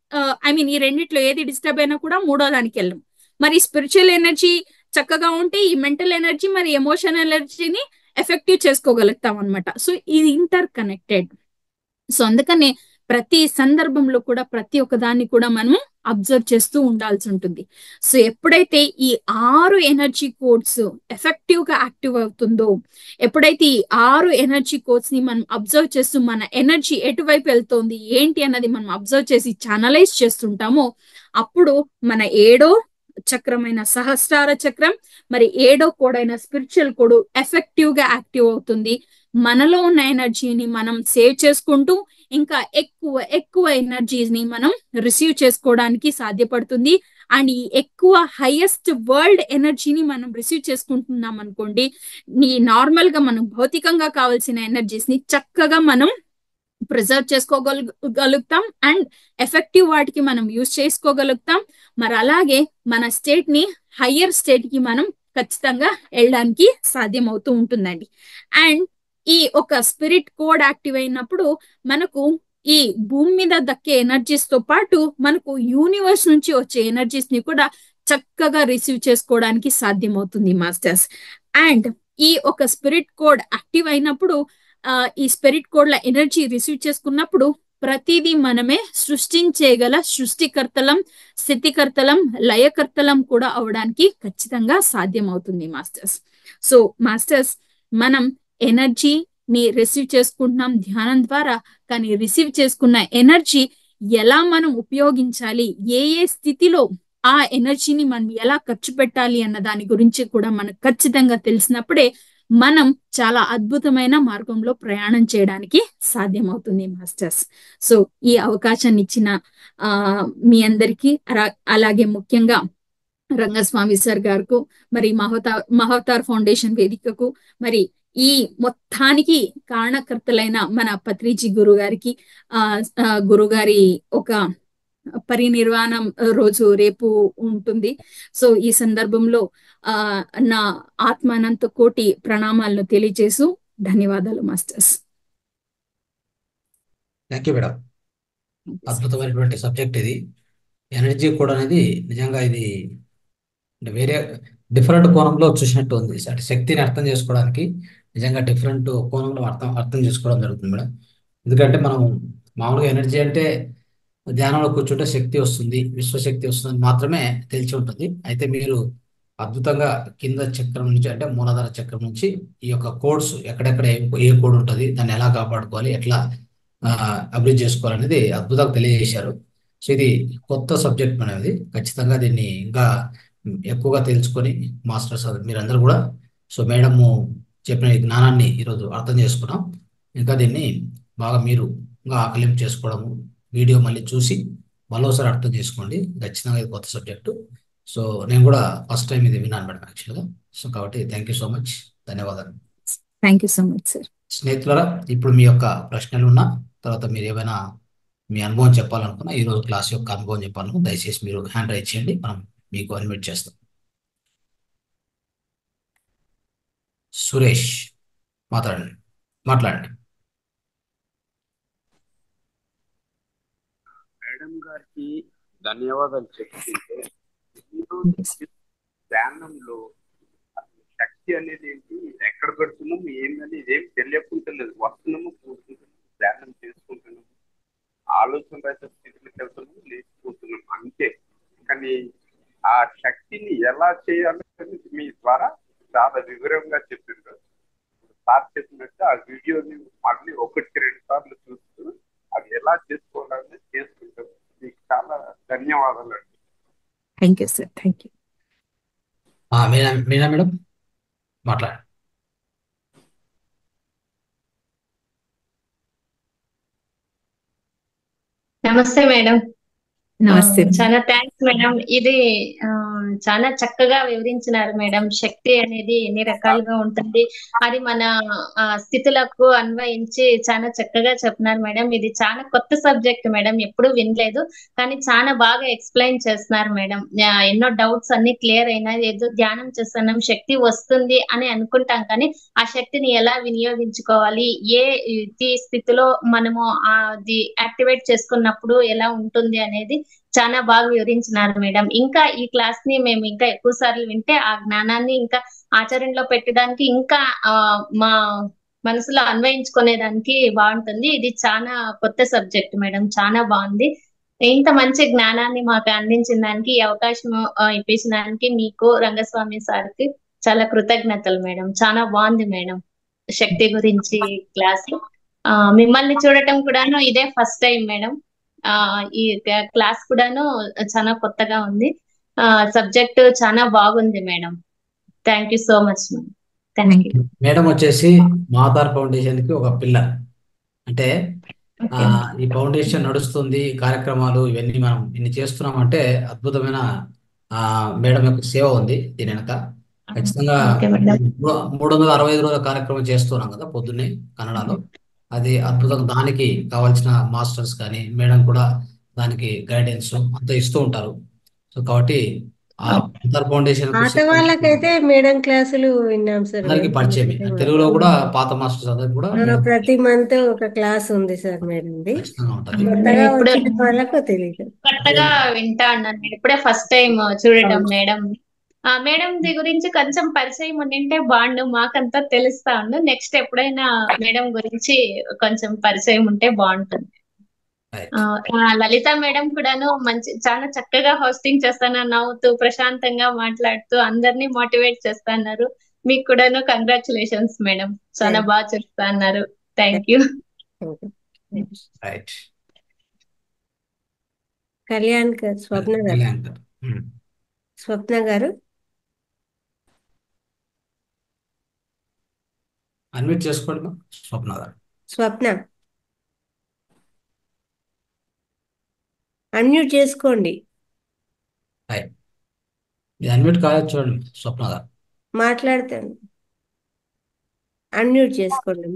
ఐ మీన్ ఈ రెండిట్లో ఏది డిస్టర్బ్ అయినా కూడా మూడో దానికి వెళ్ళం. మరి స్పిరిచువల్ ఎనర్జీ చక్కగా ఉంటే ఈ మెంటల్ ఎనర్జీ మరి ఎమోషనల్ ఎనర్జీని ఎఫెక్టివ్ చేసుకోగలుగుతాం అనమాట. సో ఇది ఇంటర్ కనెక్టెడ్. సో అందుకనే ప్రతి సందర్భంలో కూడా ప్రతి ఒక్క దాన్ని కూడా మనం అబ్జర్వ్ చేస్తూ ఉండాల్సి ఉంటుంది. సో ఎప్పుడైతే ఈ ఆరు ఎనర్జీ కోడ్స్ ఎఫెక్టివ్ గా యాక్టివ్ అవుతుందో, ఎప్పుడైతే ఈ ఆరు ఎనర్జీ కోడ్స్ ని మనం అబ్జర్వ్ చేస్తూ మన ఎనర్జీ ఎటువైపు వెళ్తోంది ఏంటి అన్నది మనం అబ్జర్వ్ చేసి ఛానలైజ్ చేస్తుంటామో అప్పుడు మన ఏడో చక్రమైన సహస్రార చక్రం, మరి ఏడో కోడైన స్పిరిచువల్ కోడ్ ఎఫెక్టివ్ గా యాక్టివ్ అవుతుంది. మనలో ఉన్న ఎనర్జీని మనం సేవ్ చేసుకుంటూ ఇంకా ఎక్కువ ఎక్కువ ఎనర్జీస్ ని మనం రిసీవ్ చేసుకోవడానికి సాధ్యపడుతుంది. అండ్ ఈ ఎక్కువ హైయెస్ట్ వరల్డ్ ఎనర్జీని మనం రిసీవ్ చేసుకుంటున్నాం అనుకోండి, నీ నార్మల్ గా మనం భౌతికంగా కావాల్సిన ఎనర్జీస్ ని చక్కగా మనం ప్రిజర్వ్ చేసుకోగలుగుతాం అండ్ ఎఫెక్టివ్ వాటికి మనం యూజ్ చేసుకోగలుగుతాం. మరి అలాగే మన స్టేట్ ని హయ్యర్ స్టేట్ కి మనం ఖచ్చితంగా వెళ్ళడానికి సాధ్యం అవుతూ ఉంటుందండి. అండ్ ఈ ఒక స్పిరిట్ కోడ్ యాక్టివ్ అయినప్పుడు మనకు ఈ భూమి మీద దక్కే ఎనర్జీస్ తో పాటు మనకు యూనివర్స్ నుంచి వచ్చే ఎనర్జీస్ ని కూడా చక్కగా రిసీవ్ చేసుకోవడానికి సాధ్యం అవుతుంది మాస్టర్స్. అండ్ ఈ ఒక స్పిరిట్ కోడ్ యాక్టివ్ అయినప్పుడు ఆ ఈ స్పిరిట్ కోడ్ల ఎనర్జీ రిసీవ్ చేసుకున్నప్పుడు ప్రతిదీ మనమే సృష్టించేగల సృష్టికర్తలం, స్థితికర్తలం, లయకర్తలం కూడా అవడానికి ఖచ్చితంగా సాధ్యం అవుతుంది మాస్టర్స్. సో మాస్టర్స్ మనం ఎనర్జీని రిసీవ్ చేసుకుంటున్నాం ధ్యానం ద్వారా, కానీ రిసీవ్ చేసుకున్న ఎనర్జీ ఎలా మనం ఉపయోగించాలి, ఏ ఏ స్థితిలో ఆ ఎనర్జీని మనం ఎలా ఖర్చు పెట్టాలి అన్న దాని గురించి కూడా మనకు ఖచ్చితంగా తెలిసినప్పుడే మనం చాలా అద్భుతమైన మార్గంలో ప్రయాణం చేయడానికి సాధ్యమవుతుంది మాస్టర్స్. సో ఈ అవకాశాన్ని ఇచ్చిన ఆ మీ అందరికీ అలా- అలాగే ముఖ్యంగా రంగస్వామి సార్ గారికి, మరి మహోతార్ మహోతార్ ఫౌండేషన్ వేదికకు, మరి ఈ మొత్తానికి కారణకర్తలైన మన పత్రిజీ గురువు గారికి, ఆ ఆ, గురువు గారి ఒక పరినిర్వాణం రోజు రేపు ఉంటుంది. సో ఈ సందర్భంలో ఆ నా ఆత్మానంత కోటి ప్రణామాలను తెలియజేసు ధన్యవాదాలు మాస్టర్స్. Thank you madam. అద్భుతమైనటువంటి సబ్జెక్ట్ ఇది. ఎనర్జీ కూడా అనేది నిజంగా ఇది అంటే వేరే డిఫరెంట్ కోణంలో చూసినట్టు ఉంది. అంటే శక్తిని అర్థం చేసుకోవడానికి నిజంగా డిఫరెంట్ కోణంలో అర్థం అర్థం చేసుకోవడం జరుగుతుంది మేడం. ఎందుకంటే మనం మామూలుగా ఎనర్జీ అంటే ధ్యానంలో కూర్చుంటే శక్తి వస్తుంది, విశ్వశక్తి వస్తుంది అని మాత్రమే తెలిసి ఉంటుంది. అయితే మీరు అద్భుతంగా కింద చక్రం నుంచి అంటే మూలాధార చక్రం నుంచి ఈ యొక్క కోడ్స్ ఎక్కడెక్కడ ఏ ఏ కోడ్ ఉంటుంది, దాన్ని ఎలా కాపాడుకోవాలి, ఎట్లా ఆ, అభివృద్ధి చేసుకోవాలనేది అద్భుతంగా తెలియజేశారు. సో ఇది కొత్త సబ్జెక్ట్ అనేది ఖచ్చితంగా దీన్ని ఇంకా ఎక్కువగా తెలుసుకొని మాస్టర్స్ మీరందరూ కూడా సో మేడము చెప్పిన ఈ జ్ఞానాన్ని ఈరోజు అర్థం చేసుకున్నాం. ఇంకా దీన్ని బాగా మీరు ఇంకా ఆకలింపు చేసుకోవడము, వీడియో మళ్ళీ చూసి మరోసారి అర్థం చేసుకోండి. ఖచ్చితంగా ఇది కొత్త సబ్జెక్టు. సో నేను కూడా ఫస్ట్ టైం ఇది విన్నాను మేడం యాక్చువల్గా. సో కాబట్టి థ్యాంక్ యూ సో మచ్, ధన్యవాదాలు. Thank you so much sir. స్నేహితులారా, ఇప్పుడు మీ యొక్క ప్రశ్నలు ఉన్నా తర్వాత మీరు ఏమైనా మీ అనుభవం చెప్పాలనుకున్నా, ఈ రోజు క్లాస్ యొక్క అనుభవం చెప్పాలనుకున్నా దయచేసి మీరు హ్యాండ్ రైజ్ చేయండి, మనం మీకు అన్మిట్ చేస్తాం. సురేష్ మాట్లాడండి మాట్లాడండి. మేడం గారికి ధన్యవాదాలు చెప్తుంటే ఈరోజు ధ్యానంలో అసలు శక్తి అనేది ఏంటి, ఎక్కడ పెడుతున్నాము ఏంటని ఇదేం తెలియకుంటలేదు. వస్తున్నాము, కూర్చుంటున్నాము, ధ్యానం చేసుకుంటున్నాము, ఆలోచన రహిత స్థితిలోకి వెళ్తున్నాము, లేచిపోతున్నాము అంతే. కానీ ఆ శక్తిని ఎలా చేయాలని మీ ద్వారా చాలా వివరంగా చెప్పిండ్రు. సార్ చెప్పినట్టు ఆ వీడియోని మళ్ళీ ఒకటికి రెండు సార్లు చూస్తూ అది ఎలా చేసుకోవాలని చేసుకుంటారు. మీకు చాలా ధన్యవాదాలు అండి. Thank you sir. Thank you. ఆ, మీనా మీనా మేడం మాట్లాడండి. నమస్తే మేడం. ఆ, నమస్తే. చాలా థ్యాంక్స్ మేడం. ఇది ఆ, చాలా చక్కగా వివరించినారు మేడం. శక్తి అనేది ఎన్ని రకాలుగా ఉంటుంది, అది మన ఆ, స్థితులకు అన్వయించి చాలా చక్కగా చెప్పినారు మేడం. ఇది చాలా కొత్త సబ్జెక్ట్ మేడం, ఎప్పుడు వినలేదు, కానీ చాలా బాగా ఎక్స్ప్లెయిన్ చేస్తున్నారు మేడం. ఆ, ఎన్నో డౌట్స్ అన్ని క్లియర్ అయినాయి. ఏదో ధ్యానం చేస్తున్నాం శక్తి వస్తుంది అని అనుకుంటాం, కానీ ఆ శక్తిని ఎలా వినియోగించుకోవాలి, ఏ ఇది స్థితిలో మనము అది యాక్టివేట్ చేసుకున్నప్పుడు ఎలా ఉంటుంది అనేది చాలా బాగా వివరించినారు మేడం. ఇంకా ఈ క్లాస్ ని మేము ఇంకా ఎక్కువ సార్లు వింటే ఆ జ్ఞానాన్ని ఇంకా ఆచరణలో పెట్టడానికి ఇంకా ఆ మా మనసులో అన్వయించుకునేదానికి బాగుంటుంది. ఇది చాలా కొత్త సబ్జెక్ట్ మేడం, చాలా బాగుంది. ఇంత మంచి జ్ఞానాన్ని మాకు అందించిన దానికి, ఈ అవకాశం ఆ, ఇప్పించిన దానికి మీకు రంగస్వామి సార్కి చాలా కృతజ్ఞతలు మేడం. చాలా బాగుంది మేడం శక్తి గురించి క్లాస్. ఆ మిమ్మల్ని చూడటం కూడాను ఇదే ఫస్ట్ టైం మేడం. ఆ ఈ క్లాస్ కూడాను చాలా కొత్తగా ఉంది. ఆ సబ్జెక్ట్ చాలా బాగుంది madam. Thank you so much madam. Thank you. Madam వచ్చేసి మాతార్ ఫౌండేషన్ కి ఒక పిల్లర్. అంటే ఆ ఈ ఫౌండేషన్ నడుస్తుంది, కార్యక్రమాలు ఇవన్నీ మనం ఇన్ని చేస్తున్నామంటే అద్భుతమైన ఆ మేడం యొక్క సేవ ఉంది దీని వెనక. ఖచ్చితంగా ఓకే మేడం. మూ- మూడు వందల అరవై ఐదు రోజుల కార్యక్రమం చేస్తున్నాం కదా పొద్దున్నే కన్నడలో. అది అద్భుతం. దానికి కావాల్సిన మాస్టర్స్ కానీ మేడం కూడా దానికి గైడెన్స్ అంతా ఇస్తూ ఉంటారు. సో కాబట్టి ఆ మాతార్ ఫౌండేషన్ పాత వాళ్ళకైతే మేడం క్లాసులు విన్నాం సార్. అందరికీ పరిచయమే. తెలుగులో కూడా పాత మాస్టర్స్ అందరికి కూడా ఆ, మేడం ప్రతి మంత్ ఒక క్లాస్ ఉంది సార్ మేడంది. ఖచ్చితంగా ఉంటుంది. కొత్తగా ఇప్పుడు వచ్చిన వాళ్ళకు తెలియదు. కొత్తగా వింటా ఉన్నాను నేను, ఇప్పుడే ఫస్ట్ టైం చూడటం మేడం. ఆ మేడం ది గురించి కొంచెం పరిచయం ఉండింటే బాగుండు, మాకంతా తెలుస్తా ఉండు. నెక్స్ట్ ఎప్పుడైనా మేడం గురించి కొంచెం పరిచయం ఉంటే బాగుంటుంది. రైట్. ఆ, ఆ, లలిత మేడం కూడాను మంచి చాలా చక్కగా హోస్టింగ్ చేస్తున్నారు, నవ్వుతూ ప్రశాంతంగా మాట్లాడుతూ అందరినీ మోటివేట్ చేస్తున్నారు. మీకు కూడాను కంగ్రాచులేషన్స్ మేడం, చాలా బాగా చెప్తా అన్నారు. Thank you. రైట్. కళ్యాణ్ గారు, స్వప్న గారు. కళ్యాణ్ గారు. ఉమ్. స్వప్న గారు అన్మ్యూట్ చేసుకోండి మా స్వప్న గారు. స్వప్న అన్మ్యూట్ చేసుకోండి. హాయ్, ఇది అన్మ్యూట్ కాలేదు చూడండి స్వప్న గారు. మాట్లాడతాను. అన్మ్యూట్ చేసుకోండి.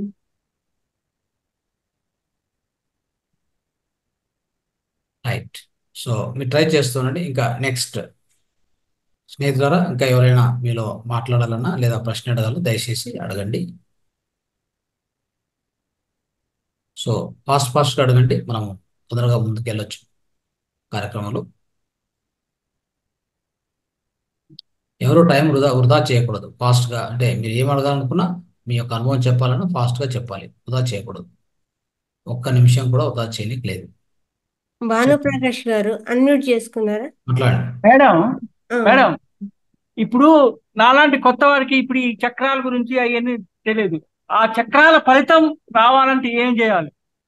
రైట్. సో మీరు ట్రై చేస్తుండండి. ఇంకా నెక్స్ట్ స్నేహితులారా, ఇంకా ఎవరైనా మీలో మాట్లాడాలన్నా లేదా ప్రశ్న అడగాలో దయచేసి అడగండి. సో ఫాస్ట్ ఫాస్ట్గా అడగండి, మనం తొందరగా ముందుకు వెళ్ళొచ్చు కార్యక్రమంలో. ఎవరు టైం వృధా వృధా చేయకూడదు. ఫాస్ట్గా అంటే మీరు ఏం అడగాలనుకున్నా మీ యొక్క అనుభవం చెప్పాలన్నా ఫాస్ట్గా చెప్పాలి, వృధా చేయకూడదు. ఒక్క నిమిషం కూడా వృధా చేయనికి లేదు. భానుప్రకాష్ గారు అన్మ్యూట్ చేసుకున్నారా? మాట్లాడండి. మేడం ఆ, మేడం ఇప్పుడు నాలాంటి కొత్త వారికి ఇప్పుడు ఈ చక్రాల గురించి అవన్నీ తెలియదు. ఆ చక్రాల ఫలితం రావాలంటే ఏం చేయాలి?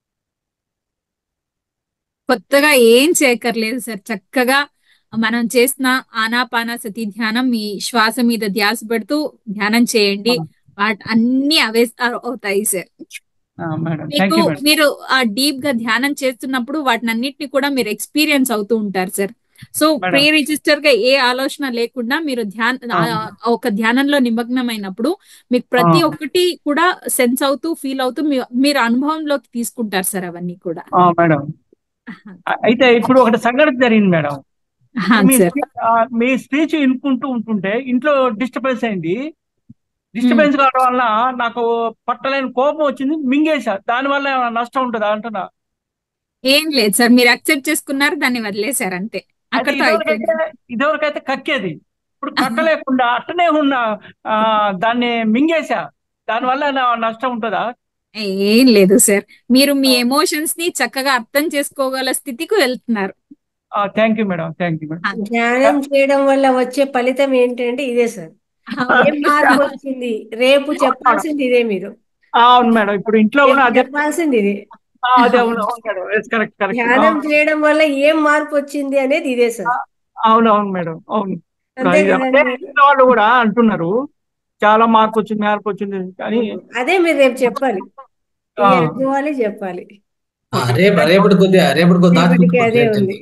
కొత్తగా ఏం చేయక్కర్లేదు సార్. చక్కగా మనం చేసిన ఆనాపానసతి ధ్యానం, మీ శ్వాస మీద ధ్యాస పెడుతూ ధ్యానం చేయండి. వాటి అన్ని అవే అవుతాయి సార్. ఆ, మేడం థ్యాంక్ మీకు యూ మేడం. మీరు ఆ డీప్ గా ధ్యానం చేస్తున్నప్పుడు వాటిని అన్నిటిని కూడా మీరు ఎక్స్పీరియన్స్ అవుతూ ఉంటారు sir. So madam. Pre register గా ఏ ఆలోచన లేకుండా మీరు ధ్యాన ఆ. ఆ- ఒక ధ్యానంలో నిమగ్నమైనప్పుడు మీకు ప్రతి ఆ. ఒక్కటి కూడా సెన్స్ అవుతూ ఫీల్ అవుతూ మీ- మీరు అనుభవంలోకి తీసుకుంటారు సార్ అవన్నీ కూడా. ఆ, మేడం ఆ- అయితే ఇప్పుడు ఒకటి సంఘటన జరిగింది మేడం. ఆహా, మీ సార్ స్పీ- ఆ, మీ స్పీచ్ వినుకుంటూ ఉంటుంటే ఇంట్లో డిస్టర్బెన్స్ అయింది. డిస్టర్బెన్స్ కావడం వల్ల నాకు పట్టలేని కోపం వచ్చింది, మింగేశా. దాని వల్ల ఏమైనా నష్టం ఉంటుందా అంటున్నా. ఏం లేదు సార్, మీరు అక్సెప్ట్ చేసుకున్నారు, దాన్ని వదిలేశారు అంతే, అది అక్కడితో ఇదివరకైతే అయిపోయింది. ఇదివరకైతే కక్కేది, ఇప్పుడు కక్కలేకుండా అట్టనే ఉన్న ఆ, దాన్ని మింగేశా. దానివల్ల నా- నష్టం ఉంటుందా? ఏం లేదు సార్, మీరు మీ ఎమోషన్స్ ని చక్కగా అర్థం చేసుకోగల స్థితికి వెళ్తున్నారు. Thank you madam, thank you madam. ఆ, ధ్యానం చేయడం వల్ల వచ్చే ఫలితం ఏంటంటే ఇదే సార్. అవును. ఏం మార్పు వచ్చింది? రేపు చెప్పాల్సింది ఇదే మీరు. ఆ, అవును మేడం, ఇప్పుడు ఇంట్లో రేపు కూడా అదే. చెప్పాల్సింది ఇదే. ఆ, అదే అవును అవును మేడం, కరెక్ట్ కరెక్ట్. ధ్యానం చేయడం వల్ల ఏం మార్పు వచ్చింది అనేది ఇదే సార్. అవును అవును మేడం, అవును. ఇప్పుడు అంతే ఇది అదే కదండి. ఇంట్లో వాళ్ళు కూడా అంటున్నారు చాలా మార్పు వచ్చింది, మార్పు వచ్చింది కానీ. అదే మీరు రేపు చెప్పాలి, ఆ, ఈ అనుభవాలే చెప్పాలి. ఆ, రేపు రేపటి కొద్దిగా రేపటి కొద్ది రేపటికి అదే ఉంది.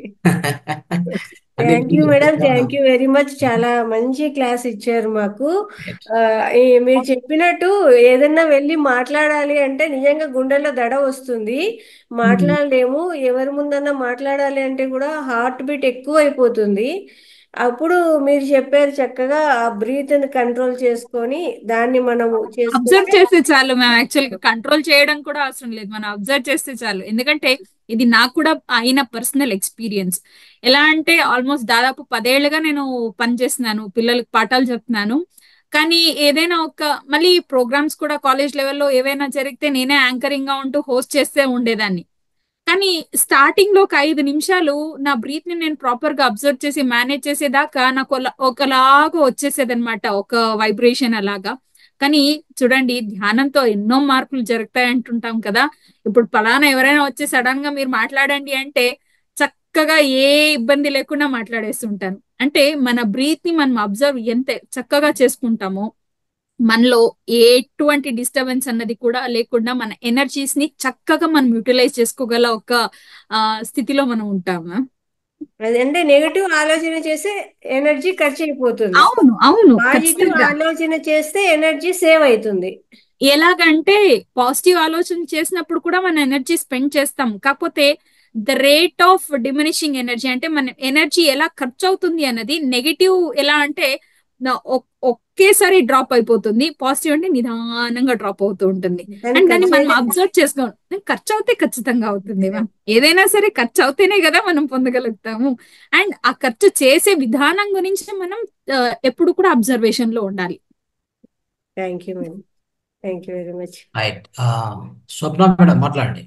థ్యాంక్ యూ మేడం, థ్యాంక్ దాచి యూ వెరీ మచ్. చాలా మంచి క్లాస్ ఇచ్చారు మాకు. ఆ, ఈ మీరు చెప్పినట్టు ఏదన్నా వెళ్ళి మాట్లాడాలి అంటే నిజంగా గుండెల్లో దడ వస్తుంది, మాట్లాడలేము. ఎవరి ముందన్నా మాట్లాడాలి అంటే కూడా హార్ట్ బీట్ ఎక్కువ అయిపోతుంది. అప్పుడు మీరు చెప్పారు చక్కగా ఆ బ్రీత్ ని కంట్రోల్ చేసుకొని దాన్ని మనము అబ్జర్వ్ చేసుకుంటే. చేస్తే చాలు. మేము యాక్చువల్ గా కంట్రోల్ చేయడం కూడా అవసరం లేదు, మనం అబ్జర్వ్ చేస్తే చాలు. ఎందుకంటే ఇది నాకు కూడా అయిన పర్సనల్ ఎక్స్పీరియన్స్. ఎలా అంటే ఆల్మోస్ట్ దాదాపు పదేళ్లుగా నేను పనిచేస్తున్నాను, పిల్లలకు పాఠాలు చెప్తున్నాను. కానీ ఏదైనా ఒక మళ్ళీ ప్రోగ్రామ్స్ కూడా కాలేజ్ లెవెల్లో ఏవైనా జరిగితే నేనే యాంకరింగ్ గా ఉంటూ హోస్ట్ చేస్తే ఉండేదాన్ని. కానీ స్టార్టింగ్ లో ఒక ఐదు నిమిషాలు నా బ్రీత్ ని నేను ప్రాపర్ గా అబ్జర్వ్ చేసి మేనేజ్ చేసేదాకా నాకు ఒకలా- ఒకలాగా వచ్చేసేది అనమాట, ఒక వైబ్రేషన్ అలాగా. కానీ చూడండి, ధ్యానంతో ఎన్నో మార్పులు జరుగుతాయి అంటుంటాం కదా. ఇప్పుడు పలానా ఎవరైనా వచ్చి సడన్ గా మీరు మాట్లాడండి అంటే చక్కగా ఏ ఇబ్బంది లేకుండా మాట్లాడేస్తుంటాను. అంటే మన బ్రీత్ ని మనం అబ్జర్వ్ ఎంత చక్కగా చేసుకుంటామో మనలో ఎటువంటి డిస్టర్బెన్స్ అన్నది కూడా లేకుండా మన ఎనర్జీస్ ని చక్కగా మనం యూటిలైజ్ చేసుకోగల ఒక ఆ, స్థితిలో మనం ఉంటాము. అదంటే నెగటివ్ ఆలోచన చేస్తే ఎనర్జీ ఖర్చు అయిపోతుంది, అవును అవును పాజిటివ్ ఖచ్చితంగా. ఆలోచన చేస్తే ఎనర్జీ సేవ్ అవుతుంది. ఎలాగంటే పాజిటివ్ ఆలోచన చేసినప్పుడు కూడా మన ఎనర్జీ స్పెండ్ చేస్తాం, కాకపోతే the rate of diminishing energy అంటే మన ఎనర్జీ ఎలా ఖర్చు అవుతుంది అన్నది. నెగటివ్ ఎలా అంటే నా- ఒక్- ఒకేసారి డ్రాప్ అయిపోతుంది, పాజిటివ్ అంటే నిదానంగా డ్రాప్ అవుతూ ఉంటుంది. కానీ అండ్ దాన్ని ఖర్చు మనం అయితే అబ్జర్వ్ చేసుకోవాలి. ఖర్చు అవుతే ఖచ్చితంగా అవుతుంది మ్యామ్, ఏదైనా సరే ఖర్చు అవుతేనే కదా మనం పొందగలుగుతాము. అండ్ ఆ ఖర్చు చేసే విధానం గురించి మనం ఆ, ఎప్పుడు కూడా అబ్జర్వేషన్ లో ఉండాలి. Thank you madam, thank you very much. Right. Swapna madam మాట్లాడండి.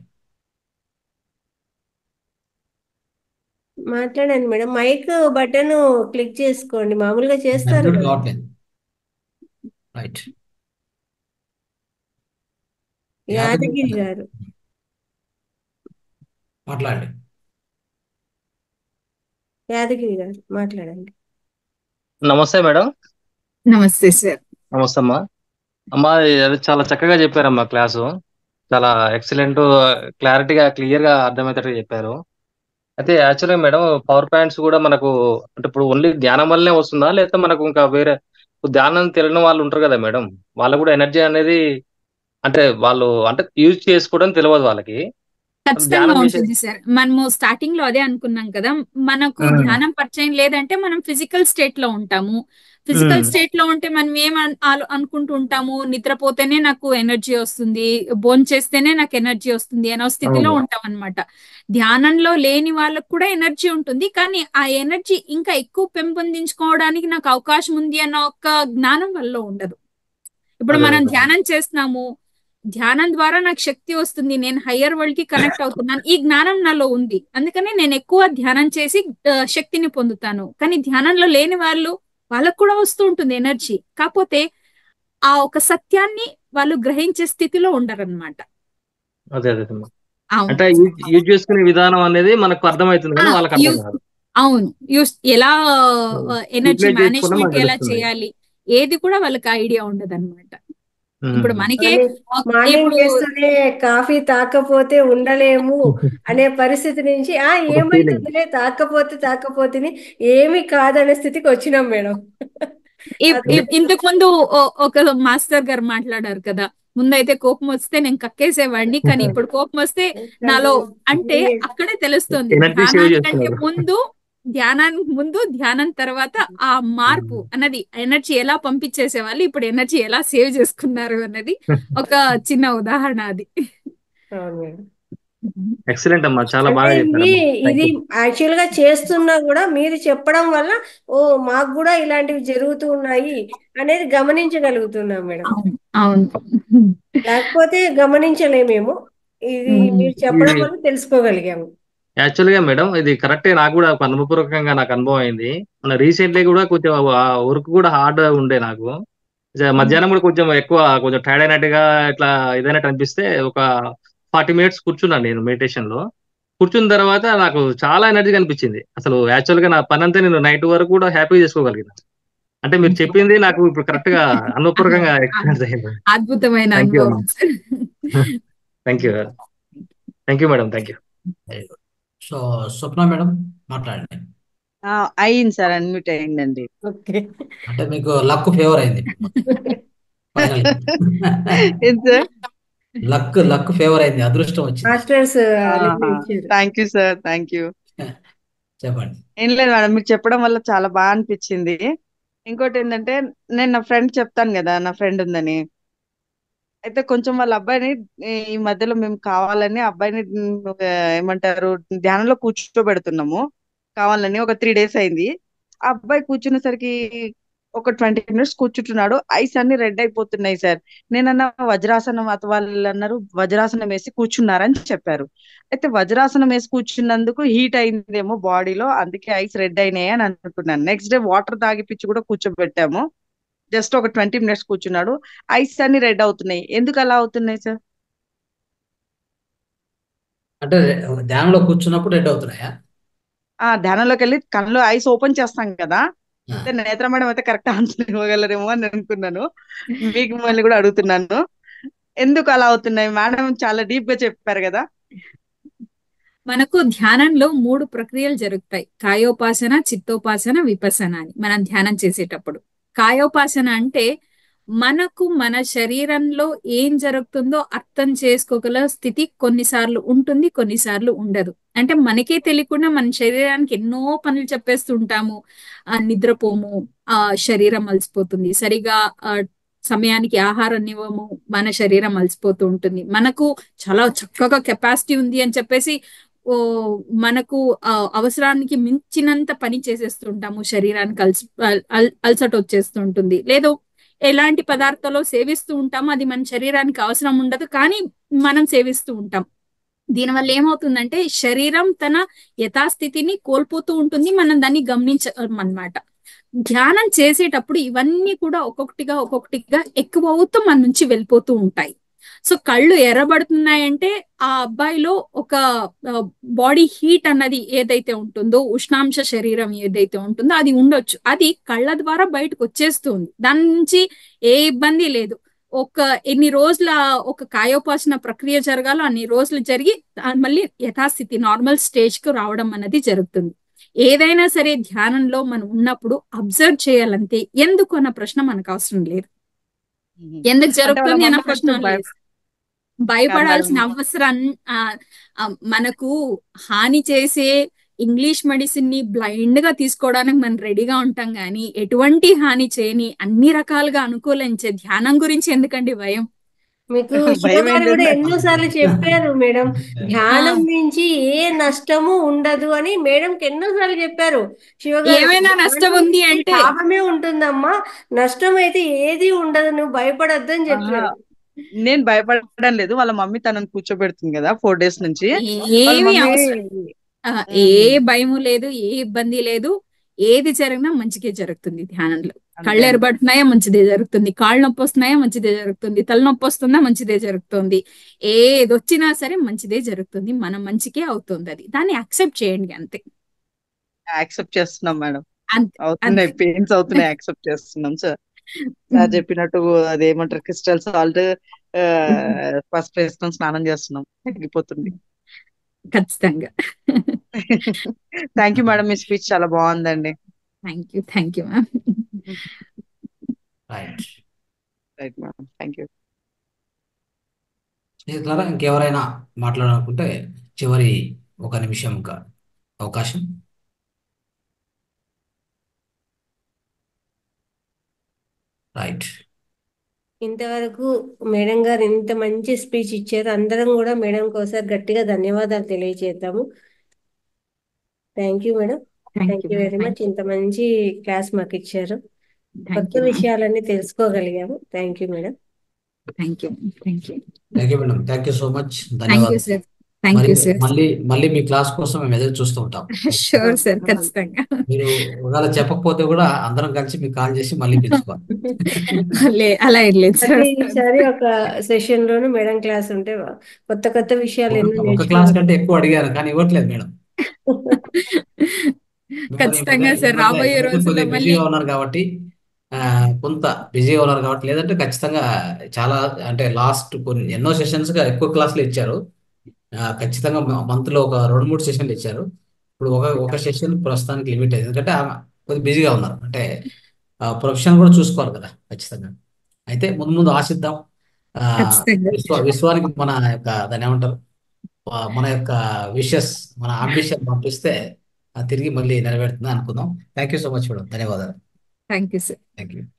మాట్లాడండి మేడం, మైక్ బటన్ క్లిక్ చేసుకోండి, మామూలుగా చేస్తారు అన్మ్యూట్ కదా. కావట్లేదు. రైట్. యాదగిరి యాదగిరి గారు గారు. మాట్లాడండి. యాదగిరి గారు మాట్లాడండి. నమస్తే మేడం. నమస్తే సార్. నమస్తే అమ్మా. అమ్మా అది చాలా చక్కగా చెప్పారమ్మా క్లాసు. చాలా ఎక్సలెంట్, క్లారిటీగా క్లియర్ గా అర్థమయ్యేటట్టుగా చెప్పారు. అయితే యాక్చువల్గా మేడం పవర్ పాయింట్స్ కూడా మనకు అంటే ఇప్పుడు ఓన్లీ ధ్యానం వల్లనే వస్తుందా, లేకపోతే మనకు ఇంకా వేరే ధ్యానం తెలియని వాళ్ళు ఉంటారు కదా మేడం, వాళ్ళు కూడా ఎనర్జీ అనేది అంటే వాళ్ళు అంటే యూజ్ చేసుకోవడం తెలియదు వాళ్ళకి, ఖచ్చితంగా ధ్యానం చేసే ఉంటుంది సార్. మనము స్టార్టింగ్ లో అదే అనుకున్నాం కదా, మనకు ఉమ్, ధ్యానం పరిచయం లేదంటే మనం ఫిజికల్ స్టేట్ లో ఉంటాము. ఫిజికల్ ఉమ్, స్టేట్ లో ఉంటే మనం ఏం అన్- ఆలో- అనుకుంటూ ఉంటాము, నిద్రపోతేనే నాకు ఎనర్జీ వస్తుంది, భోంచేస్తేనే నాకు ఎనర్జీ వస్తుంది అనే స్థితిలో అవును ఉంటాం అనమాట. ధ్యానంలో లేని వాళ్ళకు కూడా ఎనర్జీ ఉంటుంది, కానీ ఆ ఎనర్జీ ఇంకా ఎక్కువ పెంపొందించుకోవడానికి నాకు అవకాశం ఉంది అన్న ఒక జ్ఞానం వల్ల ఉండదు. ఇప్పుడు అదే మనం అదే ధ్యానం చేస్తున్నాము, ధ్యానం ద్వారా నాకు శక్తి వస్తుంది, నేను హయ్యర్ వరల్డ్ కి కనెక్ట్ అవుతున్నాను, ఈ జ్ఞానం నాలో ఉంది, అందుకని నేను ఎక్కువ ధ్యానం చేసి ఆ, శక్తిని పొందుతాను. కానీ ధ్యానంలో లేని వాళ్ళు, వాళ్ళకు కూడా వస్తూ ఉంటుంది ఎనర్జీ, కాకపోతే ఆ ఒక సత్యాన్ని వాళ్ళు గ్రహించే స్థితిలో ఉండరన్నమాట. అదే అదే అమ్మా. అవును అంటే యూజ్ యూజ్ చేసుకునే విధానం అనేది మనకు అర్థమవుతుంది ఆ, కానీ వాళ్ళకి అర్థం యూస్ కాదు. అవును యూస్ ఎలా ఎనర్జీ యూటిలైజ్ చేసుకోవడం మేనేజ్మెంట్ మనకు ఎలా తెలుస్తుంది. చేయాలి, ఏది కూడా వాళ్ళకి ఐడియా ఉండదు అనమాట. ఇప్పుడు ఉమ్. మనకే మార్నింగ్ ఒక- మార్నింగ్ ఇప్పుడు లేస్తూనే కాఫీ తాకపోతే ఉండలేము అనే పరిస్థితి నుంచి ఆ ఒక ఫీలింగ్. ఏమైతుందిలే తాకపోతే తాకపోతే ఏమి కాదనే స్థితికి వచ్చినాం మేడం. ఇ- అదే ఇ- ఇంతకు ముందు ఓ- ఒక మాస్టర్ గారు మాట్లాడారు కదా, ముందైతే కోపం వస్తే నేను కక్కేసేవాడిని, కానీ ఇప్పుడు కోపం వస్తే నాలో, అంటే అక్కడే తెలుస్తుంది ఎనర్జీ సేవ్ ధ్యానానికంటే చేస్తున్నారు. ముందు, ధ్యానానికి ముందు ధ్యానం తర్వాత ఆ మార్పు అన్నది, ఎనర్జీ ఎలా పంపించేసే వాళ్ళు ఇప్పుడు ఎనర్జీ ఎలా సేవ్ చేసుకున్నారు అన్నది ఒక చిన్న ఉదాహరణ అది. అవును మేడం. ఎక్సలెంట్ అమ్మా, చాలా అంటే బాగా ఇది చెప్పారమ్మా. థ్యాంక్ ఇది యూ. యాక్చువల్ గా చేస్తున్నా కూడా మీరు చెప్పడం వల్ల ఓ మాకు కూడా ఇలాంటివి జరుగుతూ ఉన్నాయి అనేది గమనించగలుగుతున్నాం మేడం. అవును అవును. లేకపోతే గమనించలేమేమో, ఇది మీరు చెప్పడం ఇది వల్ల తెలుసుకోగలిగాము. యాక్చువల్ గా మేడం ఇది కరెక్టే, నాకు కూడా ఒక అనుభవపూర్వకంగా నాకు అనుభవం అయింది. మన రీసెంట్లీ కూడా కొంచెం వర్క్ కూడా హార్డ్ ఉండే నాకు. జ- మధ్యాహ్నం కూడా కొంచెం ఎక్కువ కొంచెం టైర్డ్ అయినట్టుగా ఇట్లా ఇదైనట్టు అనిపిస్తే ఒక ఫార్టీ మినిట్స్ కూర్చున్నాను నేను మెడిటేషన్ లో. కూర్చున్న తర్వాత నాకు చాలా ఎనర్జీ అనిపించింది. అసలు యాక్చువల్ గా నా పని అంతా నేను నైట్ వరకు కూడా హ్యాపీ చేసుకోగలిగిన. అంటే మీరు చెప్పింది నాకు ఇప్పుడు కరెక్ట్ గా అనుభవపూర్వకంగా ఎక్స్పీరియన్స్ అయింది. అద్భుతమైన థ్యాంక్ యూ అనుభవం sir. Thank you thank you madam, thank you. So Swapna madam మాట్లాడండి. ఆ, అయింది సార్, అన్మ్యూట్ అయిందండి. ఓకే. అంటే మీకు లక్ ఫేవర్ అయింది ఫైనల్ ఏం సార్? లక్ లక్ ఫేవర్ అయింది, అదృష్టం వచ్చింది. మాస్టర్స్ అనేది ఇచ్చారు. Thank you sir, thank you. చెప్పండి. ఏం లేదు మేడం, మీకు చెప్పడం వల్ల చాలా బాగా అనిపించింది. ఇంకోటి ఏంటంటే, నేను నా ఫ్రెండ్ చెప్తాను కదా, నా ఫ్రెండ్ ఉందని. అయితే కొంచెం వాళ్ళ అబ్బాయిని ఈ- ఈ మధ్యలో మేము కావాలని అబ్బాయిని ఉమ్, ఆ, ఏమంటారు ధ్యానంలో కూర్చోబెడుతున్నాము కావాలని. ఒక త్రీ డేస్ అయింది. ఆ అబ్బాయి కూర్చునేసరికి ఒక ట్వంటీ మినిట్స్ కూర్చుంటున్నాడు, ఐస్ అన్ని రెడ్ అయిపోతున్నాయి సార్. నేనన్నా వజ్రాసనం, అత వాళ్ళు అన్నారు వజ్రాసనం వేసి కూర్చున్నారని చెప్పారు. అయితే వజ్రాసనం వేసి కూర్చున్నందుకు హీట్ అయిందేమో బాడీలో, అందుకే ఐస్ రెడ్ అయినాయి అని అనుకున్నాను. నెక్స్ట్ డే వాటర్ తాగిపిచ్చి కూడా కూర్చోబెట్టాము. జస్ట్ ఒక ట్వంటీ మినిట్స్ కూర్చున్నాడు, ఐస్ అన్ని రెడ్ అవుతున్నాయి. ఎందుకు అలా అవుతున్నాయి సార్? అంటే ధ్యానంలో కూర్చున్నప్పుడు రెడ్ అవుతున్నాయా? ఆ ధ్యానంలోకి వెళ్ళి కళ్ళు ఐస్ ఓపెన్ చేస్తాం కదా, ఆ. అయితే నేత్ర మేడం అయితే కరెక్ట్ ఆన్సర్ ఇవ్వగలరేమో అని అనుకున్నాను. మీకు మళ్ళీ కూడా అడుగుతున్నాను, ఎందుకు అలా అవుతున్నాయి? మేడం చాలా డీప్ గా చెప్పారు కదా. మనకు ధ్యానంలో మూడు ప్రక్రియలు జరుగుతాయి: కాయోపాసన, చిత్తోపాసన, విపసన అని. మనం ధ్యానం చేసేటప్పుడు కాయోపాసన అంటే మనకు మన శరీరంలో ఏం జరుగుతుందో అర్థం చేసుకోగల స్థితి కొన్నిసార్లు ఉంటుంది, కొన్నిసార్లు ఉండదు. అంటే మనకే తెలియకుండా మన శరీరానికి ఎన్నో పనులు చెప్పేస్తూ ఉంటాము. ఆ నిద్రపోము, ఆ శరీరం అలసిపోతుంది, సరిగా ఆ సమయానికి ఆహారాన్ని ఇవ్వము, మన శరీరం అలసిపోతూ ఉంటుంది. మనకు చాలా చక్కగా కెపాసిటీ ఉంది అని చెప్పేసి ఓ మనకు ఆ, అవసరానికి మించినంత పని చేసేస్తుంటాము, శరీరానికి అలసి అల్- అల్- అలసట వచ్చేస్తూ ఉంటుంది. లేదు ఎలాంటి పదార్థాలు సేవిస్తూ ఉంటాము, అది మన శరీరానికి అవసరం ఉండదు, కానీ మనం సేవిస్తూ ఉంటాం. దీనివల్ల ఏమవుతుందంటే శరీరం తన యథాస్థితిని కోల్పోతూ ఉంటుంది, మనం దాన్ని గమనించమన్నమాట. ధ్యానం చేసేటప్పుడు ఇవన్నీ కూడా ఒక్కొక్కటిగా ఒక్కొక్కటిగా ఎక్కువ అవుతూ మన నుంచి వెళ్ళిపోతూ ఉంటాయి. సో కళ్ళు ఎర్రబడుతున్నాయంటే ఆ అబ్బాయిలో ఒక బాడీ హీట్ అన్నది ఏదైతే ఉంటుందో, ఉష్ణాంశ శరీరం ఏదైతే ఉంటుందో అది ఉండొచ్చు. అది కళ్ళ ద్వారా బయటకు వచ్చేస్తుంది, దాని నుంచి ఏ ఇబ్బంది లేదు. ఒక ఎన్ని రోజుల ఒక కాయోపాసన ప్రక్రియ జరగాలో అన్ని రోజులు జరిగి ఆ మళ్ళీ యథాస్థితి నార్మల్ స్టేజ్ కు రావడం అనేది జరుగుతుంది. ఏదైనా సరే ధ్యానంలో మనం ఉన్నప్పుడు అబ్జర్వ్ చేయాలంతే. ఎందుకు అన్న ప్రశ్న మనకు అవసరం లేదు, ఉహు. ఎందుకు అంటే వాళ్ళ జరుగుతుంది అన్న మమ్మీ ప్రశ్న కొంచెం భయ లేదు. కాదు మేడం. భయపడాల్సిన అవసరం ఆ, ఆ, మనకు హాని చేసే ఇంగ్లీష్ మెడిసిన్ ని బ్లైండ్ గా తీసుకోవడానికి మనం రెడీగా ఉంటాం, కానీ ఎటువంటి హాని చేయని అన్ని రకాలుగా అనుకూలించే ధ్యానం గురించి ఎందుకండి భయం? మీకు భయం శివగారు ఏంటి కూడా ఎన్నోసార్లు చెప్పారు మేడం, ఆ, ధ్యానం నుంచి ఏ నష్టము ఉండదు అని మేడంకి ఎన్నోసార్లు చెప్పారు శివగారు. ఏమైనా నష్టం ధ్యానం ఉంది నుంచి అంటే లాభమే ఉంటుందమ్మా, నష్టం అయితే ఏది ఉండదు, నువ్వు భయపడద్దు అని ఆహా చెప్పారు. నేను భయపడడం లేదు. వాళ్ళ మమ్మీ తనని కూర్చోబెడుతుంది కదా ఫోర్ డేస్ నుంచి. వాళ్ళ ఏమి మమ్మీ అవసరం ఆ, ఏ ఉహు. భయము లేదు, ఏ ఇబ్బంది లేదు. ఏది జరిగినా మంచిగా జరుగుతుంది ధ్యానంలో. అంతే కళ్ళు అంతే. ఎరబడుతున్నాయా మంచిదే జరుగుతుంది, కాళ్ళు నొప్పి వస్తున్నాయా మంచిదే జరుగుతుంది, తలనొప్పి వస్తుందా మంచిదే జరుగుతుంది. ఏది వచ్చినా సరే మంచిదే జరుగుతుంది, మన మంచికే అవుతుంది. అది దాన్ని యాక్సెప్ట్ చేయండి అంతే. యాక్సెప్ట్ చేస్తున్నాం మేడం. అంతే అవుతున్నాయి, అంతే పెయిన్స్ అవుతున్నాయి, యాక్సెప్ట్ చేస్తున్నాం సార్. సార్ చెప్పినట్టు అదేమంటారు క్రిస్టల్ సాల్ట్ పసుపు వేసుకొని స్నానం చేస్తున్నాం, తగ్గిపోతుంది. ఖచ్చితంగా. థ్యాంక్ యూ మేడం, మీ స్పీచ్ చాలా బాగుందండి. Thank you thank you ma'am. Right. Right madam, thank you. స్నేహితులారా, ఇంకెవరైనా మాట్లాడాలనుకుంటే చివరి ఒక నిమిషం ఇంకా అవకాశం. రైట్. ఇంతవరకు మేడం గారు ఇంత మంచి స్పీచ్ ఇచ్చారు. అందరం కూడా మేడంకి ఒకసారి గట్టిగా ధన్యవాదాలు తెలియజేద్దాము. Thank you madam, thank thank you you ma'am. Very much. Thank you ఇంత మంచి క్లాస్ మాకు ఇచ్చారు, థ్యాంక్ కొత్త యూ మ్యామ్. విషయాలన్నీ తెలుసుకోగలిగాము. Thank you madam. Thank you thank you thank you madam, thank you so much, thank you ధన్యవాదాలు. Sir. Thank మరి you sir. మళ్ళీ మళ్ళీ మీ క్లాస్ కోసం మేము ఎదురు చూస్తూ ఉంటాం. షూర్ సార్, ఖచ్చితంగా. మీరు ఒకవేళ చెప్పకపోతే కూడా అందరం కలిసి మీకు కాల్ చేసి మళ్ళీ పిలుచుకోవాలి. లే అలా ఏం లేదు సార్. ప్రతిసారి ఒక సెషన్ లోను మేడం క్లాస్ ఉంటే కొత్త కొత్త విషయాలు ఒక ఎన్నో ఒక క్లాస్ కంటే నేర్చుకోవాలి. ఎక్కువ అడిగారు కానీ ఇవ్వట్లేదు మేడం. మిమ్మల్ని ఈ ఖచ్చితంగా మధ్య- ఈ సార్, మధ్య- రాబోయే ఈ మధ్య రోజుల్లో కొద్దిగా మళ్ళీ బిజీగా ఉన్నారు కాబట్టి ఆ, కొంత బిజీగా ఉన్నారు కాబట్టి, లేదంటే ఖచ్చితంగా చాలా అంటే లాస్ట్ కొన్ని ఎన్నో సెషన్స్ గా ఎక్కువ క్లాసులు ఇచ్చారు. ఆ, ఖచ్చితంగా మంత్ లో ఒక రెండు మూడు సెషన్లు ఇచ్చారు. ఇప్పుడు ఒక ఒక సెషన్ ప్రస్తుతానికి లిమిట్ అయింది, ఎందుకంటే ఆమె కొద్దిగా బిజీగా ఉన్నారు. అంటే ప్రొఫెషన్ కూడా చూసుకోవాలి కదా ఖచ్చితంగా. అయితే ముందు ముందు ఆశిద్దాం. ఆ, ఖచ్చితంగా. విశ్వ విశ్వానికి మన యొక్క దాన్ని ఏమంటారు, ఆ, మన యొక్క విషెస్, మన అంబిషన్ పంపిస్తే అది తిరిగి మళ్ళీ నెరవేరుతుంది అనుకుందాం. Thank you so much madam, ధన్యవాదాలు. Thank you sir. Thank you.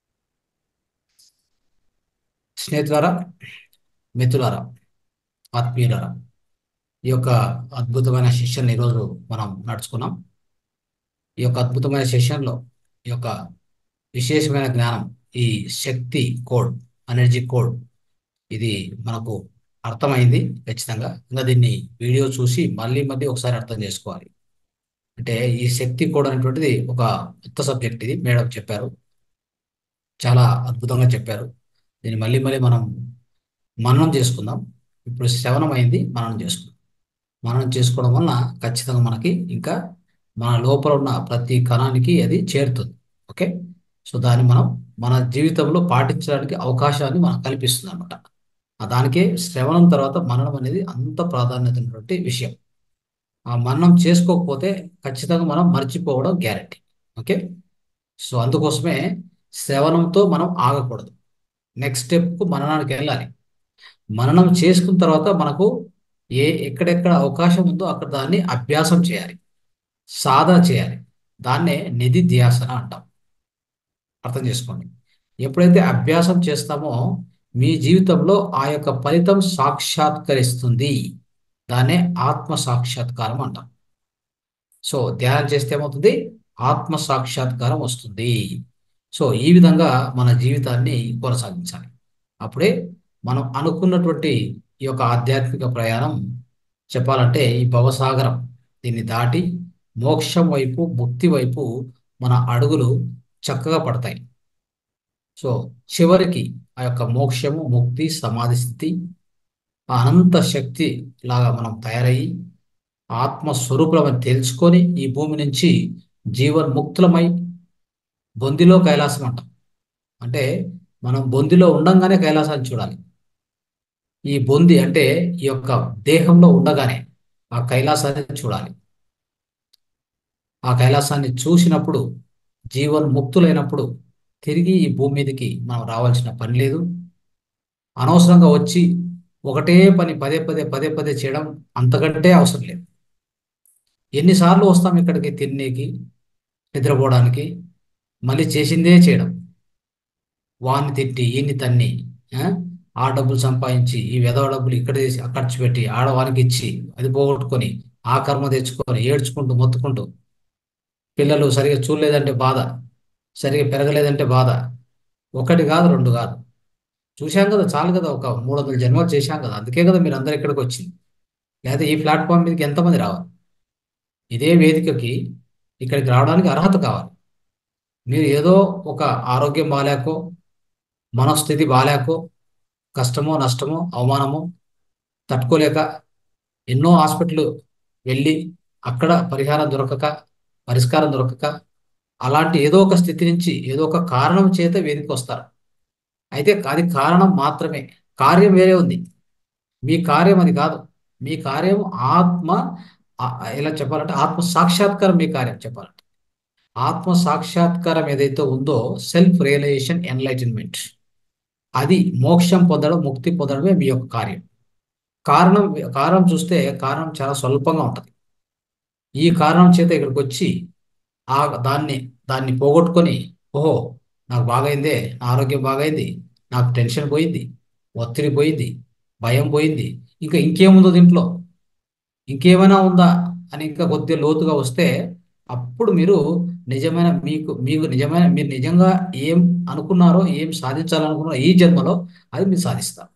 స్నేహితులారా, మిత్రులారా, ఆత్మీయులారా, ఈ యొక్క అద్భుతమైన సెషన్ ఈరోజు మనం నడుచుకున్నాం. ఈ యొక్క అద్భుతమైన సెషన్లో ఈ యొక్క విశేషమైన జ్ఞానం, ఈ శక్తి కోడ్, ఎనర్జీ కోడ్, ఇది మనకు అర్థమైంది ఖచ్చితంగా. ఇంకా దీన్ని వీడియో చూసి మళ్ళీ మళ్ళీ ఒకసారి అర్థం చేసుకోవాలి. అంటే ఈ శక్తి కోడ్ అనేటువంటిది ఒక కొత్త సబ్జెక్ట్, ఇది మేడం చెప్పారు, చాలా అద్భుతంగా చెప్పారు. దీన్ని మళ్ళీ మళ్ళీ మనం మననం చేసుకుందాం. ఇప్పుడు శ్రవణం అయింది, మననం చేసుకుందాం. మననం చేసుకోవడం వలన ఖచ్చితంగా మనకి ఇంకా మన లోపల ఉన్న ప్రతి కణానికి అది చేరుతుంది. ఓకే, సో దాన్ని మనం మన జీవితంలో పాటించడానికి అవకాశాన్ని మనం కల్పిస్తుంది అనమాట. దానికే శ్రవణం తర్వాత మననం అనేది అంత ప్రాధాన్యత ఉన్నటువంటి విషయం. ఆ మననం చేసుకోకపోతే ఖచ్చితంగా మనం మర్చిపోవడం గ్యారెంటీ. ఓకే, సో అందుకోసమే శ్రవణంతో మనం ఆగకూడదు, నెక్స్ట్ స్టెప్కు మననానికి వెళ్ళాలి. మననం చేసుకున్న తర్వాత మనకు ఏ ఎక్కడెక్కడ అవకాశం ఉందో అక్కడ దాన్ని అభ్యాసం చేయాలి, సాధన చేయాలి. దాన్నే నిధిధ్యాసన అంటాం. అర్థం చేసుకోండి. ఎప్పుడైతే అభ్యాసం చేస్తామో మీ జీవితంలో ఆ యొక్క ఫలితం సాక్షాత్కరిస్తుంది. దాన్నే ఆత్మ సాక్షాత్కారం అంటాం. సో ధ్యానం చేస్తే ఏమవుతుంది, ఆత్మ సాక్షాత్కారం వస్తుంది. సో ఈ విధంగా మన జీవితాన్ని కొనసాగించాలి. అప్పుడే మనం అనుకున్నటువంటి ఈ యొక్క ఆధ్యాత్మిక ప్రయాణం, చెప్పాలంటే ఈ భవసాగరం, దీన్ని దాటి మోక్షం వైపు, ముక్తి వైపు మన అడుగులు చక్కగా పడతాయి. సో చివరికి ఆ యొక్క మోక్షము, ముక్తి, సమాధి స్థితి, ఆ అనంత శక్తి లాగా మనం తయారయ్యి ఆత్మస్వరూపులమని తెలుసుకొని ఈ భూమి నుంచి జీవన్ముక్తులమై బొందిలో కైలాసం అంటాం. అంటే మనం బొందిలో ఉండంగానే కైలాసాన్ని చూడాలి. ఈ బొంది అంటే ఈ యొక్క దేహంలో ఉండగానే ఆ కైలాసాన్ని చూడాలి. ఆ కైలాసాన్ని చూసినప్పుడు జీవన్ముక్తులైనప్పుడు తిరిగి ఈ భూమి మీదకి మనం రావాల్సిన పని లేదు. అనవసరంగా వచ్చి ఒకటే పని పదే పదే పదే పదే చేయడం అంతకంటే అవసరం లేదు. ఎన్నిసార్లు వస్తాం ఇక్కడికి తినేకి, నిద్రపోవడానికి, మళ్ళీ చేసిందే చేయడం, వాన్ని తిట్టి ఈయన్ని తన్ని, ఆ? ఆ డబ్బులు సంపాదించి ఈ వెధవ డబ్బులు ఇక్కడ తీసి అక్కడ ఖర్చు పెట్టి ఆడవానికి ఇచ్చి అది పోగొట్టుకొని ఆ కర్మ తెచ్చుకొని ఏడ్చుకుంటూ మొత్తుకుంటూ, పిల్లలు సరిగా చూడలేదంటే బాధ, సరిగా పెరగలేదంటే బాధ. ఒకటి కాదు, రెండు కాదు, చూశాం కదా, చాలు కదా, ఒక మూడు వందల జన్మలు చేశాం కదా. అందుకే కదా మీరు అందరు ఇక్కడికి వచ్చింది. లేదా ఈ ప్లాట్ఫామ్ మీదకి ఎంతమంది రావాలి? ఇదే వేదికకి ఇక్కడికి రావడానికి అర్హత కావాలి. మీరు ఏదో ఒక ఆరోగ్యం బాగాలేకో, మనస్థితి బాగాలేకో, కష్టమో నష్టమో అవమానమో తట్టుకోలేక ఎన్నో హాస్పిటల్ వెళ్ళి అక్కడ పరిహారం దొరకక, పరిష్కారం దొరకక, అలాంటి ఏదో ఒక స్థితి నుంచి ఏదో ఒక కారణం చేత వేదికకి వస్తారు. అయితే అది కారణం మాత్రమే, కార్యం వేరే ఉంది. మీ కార్యం అది కాదు. మీ కార్యం ఆత్మ, ఆ- ఎలా చెప్పాలంటే ఆత్మ సాక్షాత్కారం మీ కార్యం చెప్పాలంటే. ఆత్మ సాక్షాత్కారం ఏదైతే ఉందో, సెల్ఫ్ రియలైజేషన్, ఎన్లైటన్మెంట్, అది మోక్షం పొందడం, ముక్తి పొందడమే మీ యొక్క కార్యం. కారణం కారణం చూస్తే కారణం చాలా స్వల్పంగా ఉంటుంది. ఈ కారణం చేత ఇక్కడికి వచ్చి ఆ దాన్ని దాన్ని పోగొట్టుకొని, ఓహో నాకు బాగైందే, నా ఆరోగ్యం బాగైంది, నాకు టెన్షన్ పోయింది, ఒత్తిడి పోయింది, భయం పోయింది, ఇంకా ఇంకేముందో దీంట్లో, ఇంకేమైనా ఉందా అని ఇంకా కొద్దిగా లోతుగా వస్తే అప్పుడు మీరు నిజమైన మీకు మీకు నిజమైన మీరు నిజంగా ఏం అనుకున్నారో, ఏం సాధించాలనుకున్నారో ఈ జన్మలో అది మీరు సాధిస్తారు.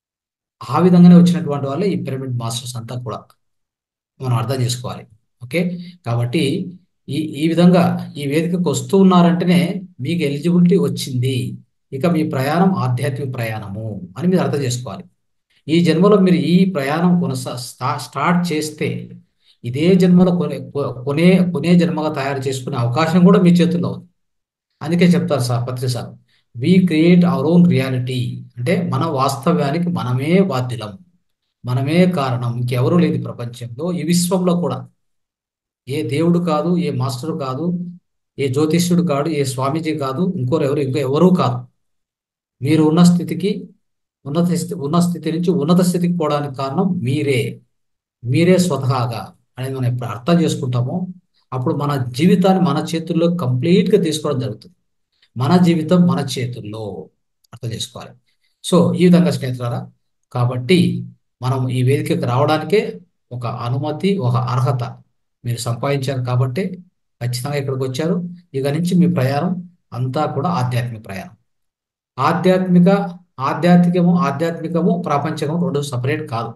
ఆ విధంగానే వచ్చినటువంటి వాళ్ళే ఈ పిరమిడ్ మాస్టర్స్ అంతా కూడా మనం అర్థం చేసుకోవాలి. ఓకే, కాబట్టి ఈ ఈ విధంగా ఈ వేదికకు వస్తూ ఉన్నారంటేనే మీకు ఎలిజిబిలిటీ వచ్చింది. ఇక మీ ప్రయాణం ఆధ్యాత్మిక ప్రయాణము అని మీరు అర్థం చేసుకోవాలి. ఈ జన్మలో మీరు ఈ ప్రయాణం కొనసా స్టా- స్టార్ట్ చేస్తే ఇదే జన్మలో కొనే కొ- కొనే కొనే జన్మగా తయారు చేసుకునే అవకాశం కూడా మీ చేతుల్లో ఉంది. అందుకే చెప్తారు sir Patri sir, we create our own reality. అంటే మన వాస్తవ్యానికి మనమే బాధ్యులం, మనమే కారణం, ఇంకెవరూ లేదు ఈ ప్రపంచంలో, ఈ విశ్వంలో కూడా. ఏ దేవుడు కాదు, ఏ మాస్టర్ కాదు, ఏ జ్యోతిష్యుడు కాదు, ఏ స్వామీజీ కాదు, ఇంకోరు ఎవరు ఇంకో ఎవరూ కాదు. మీరు ఉన్న స్థితికి ఉన్నత స్థితి ఉన్న స్థితి నుంచి ఉన్నత స్థితికి పోవడానికి కారణం మీరే, మీరే స్వతహాగా అనేది మనం ఎప్పుడు అర్థం చేసుకుంటామో అప్పుడు మన జీవితాన్ని మన చేతుల్లో కంప్లీట్గా తీసుకోవడం జరుగుతుంది. మన జీవితం మన చేతుల్లో, అర్థం చేసుకోవాలి. సో ఈ విధంగా స్నేహితులారా, కాబట్టి మనం ఈ వేదికకు రావడానికే ఒక అనుమతి, ఒక అర్హత మీరు సంపాదించారు కాబట్టి ఖచ్చితంగా ఇక్కడికి వచ్చారు. ఇక నుంచి మీ ప్రయాణం అంతా కూడా ఆధ్యాత్మిక ప్రయాణం. ఆధ్యాత్మిక ఆధ్యాత్మికము ఆధ్యాత్మికము ప్రాపంచికము రెండు సపరేట్ కాదు.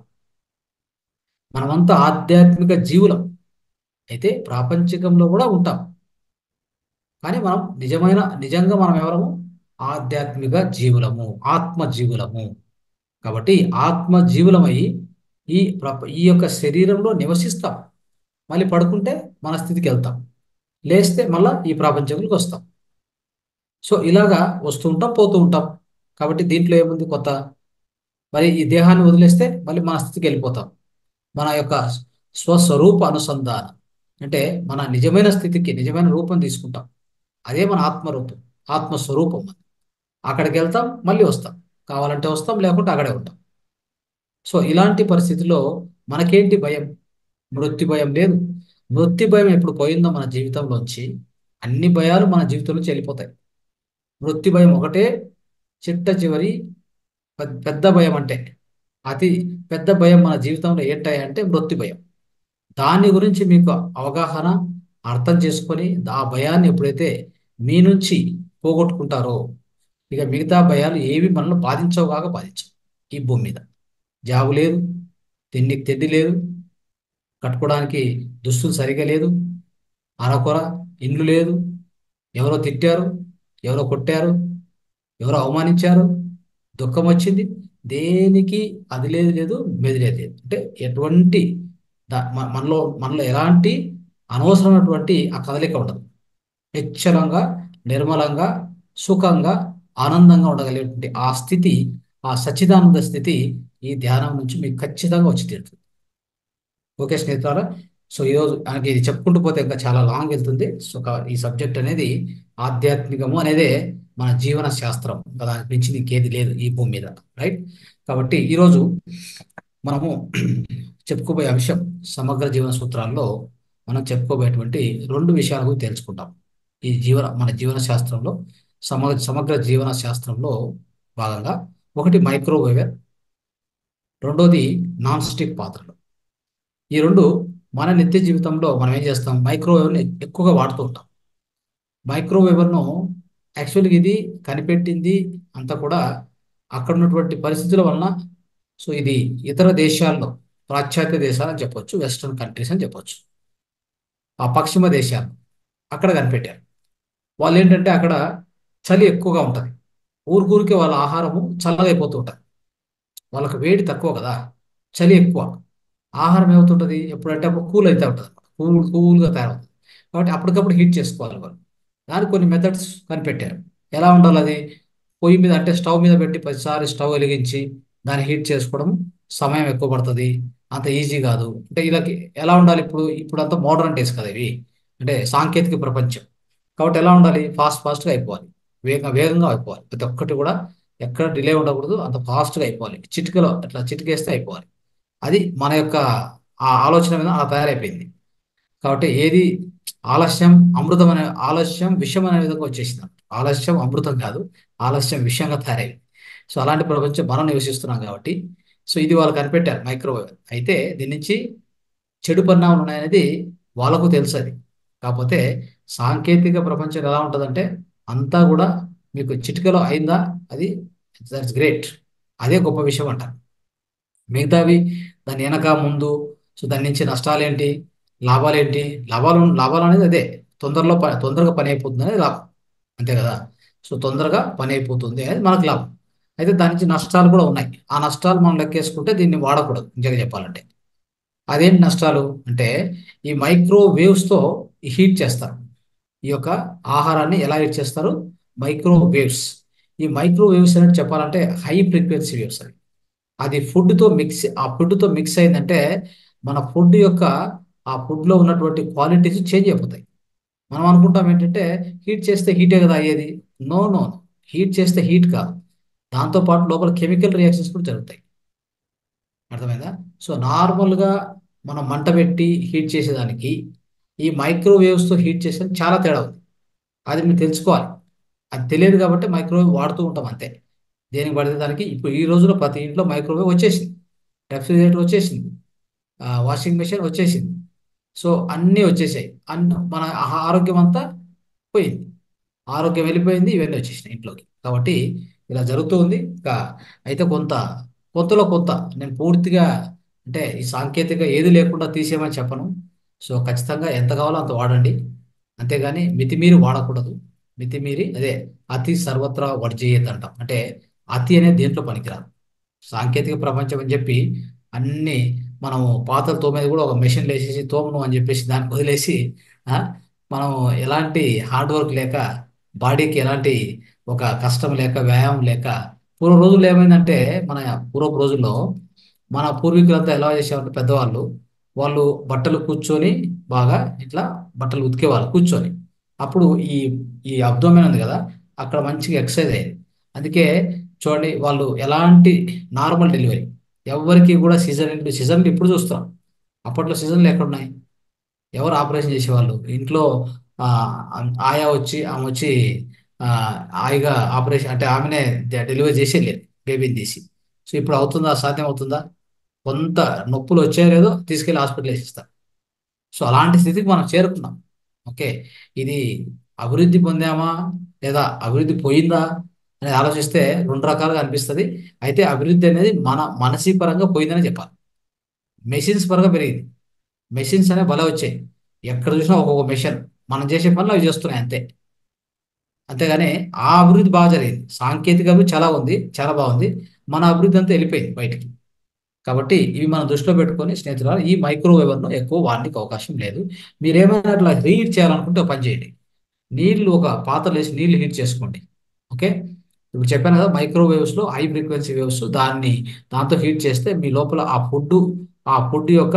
మనమంతా ఆధ్యాత్మిక జీవులం అయితే ప్రాపంచికంలో కూడా ఉంటాం. కానీ మనం నిజమైన నిజంగా మనం ఎవరము? ఆధ్యాత్మిక జీవులము, ఆత్మ జీవులము. కాబట్టి ఆత్మ జీవులమై ఈ ప్రప ఈ యొక్క శరీరంలో నివసిస్తాం. మళ్ళీ పడుకుంటే మన స్థితికి వెళ్తాం, లేస్తే మళ్ళా ఈ ప్రపంచంలోకి వస్తాం. సో ఇలాగా వస్తూ ఉంటాం, పోతూ ఉంటాం. కాబట్టి దీంట్లో ఏముంది కొత్త? మరి ఈ దేహాన్ని వదిలేస్తే మళ్ళీ మన స్థితికి వెళ్ళిపోతాం. మన యొక్క స్వస్వరూప అనుసంధానం అంటే మన నిజమైన స్థితికి నిజమైన రూపం తీసుకుంటాం. అదే మన ఆత్మరూపం, ఆత్మస్వరూపం. అక్కడికి వెళ్తాం, మళ్ళీ వస్తాం, కావాలంటే వస్తాం, లేకుంటే అక్కడే ఉంటాం. సో ఇలాంటి పరిస్థితిలో మనకేంటి భయం? మృత్యు భయం లేదు. మృత్యు భయం ఎప్పుడు పోయిందో మన జీవితంలోంచి అన్ని భయాలు మన జీవితం నుంచి వెళ్ళిపోతాయి. మృత్యు భయం ఒకటే చిట్ట చివరి పెద్ద పెద్ద భయం. అంటే అతి పెద్ద భయం మన జీవితంలో ఏంటంటే మృత్యు భయం. దాని గురించి మీకు అవగాహన, అర్థం చేసుకొని ఆ భయాన్ని ఎప్పుడైతే మీ నుంచి పోగొట్టుకుంటారో ఇక మిగతా భయాలు ఏవి మనల్ని బాధించవు కాక బాధించవు. ఈ భూమి మీద జాబు లేదు, తిండికి తిండి లేదు, కట్టుకోవడానికి దుస్తులు సరిగా లేదు, అరకొర ఇండ్లు లేదు, ఎవరో తిట్టారు, ఎవరో కొట్టారు, ఎవరో అవమానించారు, దుఃఖం వచ్చింది, దేనికి అది లేదు లేదు మెదిలేదు లేదు. అంటే ఎటువంటి దా- మ- మనలో మనలో ఎలాంటి అనవసరమైనటువంటి ఆ కదలిక ఉండదు. నిశ్చలంగా, నిర్మలంగా, సుఖంగా, ఆనందంగా ఉండగలిగేటువంటి ఆ స్థితి, ఆ సచ్చిదానంద స్థితి ఈ ధ్యానం నుంచి మీకు ఖచ్చితంగా వచ్చి తీరుతుంది. ఓకే స్నేహితులారా, సో ఈరోజు మనకి ఇది చెప్పుకుంటూ పోతే ఇంకా చాలా లాంగ్ వెళ్తుంది. సో కా- ఈ సబ్జెక్ట్ అనేది ఆధ్యాత్మికము అనేదే మన జీవన శాస్త్రం. ఇంకా దానికి మించి ఇంకేది లేదు ఈ భూమి మీద, రైట్? కాబట్టి ఈరోజు మనము చెప్పుకోబోయే అంశం సమగ్ర జీవన సూత్రాల్లో మనం చెప్పుకోబోయేటువంటి రెండు విషయాల గురించి తెలుసుకుంటాం. ఈ జీవన మన జీవన శాస్త్రంలో సమగ్ర సమగ్ర జీవన శాస్త్రంలో భాగంగా ఒకటి మైక్రోవేవ్, రెండోది నాన్ స్టిక్ పాత్రలు. ఈ రెండు మన నిత్య జీవితంలో మనం ఏం చేస్తాం, మైక్రోవేవ్ని ఎక్కువగా వాడుతూ ఉంటాం. మైక్రోవేవ్ను యాక్చువల్గా ఇది కనిపెట్టింది అంతా కూడా అక్కడ ఉన్నటువంటి పరిస్థితుల వలన. సో ఇది ఇతర దేశాల్లో, పాశ్చాత్య దేశాలు అని చెప్పొచ్చు, వెస్ట్రన్ కంట్రీస్ అని చెప్పొచ్చు, ఆ పశ్చిమ దేశాలు అక్కడ కనిపెట్టారు. వాళ్ళు ఏంటంటే అక్కడ చలి ఎక్కువగా ఉంటుంది, ఊరికూరికే వాళ్ళ ఆహారము చల్లగా అయిపోతూ ఉంటుంది. వాళ్ళకి వేడి తక్కువ కదా, చలి ఎక్కువ, ఆహారం ఏమవుతుంటుంది ఎప్పుడంటే అప్పుడు కూల్ అయితే ఉంటుంది, కూల్ కూల్గా తయారవుతుంది. కాబట్టి అప్పటికప్పుడు హీట్ చేసుకోవాలి వాళ్ళు. దానికి కొన్ని మెథడ్స్ కనిపెట్టారు. ఎలా ఉండాలి అది, పొయ్యి మీద అంటే స్టవ్ మీద పెట్టి ప్రతిసారి స్టవ్ వెలిగించి దాన్ని హీట్ చేసుకోవడం సమయం ఎక్కువ పడుతుంది, అంత ఈజీ కాదు. అంటే ఇలాకి ఎలా ఉండాలి, ఇప్పుడు ఇప్పుడు అంతా మోడర్న్ డేస్ కదా ఇవి, అంటే సాంకేతిక ప్రపంచం. కాబట్టి ఎలా ఉండాలి, ఫాస్ట్ ఫాస్ట్గా అయిపోవాలి, వేగ వేగంగా అయిపోవాలి. ప్రతి ఒక్కటి కూడా ఎక్కడ డిలే ఉండకూడదు, అంత ఫాస్ట్గా అయిపోవాలి. చిటికలో అట్లా చిటికేస్తే అయిపోవాలి. అది మన యొక్క ఆ ఆలోచన మీద అలా తయారైపోయింది. కాబట్టి ఏది ఆలస్యం అమృతం అనే, ఆలస్యం విషయం అనే విధంగా వచ్చేసింది. ఆలస్యం అమృతం కాదు, ఆలస్యం విషయంగా తయారైంది. సో అలాంటి ప్రపంచం మనం నివసిస్తున్నాం కాబట్టి, సో ఇది వాళ్ళు కనిపెట్టారు మైక్రోవేవ్. అయితే దీని నుంచి చెడు పరిణామాలు ఉన్నాయనేది వాళ్ళకు తెలుసు. అది కాకపోతే సాంకేతిక ప్రపంచం ఎలా ఉంటుందంటే అంతా కూడా మీకు చిటికలో అయిందా, అది దట్స్ గ్రేట్, అదే గొప్ప విషయం అంటారు. మిగతావి దాని వెనక ముందు, సో దాని నుంచి నష్టాలు ఏంటి, లాభాలు ఏంటి, లాభాలు లాభాలు అనేది అదే తొందరలో ప తొందరగా పని అయిపోతుంది అనేది లాభం, అంతే కదా. సో తొందరగా పని అయిపోతుంది అనేది మనకు లాభం. అయితే దాని నుంచి నష్టాలు కూడా ఉన్నాయి. ఆ నష్టాలు మనం లెక్కేసుకుంటే దీన్ని వాడకూడదు నిజంగా చెప్పాలంటే. అదేంటి నష్టాలు అంటే, ఈ మైక్రోవేవ్స్తో హీట్ చేస్తారు. ఈ యొక్క ఆహారాన్ని ఎలా హీట్ చేస్తారు, మైక్రోవేవ్స్. ఈ మైక్రోవేవ్స్ అనేది చెప్పాలంటే హై ఫ్రీక్వెన్సీ వేవ్స్ అవి. అది ఫుడ్తో మిక్స్ ఆ ఫుడ్తో మిక్స్ అయిందంటే మన ఫుడ్ యొక్క ఆ ఫుడ్లో ఉన్నటువంటి క్వాలిటీస్ చేంజ్ అయిపోతాయి. మనం అనుకుంటాం ఏంటంటే హీట్ చేస్తే హీటే కదా అయ్యేది. నో నో హీట్ చేస్తే హీట్ కాదు, దాంతోపాటు లోపల కెమికల్ రియాక్షన్స్ కూడా జరుగుతాయి. అర్థమైందా? సో నార్మల్గా మనం మంట పెట్టి హీట్ చేసేదానికి ఈ మైక్రోవేవ్స్తో హీట్ చేసేది చాలా తేడా ఉంది. అది మీరు తెలుసుకోవాలి. అది తెలియదు కాబట్టి మైక్రోవేవ్ వాడుతూ ఉంటాం అంతే, దేనికి పడితే దానికి. ఇప్పుడు ఈ రోజుల్లో ప్రతి ఇంట్లో మైక్రోవేవ్ వచ్చేసింది, రెఫ్రిజిరేటర్ వచ్చేసింది, వాషింగ్ మెషిన్ వచ్చేసింది. సో అన్నీ వచ్చేసాయి. అన్ని మన ఆహా- ఆరోగ్యం అంతా పోయింది, ఆరోగ్యం వెళ్ళిపోయింది, ఇవన్నీ వచ్చేసినాయి ఇంట్లోకి. కాబట్టి ఇలా జరుగుతూ ఉంది. ఇంకా అయితే కొంత కొంతలో కొంత నేను పూర్తిగా అంటే ఈ సాంకేతిక ఏది లేకుండా తీసేయమని చెప్పను. సో ఖచ్చితంగా ఎంత కావాలో అంత వాడండి, అంతేగాని మితిమీరి వాడకూడదు. మితిమీరి అదే అతి సర్వత్రా వర్జేయత్ అంటాం. అంటే అతి అనేది దేంట్లో పనికిరాదు. సాంకేతిక ప్రపంచం అని చెప్పి అన్ని మనము పాత్రలు తోమేది కూడా ఒక మెషిన్లు వేసేసి తోమను అని చెప్పేసి దాన్ని వదిలేసి, ఆ, మనం ఎలాంటి హార్డ్ వర్క్ లేక, బాడీకి ఎలాంటి ఒక కష్టం లేక, వ్యాయామం లేక, పూర్వ రోజుల్లో ఏమైందంటే, మన పూర్వపు రోజుల్లో మన పూర్వీకులంతా ఎలా చేసేవాళ్ళు పెద్దవాళ్ళు, వాళ్ళు బట్టలు కూర్చొని బాగా ఇట్లా బట్టలు ఉతికేవాళ్ళు కూర్చొని. అప్పుడు ఈ ఈ అబ్డోమెన్ ఉంది కదా, అక్కడ మంచిగా ఎక్సర్సైజ్ అయ్యేది. అందుకే చూడండి, వాళ్ళు ఎలాంటి నార్మల్ డెలివరీ, ఎవరికి కూడా సీజన్ సీజన్లు ఇప్పుడు చూస్తాం, అప్పట్లో సీజన్లు ఎక్కడున్నాయి, ఎవరు ఆపరేషన్ చేసేవాళ్ళు ఇంట్లో, ఆ, ఆయా వచ్చి ఆమె వచ్చి ఆ, హాయిగా ఆపరేషన్ అంటే ఆమెనే డె- డెలివరీ చేసి వెళ్ళేది బేబీని తీసి. సో ఇప్పుడు అవుతుందా, సాధ్యం అవుతుందా? కొంత నొప్పులు వచ్చాయో లేదో తీసుకెళ్ళి హాస్పిటల్ వేసిస్తారు. సో అలాంటి స్థితికి మనం చేరుకున్నాం. ఓకే, ఇది అభివృద్ధి పొందామా లేదా అభివృద్ధి పోయిందా అనేది ఆలోచిస్తే రెండు రకాలుగా అనిపిస్తుంది. అయితే అభివృద్ధి అనేది మన మనసీ పరంగా పోయిందని చెప్పాలి. మెషిన్స్ పరంగా పెరిగింది, మెషిన్స్ అనే బలం వచ్చాయి. ఎక్కడ చూసినా ఒక్కొక్క మెషిన్ మనం చేసే పనులు అవి చేస్తున్నాయి అంతే. అంతేగాని ఆ అభివృద్ధి బాగా జరిగింది. సాంకేతిక అభివృద్ధి చాలా ఉంది, చాలా బాగుంది. మన అభివృద్ధి అంతా వెళ్ళిపోయింది బయటికి. కాబట్టి ఇవి మనం దృష్టిలో పెట్టుకొని స్నేహితులారా, ఈ మైక్రోవేవ్ను ఎక్కువ వాడడానికి అవకాశం లేదు. మీరేమైనా అట్లా రీహీట్ చేయాలనుకుంటే ఒక పని చేయండి. నీళ్లు ఒక పాత్రలో వేసి నీళ్లు హీట్ చేసుకోండి. ఓకే, ఇప్పుడు చెప్పాను కదా, మైక్రోవేవ్స్ లో హై ఫ్రీక్వెన్సీ వేవ్స్, దాన్ని దాంతో హీట్ చేస్తే మీ లోపల ఆ ఫుడ్ ఆ ఫుడ్ యొక్క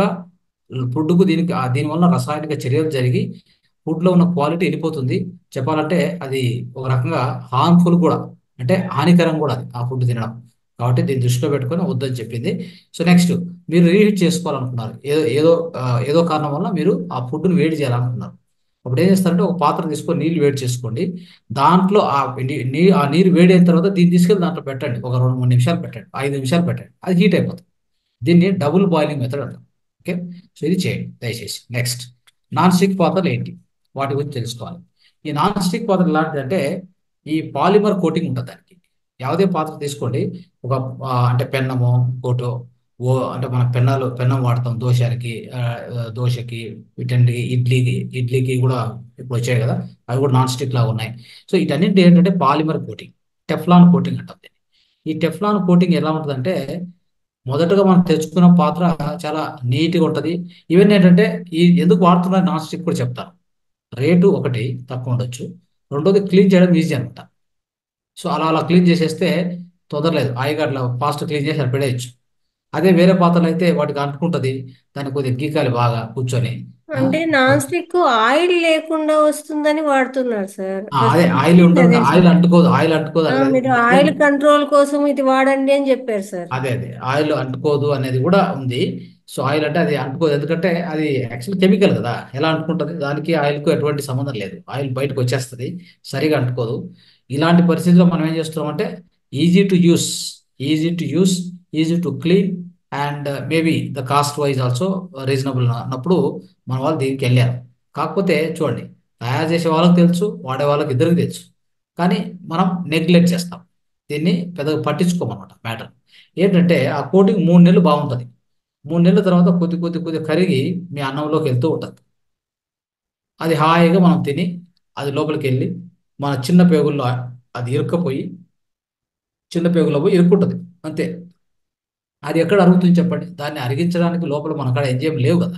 ఫుడ్కు దీనికి ఆ దీనివల్ల రసాయనిక చర్యలు జరిగి ఫుడ్ లో ఉన్న క్వాలిటీ వెళ్ళిపోతుంది. చెప్పాలంటే అది ఒక రకంగా హార్మ్ఫుల్ కూడా, అంటే హానికరం కూడా అది ఆ ఫుడ్ తినడం. కాబట్టి దీన్ని దృష్టిలో పెట్టుకొని వద్దని చెప్పింది. సో నెక్స్ట్, మీరు రీహీట్ చేసుకోవాలనుకున్నారు, ఏదో ఏదో ఆ, ఏదో కారణం వల్ల మీరు ఆ ఫుడ్ని వేడి చేయాలనుకున్నారు. అప్పుడు ఏం చేస్తారంటే ఒక పాత్ర తీసుకొని నీళ్ళు వేడి చేసుకోండి. దాంట్లో ఆ నీ- నీ ఆ నీరు వేడి అయిన తర్వాత దీన్ని తీసుకెళ్ళి దాంట్లో పెట్టండి. ఒక రెండు మూడు నిమిషాలు పెట్టండి, ఐదు నిమిషాలు పెట్టండి, అది హీట్ అయిపోతుంది. దీన్ని డబుల్ బాయిలింగ్ మెథడ్ అంటాం. ఓకే, సో ఇది చేయండి దయచేసి. నెక్స్ట్, నాన్ స్టిక్ పాత్రలు ఏంటి, వాటి గురించి తెలుసుకోవాలి. ఈ నాన్ స్టిక్ పాత్ర ఎలాంటిదంటే ఈ పాలిమర్ కోటింగ్ ఉంటుంది దానికి. ಯಾವುದೇ పాత్ర తీసుకోండి, ఒక ఆ, అంటే పెన్నము కోటో, ఓ అంటే మన పెన్నాలు పెన్నం వాడతాం దోశకి, ఆ, ఆ, దోశకి, వీటన్నిటికి, ఇడ్లీకి ఇడ్లీకి కూడా ఇప్పుడు వచ్చాయి కదా, అవి కూడా నాన్ స్టిక్ లాగా ఉన్నాయి. సో వీటన్నింటి ఏంటంటే పాలిమర్ కోటింగ్, టెఫ్లాన్ కోటింగ్ అంటాం దీన్ని. ఈ టెఫ్లాన్ కోటింగ్ ఎలా ఉంటుందంటే, మొదటగా మనం తెచ్చుకున్న పాత్ర చాలా నీట్గా ఉంటుంది. ఈవెన్ ఏంటంటే ఈ ఎందుకు వాడుతున్నారు నాన్ స్టిక్ కూడా చెప్తాను. రేటు ఒకటి తక్కువ ఉండొచ్చు, రెండోది క్లీన్ చేయడం ఈజీ అనమాట. సో అలా అలా క్లీన్ చేసేస్తే తొందరలేదు, హాయిగా అట్లా ఫాస్ట్ క్లీన్ చేసి అక్కడ పెడేయచ్చు. అదే వేరే పాత్రలు అయితే వాటికి అంటుకుంటుంది, దానికి కొద్దిగా గీకాలి బాగా కూర్చొని. ఆ, అంటే నాన్ స్టిక్ ఆయిల్ లేకుండా వస్తుందని వాడుతున్నారు సార్. ఆ, ఫస్ట్ అదే నేను ఆయిల్ వినింది ఉంటుంది, అదే ఆయిల్ సార్. అంటుకోదు, ఆయిల్ అంటుకోదు ఆ, అది అది మీరు మొత్తం. ఆయిల్ కంట్రోల్ కోసం ఇది వాడండి అని చెప్పారు సార్. అదే అదే ఆయిల్ అంటుకోదు అనేది కూడా ఉంది. సో ఆయిల్ అంటే అది అంటుకోదు, ఎందుకంటే అది యాక్చువల్ కెమికల్ కదా, ఎలా అంటుకుంటుంది, దానికి ఆయిల్కు ఎటువంటి సంబంధం లేదు. ఆయిల్ బయటకు వచ్చేస్తుంది, సరిగా అంటుకోదు. ఇలాంటి పరిస్థితుల్లో మనం ఏం చేస్తున్నామంటే easy to use, easy to use easy to clean, and maybe the cost wise also reasonable అన్నప్పుడు మన వాళ్ళు దీనికి వెళ్ళారు. కాకపోతే చూడండి, తయారు చేసే వాళ్ళకి తెలుసు, వాడే వాళ్ళకి ఇద్దరికి తెలుసు, కానీ మనం నెగ్లెక్ట్ చేస్తాం, దీన్ని పెద్దగా పట్టించుకోమన్నమాట. మ్యాటర్ ఏంటంటే ఆ కోటింగ్ మూడు నెలలు బాగుంటుంది, మూడు నెలల తర్వాత కొద్ది కొద్ది కొద్ది కరిగి మీ అన్నంలోకి వెళ్తూ ఉంటుంది. అది హాయిగా మనం తిని అది లోపలికి వెళ్ళి మన చిన్న పేగుల్లో అది ఇరుక్కపోయి చిన్న పేగులో పోయి ఇరుక్కుంటుంది అంతే. అది ఎక్కడ అరుగుతుంది చెప్పండి, దాన్ని అరిగించడానికి లోపల మన కాడ ఎంజైమ్ లేవు కదా.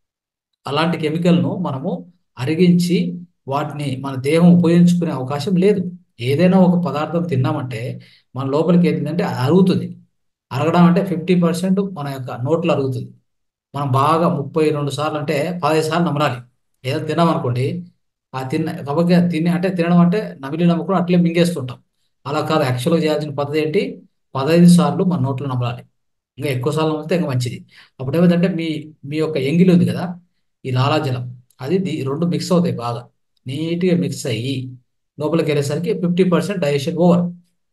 అలాంటి కెమికల్ను మనము అరిగించి వాటిని మన దేహం ఉపయోగించుకునే అవకాశం లేదు. ఏదైనా ఒక పదార్థం తిన్నామంటే మన లోపలికి ఏంటంటే అది అరుగుతుంది. అరగడం అంటే ఫిఫ్టీ పర్సెంట్ మన యొక్క నోట్లో అరుగుతుంది. మనం బాగా ముప్పై రెండు సార్లు అంటే పదహైదు సార్లు నమరాలి. ఏదో తిన్నామనుకోండి, ఆ తిన్న కాబట్టి తిని అంటే తినడం అంటే నమిలి నమ్మకం అట్లే మింగేస్తుంటాం. అలా కాదు, యాక్చువల్గా చేయాల్సిన పద్ధతి ఏంటి, పదహైదు సార్లు మన నోట్లో నమలాలి. ఇంకా ఎక్కువ సార్లు నమిలితే ఇంకా మంచిది. అప్పుడు ఏమైందంటే మీ మీ యొక్క ఎంగిలి ఉంది కదా, ఈ లాలాజలం, అది దీ రెండు మిక్స్ అవుతాయి బాగా, నీట్గా మిక్స్ అయ్యి లోపలికి వెళ్ళేసరికి ఫిఫ్టీ పర్సెంట్ డైజెషన్ ఓవర్.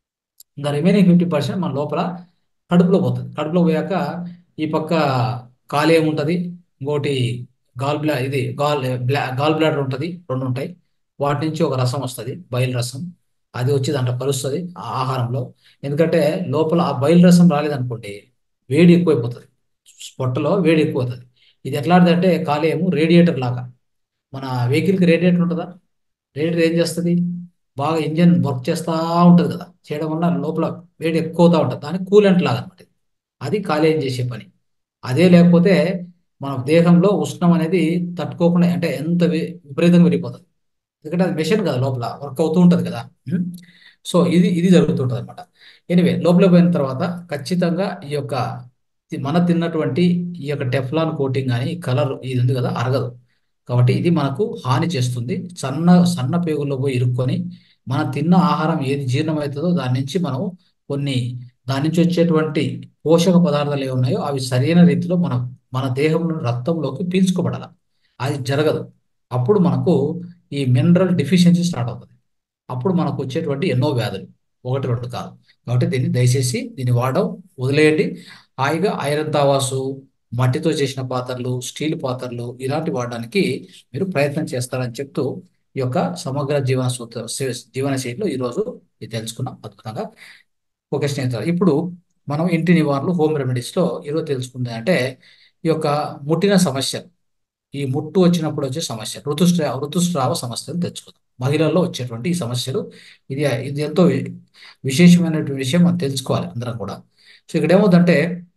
ఇంకా రిమైనింగ్ ఫిఫ్టీ పర్సెంట్ మన లోపల కడుపులో పోతుంది. కడుపులో పోయాక ఈ పక్క కాలేయం ఉంటుంది, ఇంకోటి గాల్ బ్లా ఇది గాల్ బ్లా గాల్ బ్లాడర్ ఉంటుంది, రెండు ఉంటాయి. వాటి నుంచి ఒక రసం వస్తుంది, బయలు రసం. అది వచ్చి దాంట్లో కలుస్తుంది ఆ ఆహారంలో. ఎందుకంటే లోపల ఆ బయలు రసం రాలేదనుకోండి, వేడి ఎక్కువైపోతుంది, పొట్టలో వేడి ఎక్కువ అవుతుంది. ఇది ఎట్లాంటిదంటే కాలేయము రేడియేటర్ లాగా. మన వెహికల్కి రేడియేటర్ ఉంటుందా, రేడియేటర్ ఏం చేస్తుంది, బాగా ఇంజన్ వర్క్ చేస్తూ ఉంటుంది కదా, చేయడం వల్ల లోపల వేడి ఎక్కువ అవుతూ ఉంటుంది, దానికి కూలెంట్ లాగా అనమాట. అది కాలేయం చేసే పని. అదే లేకపోతే మన దేహంలో ఉష్ణం అనేది తట్టుకోకుండా, అంటే ఎంత వి- విపరీతంగా విరిగిపోతుంది. ఎందుకంటే అది మెషిన్ కదా, లోపల వర్క్ అవుతూ ఉంటుంది కదా. ఉం? సో ఇది ఇది జరుగుతుంటుంది అనమాట. ఎనివే, లోపల పోయిన తర్వాత ఖచ్చితంగా ఈ యొక్క తి- మన తిన్నటువంటి ఈ యొక్క టెఫ్లాన్ కోటింగ్ కానీ కలర్ ఇది ఉంది కదా, అరగదు. కాబట్టి ఇది మనకు హాని చేస్తుంది. సన్న సన్న పేగుల్లో పోయి ఇరుక్కొని మనం తిన్న ఆహారం ఏది జీర్ణమవుతుందో దాని నుంచి మనం కొన్ని దాని నుంచి వచ్చేటువంటి పోషక పదార్థాలు ఏ ఉన్నాయో అవి సరైన రీతిలో మన మన దేహంలో రక్తంలోకి పీల్చుకోబడాలి. అది జరగదు. అప్పుడు మనకు ఈ మినరల్ డిఫిషియన్సీ స్టార్ట్ అవుతుంది. అప్పుడు మనకు వచ్చేటువంటి ఎన్నో వ్యాధులు, ఒకటి రెండు కాదు. కాబట్టి దీన్ని దయచేసి దీన్ని వాడడం వదిలేయండి. హాయిగా ఐరన్ తావాసు, మట్టితో చేసిన పాత్రలు, స్టీల్ పాత్రలు ఇలాంటి వాడడానికి మీరు ప్రయత్నం చేస్తారని చెప్తూ ఈ యొక్క సమగ్ర జీవన సూత్ర జీవన శైలిలో ఈరోజు ఇది తెలుసుకున్నాం అద్భుతంగా. ఓకే స్నేహితులు, ఇప్పుడు మనం ఇంటి నివారణలు హోమ్ రెమెడీస్లో ఈరోజు తెలుసుకుంది అంటే ఈ యొక్క ముట్టిన సమస్య, ఈ ముట్టు వచ్చినప్పుడు వచ్చే సమస్య, ఋతుస్రావ ఋతుస్రావ సమస్యను తెచ్చుకుందాం. మహిళల్లో వచ్చేటువంటి ఈ సమస్యలు. ఇది ఇది ఎంతో వి- విశేషమైనటువంటి విషయం మనం తెలుసుకోవాలి అందరం కూడా. సో ఇక్కడ ఏమవుతుందంటే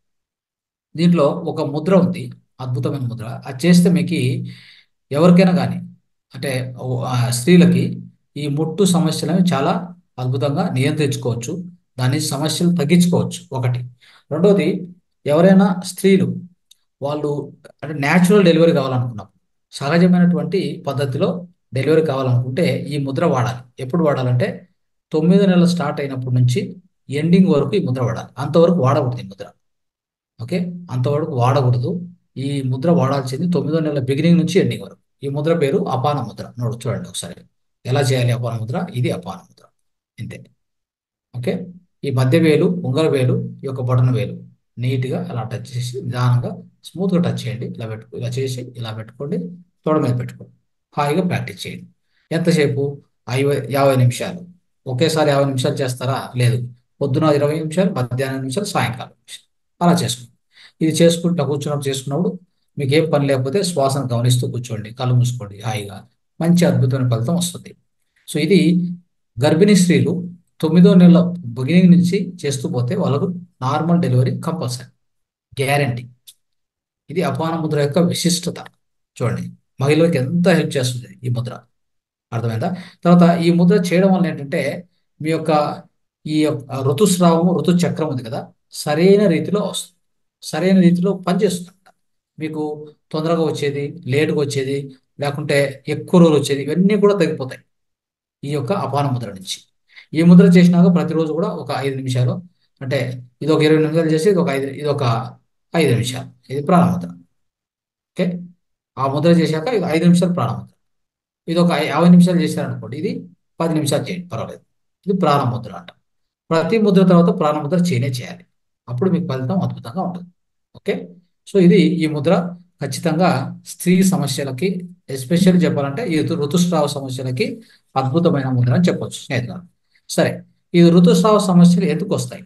దీంట్లో ఒక ముద్ర ఉంది, అద్భుతమైన ముద్ర. అది చేస్తే మీకు ఎవరికైనా కానీ అంటే ఓ, ఆ, స్త్రీలకి ఈ ముట్టు సమస్యలను చాలా అద్భుతంగా నియంత్రించుకోవచ్చు, దాని సమస్యలు తగ్గించుకోవచ్చు ఒకటి. రెండోది, ఎవరైనా స్త్రీలు వాళ్ళు అంటే న్యాచురల్ డెలివరీ కావాలనుకున్నప్పుడు, సహజమైనటువంటి పద్ధతిలో డెలివరీ కావాలనుకుంటే ఈ ముద్ర వాడాలి. ఎప్పుడు వాడాలంటే తొమ్మిది నెలలు స్టార్ట్ అయినప్పటి నుంచి ఎండింగ్ వరకు ఈ ముద్ర వాడాలి. అంతవరకు వాడకూడదు ఈ ముద్ర. ఓకే, అంతవరకు వాడకూడదు. ఈ ముద్ర వాడాల్సింది తొమ్మిదో నెలల బిగినింగ్ నుంచి ఎండింగ్ వరకు. ఈ ముద్ర పేరు అపాన ముద్ర. నోడు చూడండి ఒకసారి ఎలా చేయాలి అపాన ముద్ర. ఇది అపాన ముద్ర, ఇంతే. ఓకే, ఈ మధ్య వేలు, ఉంగర వేలు, ఈ యొక్క బొటన వేలు నీట్గా అలా టచ్ చేసి నిదానంగా స్మూత్గా టచ్ చేయండి. ఇలా పెట్టుకో, ఇలా చేసి ఇలా పెట్టుకోండి, తోడ మీద పెట్టుకోండి. హాయిగా ప్రాక్టీస్ చేయండి. ఎంతసేపు? ఐవై యాభై నిమిషాలు. ఒకేసారి యాభై నిమిషాలు చేస్తారా? లేదు, పొద్దున ఇరవై నిమిషాలు, మధ్యాహ్నం నిమిషాలు, సాయంకాలం నిమిషాలు, అలా చేసుకోండి. ఇది చేసుకుంటూ కూర్చున్నప్పుడు చేసుకున్నప్పుడు మీకు ఏం పని లేకపోతే శ్వాసను గమనిస్తూ కూర్చోండి, కళ్ళు మూసుకోండి, హాయిగా మంచి అద్భుతమైన ఫలితం వస్తుంది. సో ఇది గర్భిణీ స్త్రీలు తొమ్మిదో నెల బిగినింగ్ నుంచి చేస్తూ పోతే వాళ్ళకు నార్మల్ డెలివరీ కంపల్సరీ, గ్యారంటీ. ఇది అపాన ముద్ర యొక్క విశిష్టత. చూడండి మహిళలకు ఎంత హెల్ప్ చేస్తుంది ఈ ముద్ర, అర్థమైందా? తర్వాత ఈ ముద్ర చేయడం వల్ల ఏంటంటే మీ యొక్క ఈ యొక్క ఋతుస్రావము, ఋతుచక్రం ఉంది కదా, సరైన రీతిలో వస్తుంది, సరైన రీతిలో పనిచేస్తుంది. మీకు తొందరగా వచ్చేది, లేటుగా వచ్చేది, లేకుంటే ఎక్కువ రోజులు వచ్చేది, ఇవన్నీ కూడా తగ్గిపోతాయి ఈ యొక్క అపాన ముద్ర నుంచి. ఈ ముద్ర చేసినాక ప్రతిరోజు కూడా ఒక ఐదు నిమిషాలు, అంటే ఇది ఒక ఇరవై నిమిషాలు చేసి ఇది ఒక ఐదు ఇది ఒక ఐదు నిమిషాలు, ఇది ప్రాణముద్ర. ఓకే, ఆ ముద్ర చేశాక ఇది ఐదు నిమిషాలు ప్రాణముద్ర. ఇది ఒక ఐ- యాభై నిమిషాలు చేశారనుకోండి, ఇది పది నిమిషాలు చేయండి, పర్వాలేదు. ఇది ప్రాణముద్ర అంట. ప్రతి ముద్ర తర్వాత ప్రాణముద్ర చేయనే చేయాలి, అప్పుడు మీకు ఫలితం అద్భుతంగా ఉంటుంది. ఓకే, సో ఇది ఈ ముద్ర ఖచ్చితంగా స్త్రీ సమస్యలకి, ఎస్పెషల్లీ చెప్పాలంటే ఈ ఋతు ఋతుస్రావ సమస్యలకి అద్భుతమైన ముద్ర అని చెప్పొచ్చు స్నేహితులు. సరే, ఈ ఋతుస్రావ సమస్యలు ఎందుకు వస్తాయి?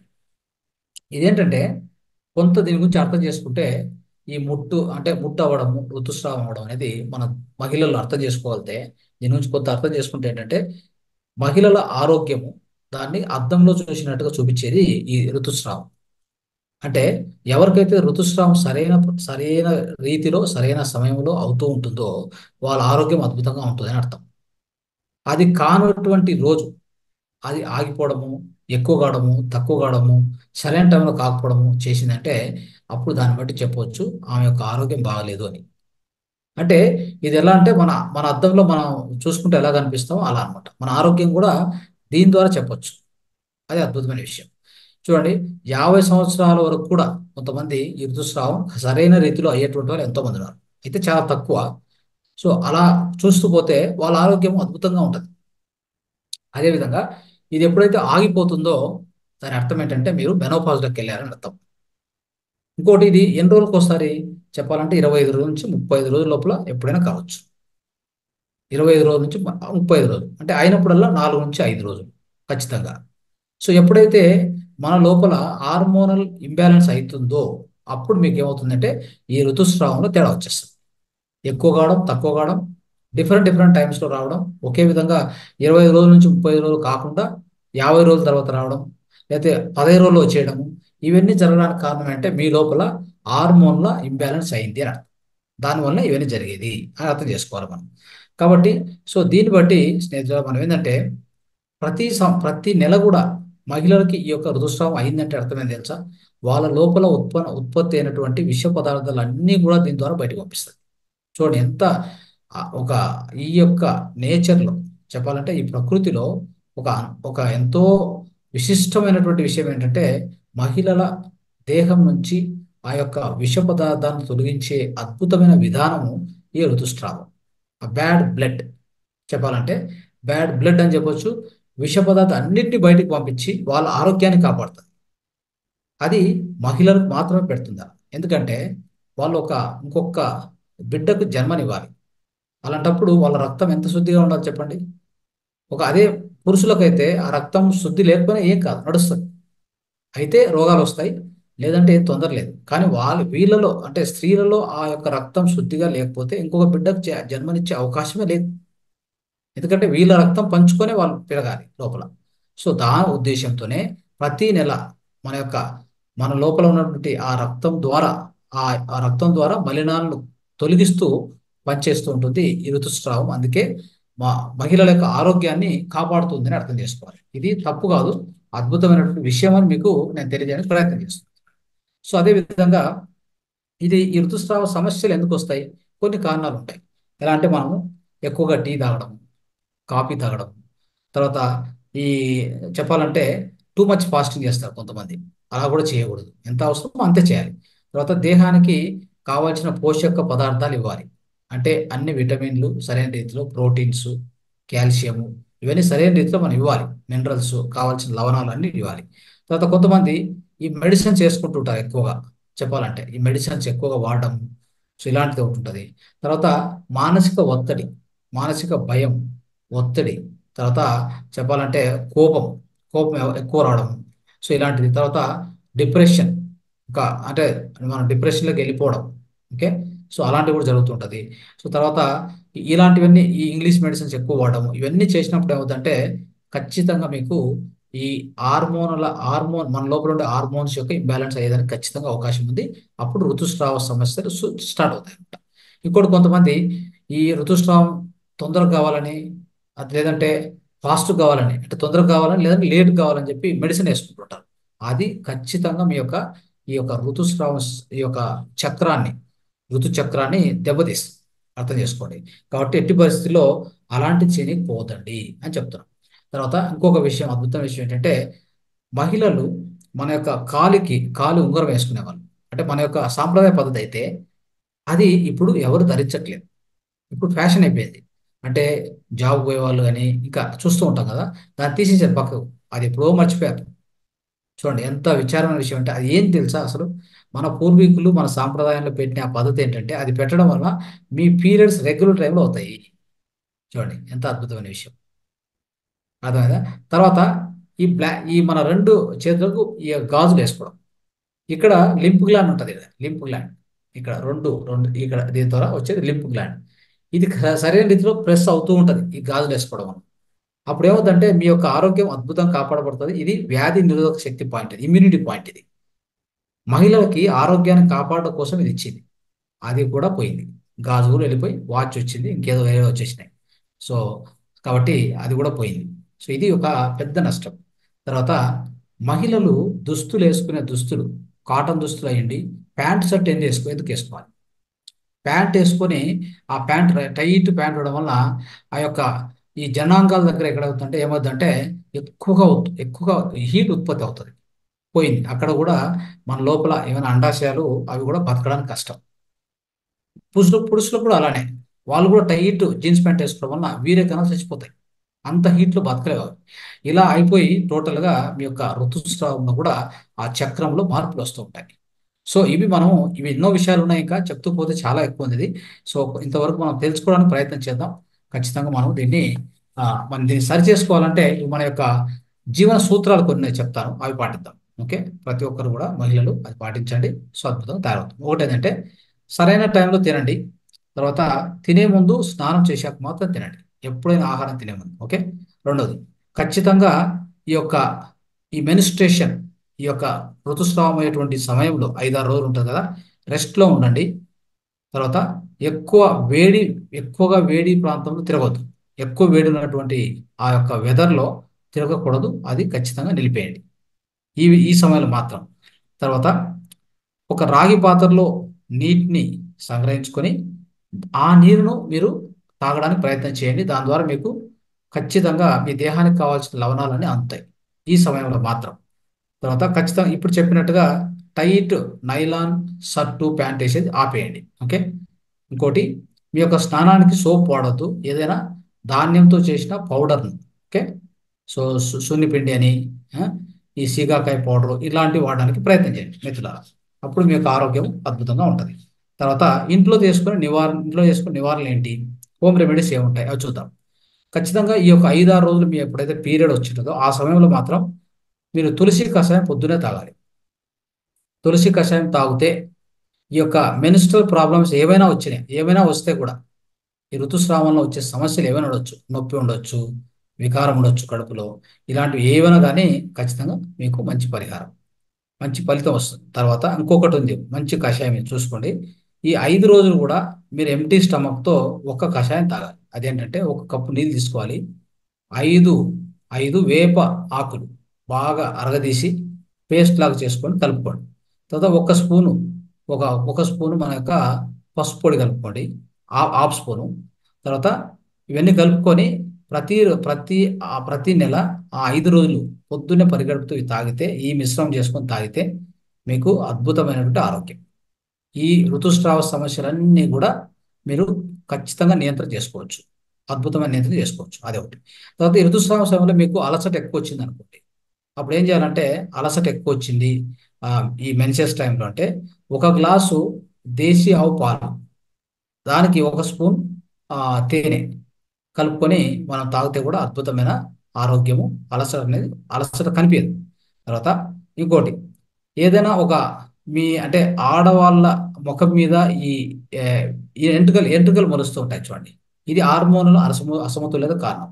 ఇదేంటంటే కొంత దీని గురించి అర్థం చేసుకుంటే ఈ ముట్టు అంటే ముట్టు అవ్వడము, ఋతుస్రావం అవ్వడం అనేది మన మహిళలు అర్థం చేసుకోగలితే, దీని గురించి కొంత అర్థం చేసుకుంటే ఏంటంటే మహిళల ఆరోగ్యము దాన్ని అద్దంలో చూసినట్టుగా చూపించేది ఈ ఋతుస్రావం. అంటే ఎవరికైతే ఋతుస్రావం సరైన సరైన రీతిలో సరైన సమయంలో అవుతూ ఉంటుందో వాళ్ళ ఆరోగ్యం అద్భుతంగా ఉంటుందని అర్థం. అది కానటువంటి రోజు అది ఆగిపోవడము, ఎక్కువ కావడము, తక్కువ కావడము, సరైన టైంలో కాకపోవడము చేసిందంటే అప్పుడు దాన్ని బట్టి చెప్పవచ్చు ఆమె యొక్క ఆరోగ్యం బాగలేదు అని. అంటే ఇది ఎలా అంటే మన మన అద్దంలో మనం చూసుకుంటే ఎలా కనిపిస్తామో అలా అన్నమాట. మన ఆరోగ్యం కూడా దీని ద్వారా చెప్పొచ్చు. అది అద్భుతమైన విషయం. చూడండి, యాభై సంవత్సరాల వరకు కూడా కొంతమంది ఈ ఋతుస్రావం సరైన రీతిలో అయ్యేటువంటి వాళ్ళు ఎంతో మంది ఉన్నారు, అయితే చాలా తక్కువ. సో అలా చూస్తూ పోతే వాళ్ళ ఆరోగ్యం అద్భుతంగా ఉంటుంది. అదేవిధంగా ఇది ఎప్పుడైతే ఆగిపోతుందో దాని అర్థం ఏంటంటే మీరు మెనోపాజ్లోకి వెళ్ళారని అర్థం. ఇంకోటి, ఇది ఎన్ని రోజులకు ఒకసారి చెప్పాలంటే ఇరవై ఐదు రోజుల నుంచి ముప్పై ఐదు రోజుల లోపల ఎప్పుడైనా కావచ్చు. ఇరవై ఐదు రోజుల నుంచి మ- ముప్పై ఐదు రోజులు అంటే అయినప్పుడల్లా నాలుగు నుంచి ఐదు రోజులు ఖచ్చితంగా. సో ఎప్పుడైతే మన లోపల హార్మోనల్ ఇంబ్యాలెన్స్ అవుతుందో అప్పుడు మీకు ఏమవుతుందంటే ఈ ఋతుస్రావంలో తేడా వచ్చేస్తుంది. ఎక్కువ కావడం, తక్కువ కావడం, డిఫరెంట్ డిఫరెంట్ టైమ్స్లో రావడం, ఒకే విధంగా ఇరవై ఐదు రోజుల నుంచి ముప్పై ఐదు రోజులు కాకుండా యాభై రోజుల తర్వాత రావడం, లేకపోతే పదహైదు రోజులు వచ్చేయడము, ఇవన్నీ జరగడానికి కారణం అంటే మీ లోపల హార్మోన్ల ఇంబ్యాలెన్స్ అయింది అని అర్థం. దానివల్ల ఇవన్నీ జరిగేది అని అర్థం చేసుకోవాలి మనం. కాబట్టి సో దీన్ని బట్టి స్నేహితులు మనం ఏంటంటే ప్రతి సం- ప్రతి నెల కూడా మహిళలకి ఈ యొక్క ఋతుస్రావం అయిందంటే అర్థమైంది తెలుసా? వాళ్ళ లోపల ఉత్పన్న ఉత్పత్తి అయినటువంటి విష పదార్థాలు అన్నీ కూడా దీని ద్వారా బయటకు పంపిస్తుంది. చూడండి ఎంత ఆ, ఒక ఈ యొక్క నేచర్లో చెప్పాలంటే ఈ ప్రకృతిలో ఒక ఒక ఎంతో విశిష్టమైనటువంటి విషయం ఏంటంటే మహిళల దేహం నుంచి ఆ యొక్క విష పదార్థాలను తొలగించే అద్భుతమైన విధానము ఈ ఋతుస్రావం. ఆ బ్యాడ్ బ్లడ్ చెప్పాలంటే బ్యాడ్ బ్లడ్ అని చెప్పొచ్చు, విష పదార్థం అన్నింటినీ బయటికి పంపించి వాళ్ళ ఆరోగ్యాన్ని కాపాడుతుంది. అది మహిళలకు మాత్రమే పెడుతుందా? ఎందుకంటే వాళ్ళు ఒక ఇంకొక బిడ్డకు జన్మనివ్వాలి. అలాంటప్పుడు వాళ్ళ రక్తం ఎంత శుద్ధిగా ఉండాలి చెప్పండి. ఒక అదే పురుషులకైతే ఆ రక్తం శుద్ధి లేకపోయినా ఏం కాదు, నడుస్తుంది. అయితే రోగాలు వస్తాయి, లేదంటే ఏం తొందర లేదు. కానీ వాళ్ళు వీళ్ళలో అంటే స్త్రీలలో ఆ యొక్క రక్తం శుద్ధిగా లేకపోతే ఇంకొక బిడ్డకు జ- జన్మనిచ్చే అవకాశమే లేదు. ఎందుకంటే వీళ్ళ రక్తం పంచుకొని వాళ్ళు పెరగాలి లోపల. సో దాని ఉద్దేశంతోనే ప్రతి నెల మన యొక్క మన లోపల ఉన్నటువంటి ఆ రక్తం ద్వారా ఆ ఆ రక్తం ద్వారా మలినాలను తొలగిస్తూ పనిచేస్తూ ఉంటుంది ఈ ఋతుస్రావం. అందుకే మా మహిళల యొక్క ఆరోగ్యాన్ని కాపాడుతుందని అర్థం చేసుకోవాలి. ఇది తప్పు కాదు, అద్భుతమైనటువంటి విషయం అని మీకు నేను తెలియజేయడానికి ప్రయత్నం చేస్తున్నాను. సో అదే విధంగా ఇది ఈ ఋతుస్రావ సమస్యలు ఎందుకు వస్తాయి? కొన్ని కారణాలు ఉంటాయి. ఎలా అంటే మనము ఎక్కువగా టీ తాగడం, కాఫీ తాగడం, తర్వాత ఈ చెప్పాలంటే టూ మచ్ ఫాస్టింగ్ చేస్తారు కొంతమంది. అలా కూడా చేయకూడదు, ఎంత అవసరమో అంతే చేయాలి. తర్వాత దేహానికి కావాల్సిన పోషక పదార్థాలు ఇవ్వాలి. అంటే అన్ని విటమిన్లు సరైన రీతిలో, ప్రోటీన్స్, కాల్షియము ఇవన్నీ సరైన రీతిలో మనం ఇవ్వాలి. మినరల్స్ కావాల్సిన లవణాలు అన్ని ఇవ్వాలి. తర్వాత కొంతమంది ఈ మెడిసిన్స్ చేసుకుంటుంటారు ఎక్కువగా. చెప్పాలంటే ఈ మెడిసిన్స్ ఎక్కువగా వాడడం, సో ఇలాంటిది ఒకటి ఉంటుంది. తర్వాత మానసిక ఒత్తిడి, మానసిక భయం, ఒత్తిడి, తర్వాత చెప్పాలంటే కోపం కోపం ఎవ- ఎక్కువ రావడం, సో ఇలాంటిది. తర్వాత డిప్రెషన్, ఇంకా అంటే మనం డిప్రెషన్లోకి వెళ్ళిపోవడం. ఓకే, సో అలాంటివి కూడా జరుగుతుంటుంది. సో తర్వాత ఇ- ఇలాంటివన్నీ ఈ ఇంగ్లీష్ మెడిసిన్స్ ఎక్కువ వాడడం, ఇవన్నీ చేసినప్పుడు ఏమవుతుందంటే ఖచ్చితంగా మీకు ఈ హార్మోన్ల హార్మోన్ మన లోపల ఉండే హార్మోన్స్ యొక్క ఇంబ్యాలెన్స్ అయ్యేదానికి ఖచ్చితంగా అవకాశం ఉంది. అప్పుడు ఋతుస్రావ సమస్యలు సు- స్టార్ట్ అవుతాయి అన్నమాట. ఇంకోటి కొంతమంది ఈ ఋతుస్రావం తొందరగా కావాలని, అది లేదంటే ఫాస్ట్ కావాలని, అంటే తొందరగా కావాలని లేదంటే లేట్ కావాలని చెప్పి మెడిసిన్ వేసుకుంటుంటారు. అది ఖచ్చితంగా మీ యొక్క ఈ యొక్క ఋతుస్రావం స్- ఈ యొక్క చక్రాన్ని ఋతు చక్రాన్ని దెబ్బతీస్తుంది. అర్థం చేసుకోండి. కాబట్టి ఎట్టి పరిస్థితుల్లో అలాంటి చేయకపోవద్దండి అని చెప్తున్నాం. తర్వాత ఇంకొక విషయం, అద్భుతమైన విషయం ఏంటంటే మహిళలు మన యొక్క కాలికి కాలు ఉంగరం వేసుకునేవాళ్ళు. అంటే మన యొక్క సాంప్రదాయ పద్ధతి అయితే అది ఇప్పుడు ఎవరు ధరించట్లేదు. ఇప్పుడు ఫ్యాషన్ అయిపోయింది. అంటే జాబ్ పోయే వాళ్ళు కానీ ఇంకా చూస్తూ ఉంటాం కదా, దాన్ని తీసేసారు పక్కకు. అది ఎప్పుడో మర్చిపోయారు. చూడండి ఎంత విచారమైన విషయం అంటే, అది ఏం తెలుసా అసలు? మన పూర్వీకులు మన సాంప్రదాయంలో పెట్టిన ఆ పద్ధతి ఏంటంటే, అది పెట్టడం వల్ల మీ పీరియడ్స్ రెగ్యులర్ టైంలో అవుతాయి. చూడండి ఎంత అద్భుతమైన విషయం, అర్థమైందా? తర్వాత ఈ బ్లా ఈ మన రెండు చేతులకు ఈ గాజులు వేసుకోవడం. ఇక్కడ లింప్ గ్లాండ్ ఉంటుంది కదా, లింప్ గ్లాండ్ ఇక్కడ రెండు రెండు ఇక్కడ దీని ద్వారా వచ్చేది లింప్ గ్లాండ్. ఇది స- సరైన రీతిలో ప్రెస్ అవుతూ ఉంటుంది ఈ గాజులు వేసుకోవడం వల్ల. అప్పుడు ఏమవుతుందంటే మీ యొక్క ఆరోగ్యం అద్భుతంగా కాపాడబడుతుంది. ఇది వ్యాధి నిరోధక శక్తి పాయింట్, ఇది ఇమ్యూనిటీ పాయింట్. ఇది మహిళలకి ఆరోగ్యాన్ని కాపాడడం కోసం ఇది ఇచ్చింది. అది కూడా పోయింది. గాజు కూడా వెళ్ళిపోయి వాచ్ వచ్చింది, ఇంకేదో వేరే వచ్చేసినాయి. సో కాబట్టి అది కూడా పోయింది. సో ఇది ఒక పెద్ద నష్టం. తర్వాత మహిళలు దుస్తులు వేసుకునే దుస్తులు కాటన్ దుస్తులు అయ్యండి, ప్యాంట్ షర్ట్ ఎందుకు వేసుకో ఎందుకు వేసుకోవాలి? ప్యాంట్ వేసుకొని ఆ ప్యాంట్ టైట్ ప్యాంట్ ఉండడం వల్ల ఆ యొక్క ఈ జనాంగాల దగ్గర ఎక్కడ అవుతుందంటే ఏమవుతుందంటే ఎక్కువగా ఉత్- ఎక్కువగా హీట్ ఉత్పత్తి అవుతుంది. పోయింది. అక్కడ కూడా మన లోపల ఏమైనా అండాశయాలు అవి కూడా బతకడానికి కష్టం. పురుషులు పురుషులు కూడా అలానే, వాళ్ళు కూడా టైట్ జీన్స్ ప్యాంట్ వేసుకోవడం వల్ల వీరే కన్నా చచ్చిపోతాయి. అంత హీట్లో బతకలేవు అవి. ఇలా అయిపోయి టోటల్గా మీ యొక్క ఋతుస్రావంలో కూడా ఆ చక్రంలో మార్పులు వస్తూ ఉంటాయి. సో ఇవి మనం ఇవి ఎన్నో విషయాలు ఉన్నాయి, ఇంకా చెప్తూ పోతే చాలా ఎక్కువ ఉంది ఇది. సో ఇంతవరకు మనం తెలుసుకోవడానికి ప్రయత్నం చేద్దాం. ఖచ్చితంగా మనం దీన్ని ఆ, మనం దీన్ని సరి చేసుకోవాలంటే ఇవి మన యొక్క జీవన సూత్రాలు కొన్ని నేను చెప్తాను, అవి పాటిద్దాం. ఓకే, ప్రతి ఒక్కరు కూడా మహిళలు అది పాటించండి. సో అద్భుతంగా తయారవుతుంది. ఒకటి ఏంటంటే సరైన టైంలో తినండి. తర్వాత తినే ముందు స్నానం చేశాక మాత్రం తినండి, ఎప్పుడైనా ఆహారం తినే ముందు. ఓకే. రెండోది ఖచ్చితంగా ఈ యొక్క ఈ మెనిస్ట్రేషన్ ఈ యొక్క ఋతుస్రావం అయ్యేటువంటి సమయంలో ఐదారు రోజులు ఉంటుంది కదా, రెస్ట్లో ఉండండి. తర్వాత ఎక్కువ వేడి ఎక్కువగా వేడి ప్రాంతంలో తిరగద్దు. ఎక్కువ వేడి ఉన్నటువంటి ఆ యొక్క వెదర్లో తిరగకూడదు, అది ఖచ్చితంగా నిలిపేయండి ఈ ఈ సమయంలో మాత్రం. తర్వాత ఒక రాగి పాత్రలో నీటిని సంగ్రహించుకొని ఆ నీరును మీరు తాగడానికి ప్రయత్నం చేయండి. దాని ద్వారా మీకు ఖచ్చితంగా మీ దేహానికి కావాల్సిన లవణాలన్నీ అందుతాయి ఈ సమయంలో మాత్రం. తర్వాత ఖచ్చితంగా ఇప్పుడు చెప్పినట్టుగా టైట్ నైలాన్ షర్టు ప్యాంట్ వేసేది ఆపేయండి. ఓకే. ఇంకోటి, మీ యొక్క స్నానానికి సోప్ వాడద్దు, ఏదైనా ధాన్యంతో చేసిన పౌడర్ను. ఓకే. సో సు- సున్నిపిండి అని ఆ, ఈ సీగాకాయ పౌడర్ ఇలాంటివి వాడడానికి ప్రయత్నం చేయండి మిత్రులారా. అప్పుడు మీ యొక్క ఆరోగ్యం అద్భుతంగా ఉంటుంది. తర్వాత ఇంట్లో చేసుకునే నివారణ ఇంట్లో చేసుకునే నివారణలు ఏంటి, హోమ్ రెమెడీస్ ఏముంటాయి అవి చూద్దాం. ఖచ్చితంగా ఈ యొక్క ఐదారు రోజులు మీ ఎప్పుడైతే పీరియడ్ వచ్చింటుందో ఆ సమయంలో మాత్రం మీరు తులసి కషాయం పొద్దునే తాగాలి. తులసి కషాయం తాగితే ఈ యొక్క మెనిస్ట్రల్ ప్రాబ్లమ్స్ ఏవైనా వచ్చినాయి ఏమైనా వస్తే కూడా ఈ ఋతుస్రావంలో వచ్చే సమస్యలు ఏమైనా ఉండొచ్చు, నొప్పి ఉండొచ్చు, వికారం ఉండొచ్చు కడుపులో, ఇలాంటివి ఏమైనా కానీ ఖచ్చితంగా మీకు మంచి పరిహారం, మంచి ఫలితం వస్తుంది. తర్వాత ఇంకొకటి ఉంది, మంచి కషాయం ఇది చూసుకోండి. ఈ ఐదు రోజులు కూడా మీరు ఎంటీ స్టమక్తో ఒక్క కషాయం తాగాలి. అదేంటంటే ఒక కప్పు నీళ్ళు తీసుకోవాలి, ఐదు ఐదు వేప ఆకులు బాగా అరగదీసి పేస్ట్ లాగా చేసుకొని కలుపుకోండి. తర్వాత ఒక స్పూను ఒక ఒక స్పూను మన యొక్క పసుపు పొడి కలుపుకోండి, ఆ- హాఫ్ స్పూను. తర్వాత ఇవన్నీ కలుపుకొని ప్రతి ప్రతి ఆ ప్రతి నెల ఆ ఐదు రోజులు పొద్దున్నే పరిగెడుతూ ఇవి తాగితే, ఈ మిశ్రమం చేసుకొని తాగితే మీకు అద్భుతమైనటువంటి ఆరోగ్యం. ఈ ఋతుస్రావ సమస్యలన్నీ కూడా మీరు ఖచ్చితంగా నియంత్రణ చేసుకోవచ్చు, అద్భుతమైన నియంత్రణ చేసుకోవచ్చు. అదే ఒకటి. తర్వాత ఈ ఋతుస్రావ సమయంలో మీకు అలసట ఎక్కువ వచ్చింది అనుకోండి, అప్పుడు ఏం చేయాలంటే, అలసట ఎక్కువ వచ్చింది ఆ, ఈ మెన్సెస్ టైంలో అంటే ఒక గ్లాసు దేశీ ఆవు పాలు, దానికి ఒక స్పూన్ ఆ, తేనె కలుపుకొని మనం తాగితే కూడా అద్భుతమైన ఆరోగ్యము, అలసట అనేది అలసట కనిపించదు. తర్వాత ఇంకోటి, ఏదైనా ఒక మీ అంటే ఆడవాళ్ళ ముఖం మీద ఈ ఏ, ఈ ఎంట్రుకలు ఎంట్రుకలు మొలుస్తూ ఉంటాయి చూడండి, ఇది హార్మోన్ల అసమ అసమతుల్యత కారణం.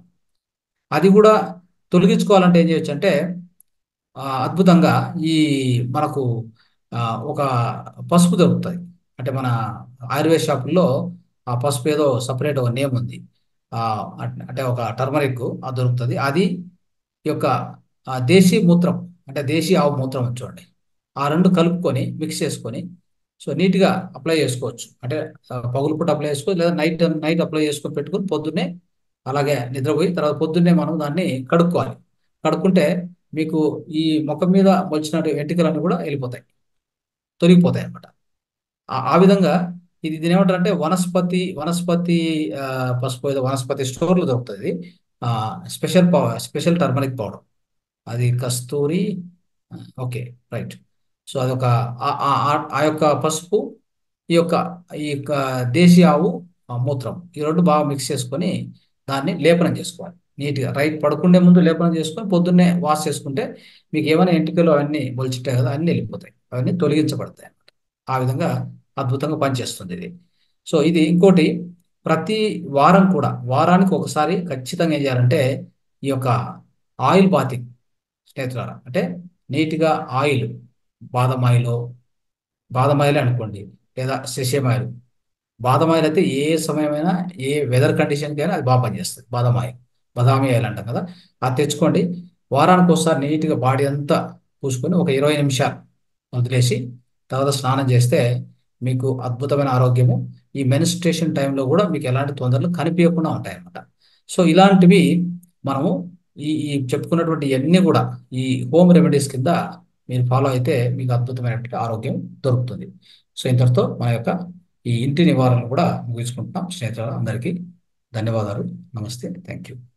అది కూడా తొలగించుకోవాలంటే ఏం చేయొచ్చు అంటే, ఆ, అద్భుతంగా ఈ మనకు ఆ, ఒక పసుపు దొరుకుతుంది. అంటే మన ఆయుర్వేద షాపుల్లో ఆ పసుపు ఏదో సపరేట్ ఒక నేమ్ ఉంది, ఆ, అట్- అంటే ఒక టర్మరిక్ అది దొరుకుతుంది. అది ఈ యొక్క ఆ, దేశీ మూత్రం అంటే దేశీ ఆవు మూత్రం ఉంది చూడండి, ఆ రెండు కలుపుకొని మిక్స్ చేసుకొని సో నీట్గా అప్లై చేసుకోవచ్చు. అంటే ఆ, పగులు పూట అప్లై చేసుకోవచ్చు, లేదా నైట్ నైట్ అప్లై చేసుకొని పెట్టుకొని పొద్దున్నే అలాగే నిద్రపోయి తర్వాత పొద్దున్నే మనం దాన్ని కడుక్కోవాలి. కడుక్కుంటే మీకు ఈ ముఖం మీద వచ్చిన వెంట్రుకలన్నీ కూడా వెళ్ళిపోతాయి, తొలగిపోతాయి అన్నమాట. ఆ ఆ విధంగా ఇది దీని ఏమంటారంటే వనస్పతి వనస్పతి ఆ, పసుపు ఏదో వనస్పతి స్టోర్లో దొరుకుతుంది. ఆ, స్పెషల్ పౌ స్పెషల్ టర్మరిక్ పౌడర్, అది కస్తూరి, ఆ, ఓకే, రైట్. సో అదొక ఆ ఆ- ఆ- ఆ యొక్క పసుపు, ఈ యొక్క ఈ యొక్క దేశీ ఆవు ఆ, మూత్రం, ఈ రెండు బాగా మిక్స్ చేసుకొని దాన్ని లేపనం చేసుకోవాలి నీట్గా. రైట్ పడుకునే ముందు లేపనం చేసుకొని పొద్దున్నే వాష్ చేసుకుంటే మీకు ఏమైనా ఎంటికలు అవన్నీ మొలిచిటాయి కదా, అన్నీ వెళ్ళిపోతాయి, అవన్నీ తొలగించబడతాయి అన్నమాట. ఆ విధంగా అద్భుతంగా పనిచేస్తుంది ఇది. సో ఇది ఇంకోటి, ప్రతి వారం కూడా వారానికి ఒకసారి ఖచ్చితంగా ఏం చేయాలంటే ఈ యొక్క ఆయిల్ బాతింగ్ స్నేహితులారా, అంటే నీట్గా ఆయిల్, బాదం ఆయిల్, బాదం ఆయిల్ అనుకోండి, లేదా సెసేమ్ ఆయిల్. బాదం ఆయిల్ అయితే ఏ సమయమైనా ఏ వెదర్ కండిషన్కి అయినా అది బాగా పనిచేస్తుంది. బాదం ఆయిల్, బదామి ఆయిల్ అంటాం కదా, అది తెచ్చుకోండి. వారానికి ఒకసారి నీట్గా బాడీ అంతా పూసుకొని ఒక ఇరవై నిమిషాలు వదిలేసి తర్వాత స్నానం చేస్తే మీకు అద్భుతమైన ఆరోగ్యము, ఈ మెనిస్ట్రేషన్ టైంలో కూడా మీకు ఎలాంటి తొందరలు కనిపించకుండా ఉంటాయి అన్నమాట. సో ఇలాంటివి మనము ఈ ఈ చెప్పుకున్నటువంటి ఇవన్నీ కూడా ఈ హోమ్ రెమెడీస్ కింద మీరు ఫాలో అయితే మీకు అద్భుతమైనటువంటి ఆరోగ్యం దొరుకుతుంది. సో ఇంతటితో మన యొక్క ఈ ఇంటి నివారణ కూడా ముగించుకుంటున్నాం. స్నేహితులు అందరికీ ధన్యవాదాలు, నమస్తే, థ్యాంక్ యూ.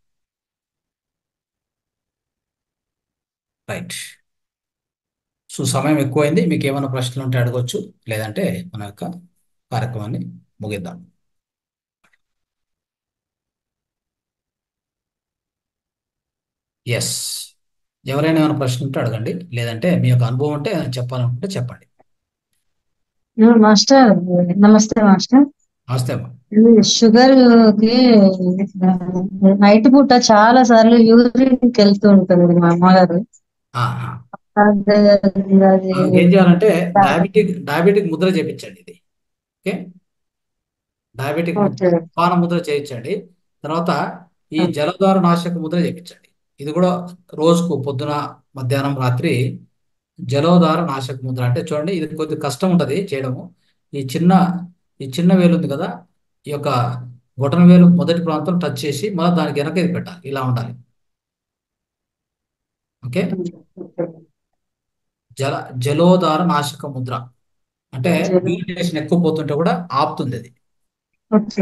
రైట్. సో సమయం ఎక్కువైంది, మీకు ఏమైనా ప్రశ్నలు ఉంటే అడగొచ్చు, లేదంటే మన యొక్క కార్యక్రమాన్ని ముగిద్దాం. ఎస్, ఎవరైనా ఏమైనా ప్రశ్న ఉంటే అడగండి, లేదంటే మీ యొక్క అనుభవం ఉంటే ఏమైనా చెప్పాలనుకుంటే చెప్పండి. మాస్టర్ నమస్తే మాస్టర్. నమస్తే అమ్మా. ఇది షుగర్ కి నైట్ పూట చాలా సార్లు యూరిన్ వెళ్తూ ఉంటుంది మా అమ్మగారు. ఆ, ఆ. అది అది ఆ, ఏం చేయాలంటే డయాబెటిక్ డయాబెటిక్ ముద్ర చేయించండి ఇది. ఓకే, డయాబెటిక్ ముద్ర, ఓకే. పాన ముద్ర చేయించండి. తర్వాత ఈ జలధార నాశక ముద్ర చేయించండి. ఇది కూడా రోజుకు పొద్దున, మధ్యాహ్నం, రాత్రి జలోధార నాశక ముద్ర. అంటే చూడండి, ఇది కొద్దిగా కష్టం ఉంటుంది చేయడము. ఈ చిన్న ఈ చిన్న వేలు ఉంది కదా, ఈ యొక్క బొటన వేలు మొదటి ప్రాంతం టచ్ చేసి మళ్ళీ దానికి వెనక ఇది పెట్టాలి, ఇలా ఉండాలి. ఓకే, జల జలోధార నాశక ముద్ర అంటే యూరినేషన్ ఎక్కువ పోతుంటే కూడా ఆపుతుంది అది. ఓకే.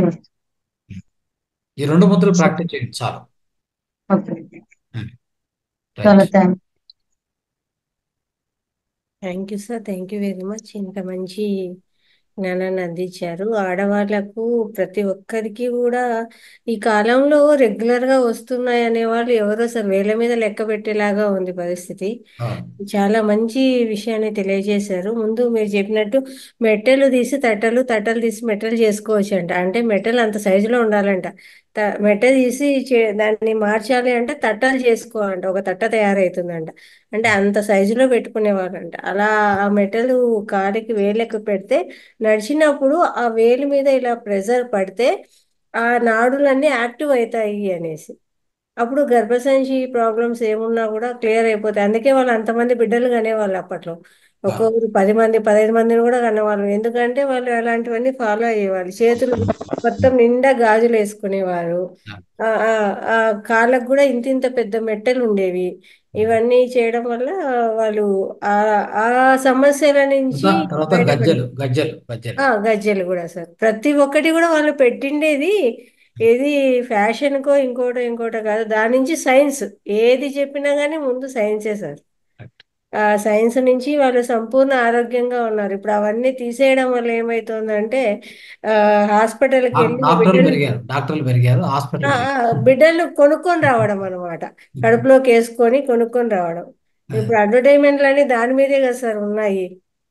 ఈ రెండు ముద్రలు ప్రాక్టీస్ చేయండి చాలు. ఓకే. ఉమ్, చాలా right. Thanks. Thank you sir, thank you very much. ఇంత మంచి జ్ఞానాన్ని అందించారు. ఆడవాళ్లకు ప్రతి ఒక్కరికి కూడా ఈ కాలంలో రెగ్యులర్ గా వస్తున్నాయి అనేవాళ్ళు ఎవరో అసలు వేల మీద లెక్క పెట్టేలాగా ఉంది పరిస్థితి. అవును చాలా మంచి విషయాన్ని తెలియజేశారు. ముందు మీరు చెప్పినట్టు మెట్టెలు తీసి తట్టలు, తట్టలు తీసి మెట్టెలు చేసుకోవచ్చు అంట. అంటే మెట్టెలు అంత సైజులో ఉండాలంట. త మెట్టె తీసి చే- దాన్ని మార్చాలి అంటే తట్టలు చేసుకోవాలంట. ఒక తట్ట తయారవుతుందంట. అంటే అంత సైజులో పెట్టుకునేవాళ్ళంట. అలా ఆ మెట్టెలు కాలికి వేళ్ళకి పెడితే నడిచినప్పుడు ఆ వేలు మీద ఇలా ప్రెజర్ పడితే ఆ నాడులన్నీ యాక్టివ్ అవుతాయి అనేసి. అప్పుడు గర్భసంచి ప్రాబ్లమ్స్ ఏమున్నా కూడా క్లియర్ అయిపోతాయి. అందుకే వాళ్ళు అంతమంది బిడ్డలు కనేవాళ్ళు అప్పట్లో. అవును ఒక్కొక్కరు పది మంది పదహైదు మందిని కూడా కనేవాళ్ళు. ఎందుకంటే వాళ్ళు అలాంటివన్నీ ఫాలో అయ్యేవాళ్ళు. చేతులు మొత్తం నిండా గాజులు వేసుకునేవారు. ఆ ఆ ఆ కాళ్ళకు కూడా ఇంత ఇంత పెద్ద మెట్టెలు ఉండేవి. ఇవన్నీ చేయడం వల్ల వాళ్ళు ఆ ఆ సమస్యల నుంచి తర్వాత తర్వాత బయటపడి గజ్జలు గజ్జలు గజ్జలు ఆ గజ్జెలు కూడా సార్ ప్రతి ఒక్కటి కూడా వాళ్ళు పెట్టిండేది ఏది ఫ్యాషన్కో ఇంకోటో ఇంకోటో కాదు. దాని నుంచి సైన్స్ ఏది చెప్పినా కానీ ముందు సైన్సే సార్. Correct. ఆ సైన్స్ నుంచి వాళ్ళు సంపూర్ణ ఆరోగ్యంగా ఉన్నారు. ఇప్పుడు అవన్నీ తీసేయడం వల్ల ఏమవుతుందంటే ఆ హాస్పిటల్కి డాక్- వెళ్ళి డాక్టర్లు బిడ్డలు పెరిగారు డాక్టర్లు పెరిగారు ఆ, హాస్పిటల్ ఆ, పెరిగారు బిడ్డలు కొనుక్కొని రావడం అనమాట. కడుపులోకి వేసుకొని కొనుక్కొని రావడం. ఇప్పుడు అడ్వర్టైజ్మెంట్లు అన్ని దాని మీదే కదా సార్ ఉన్నాయి.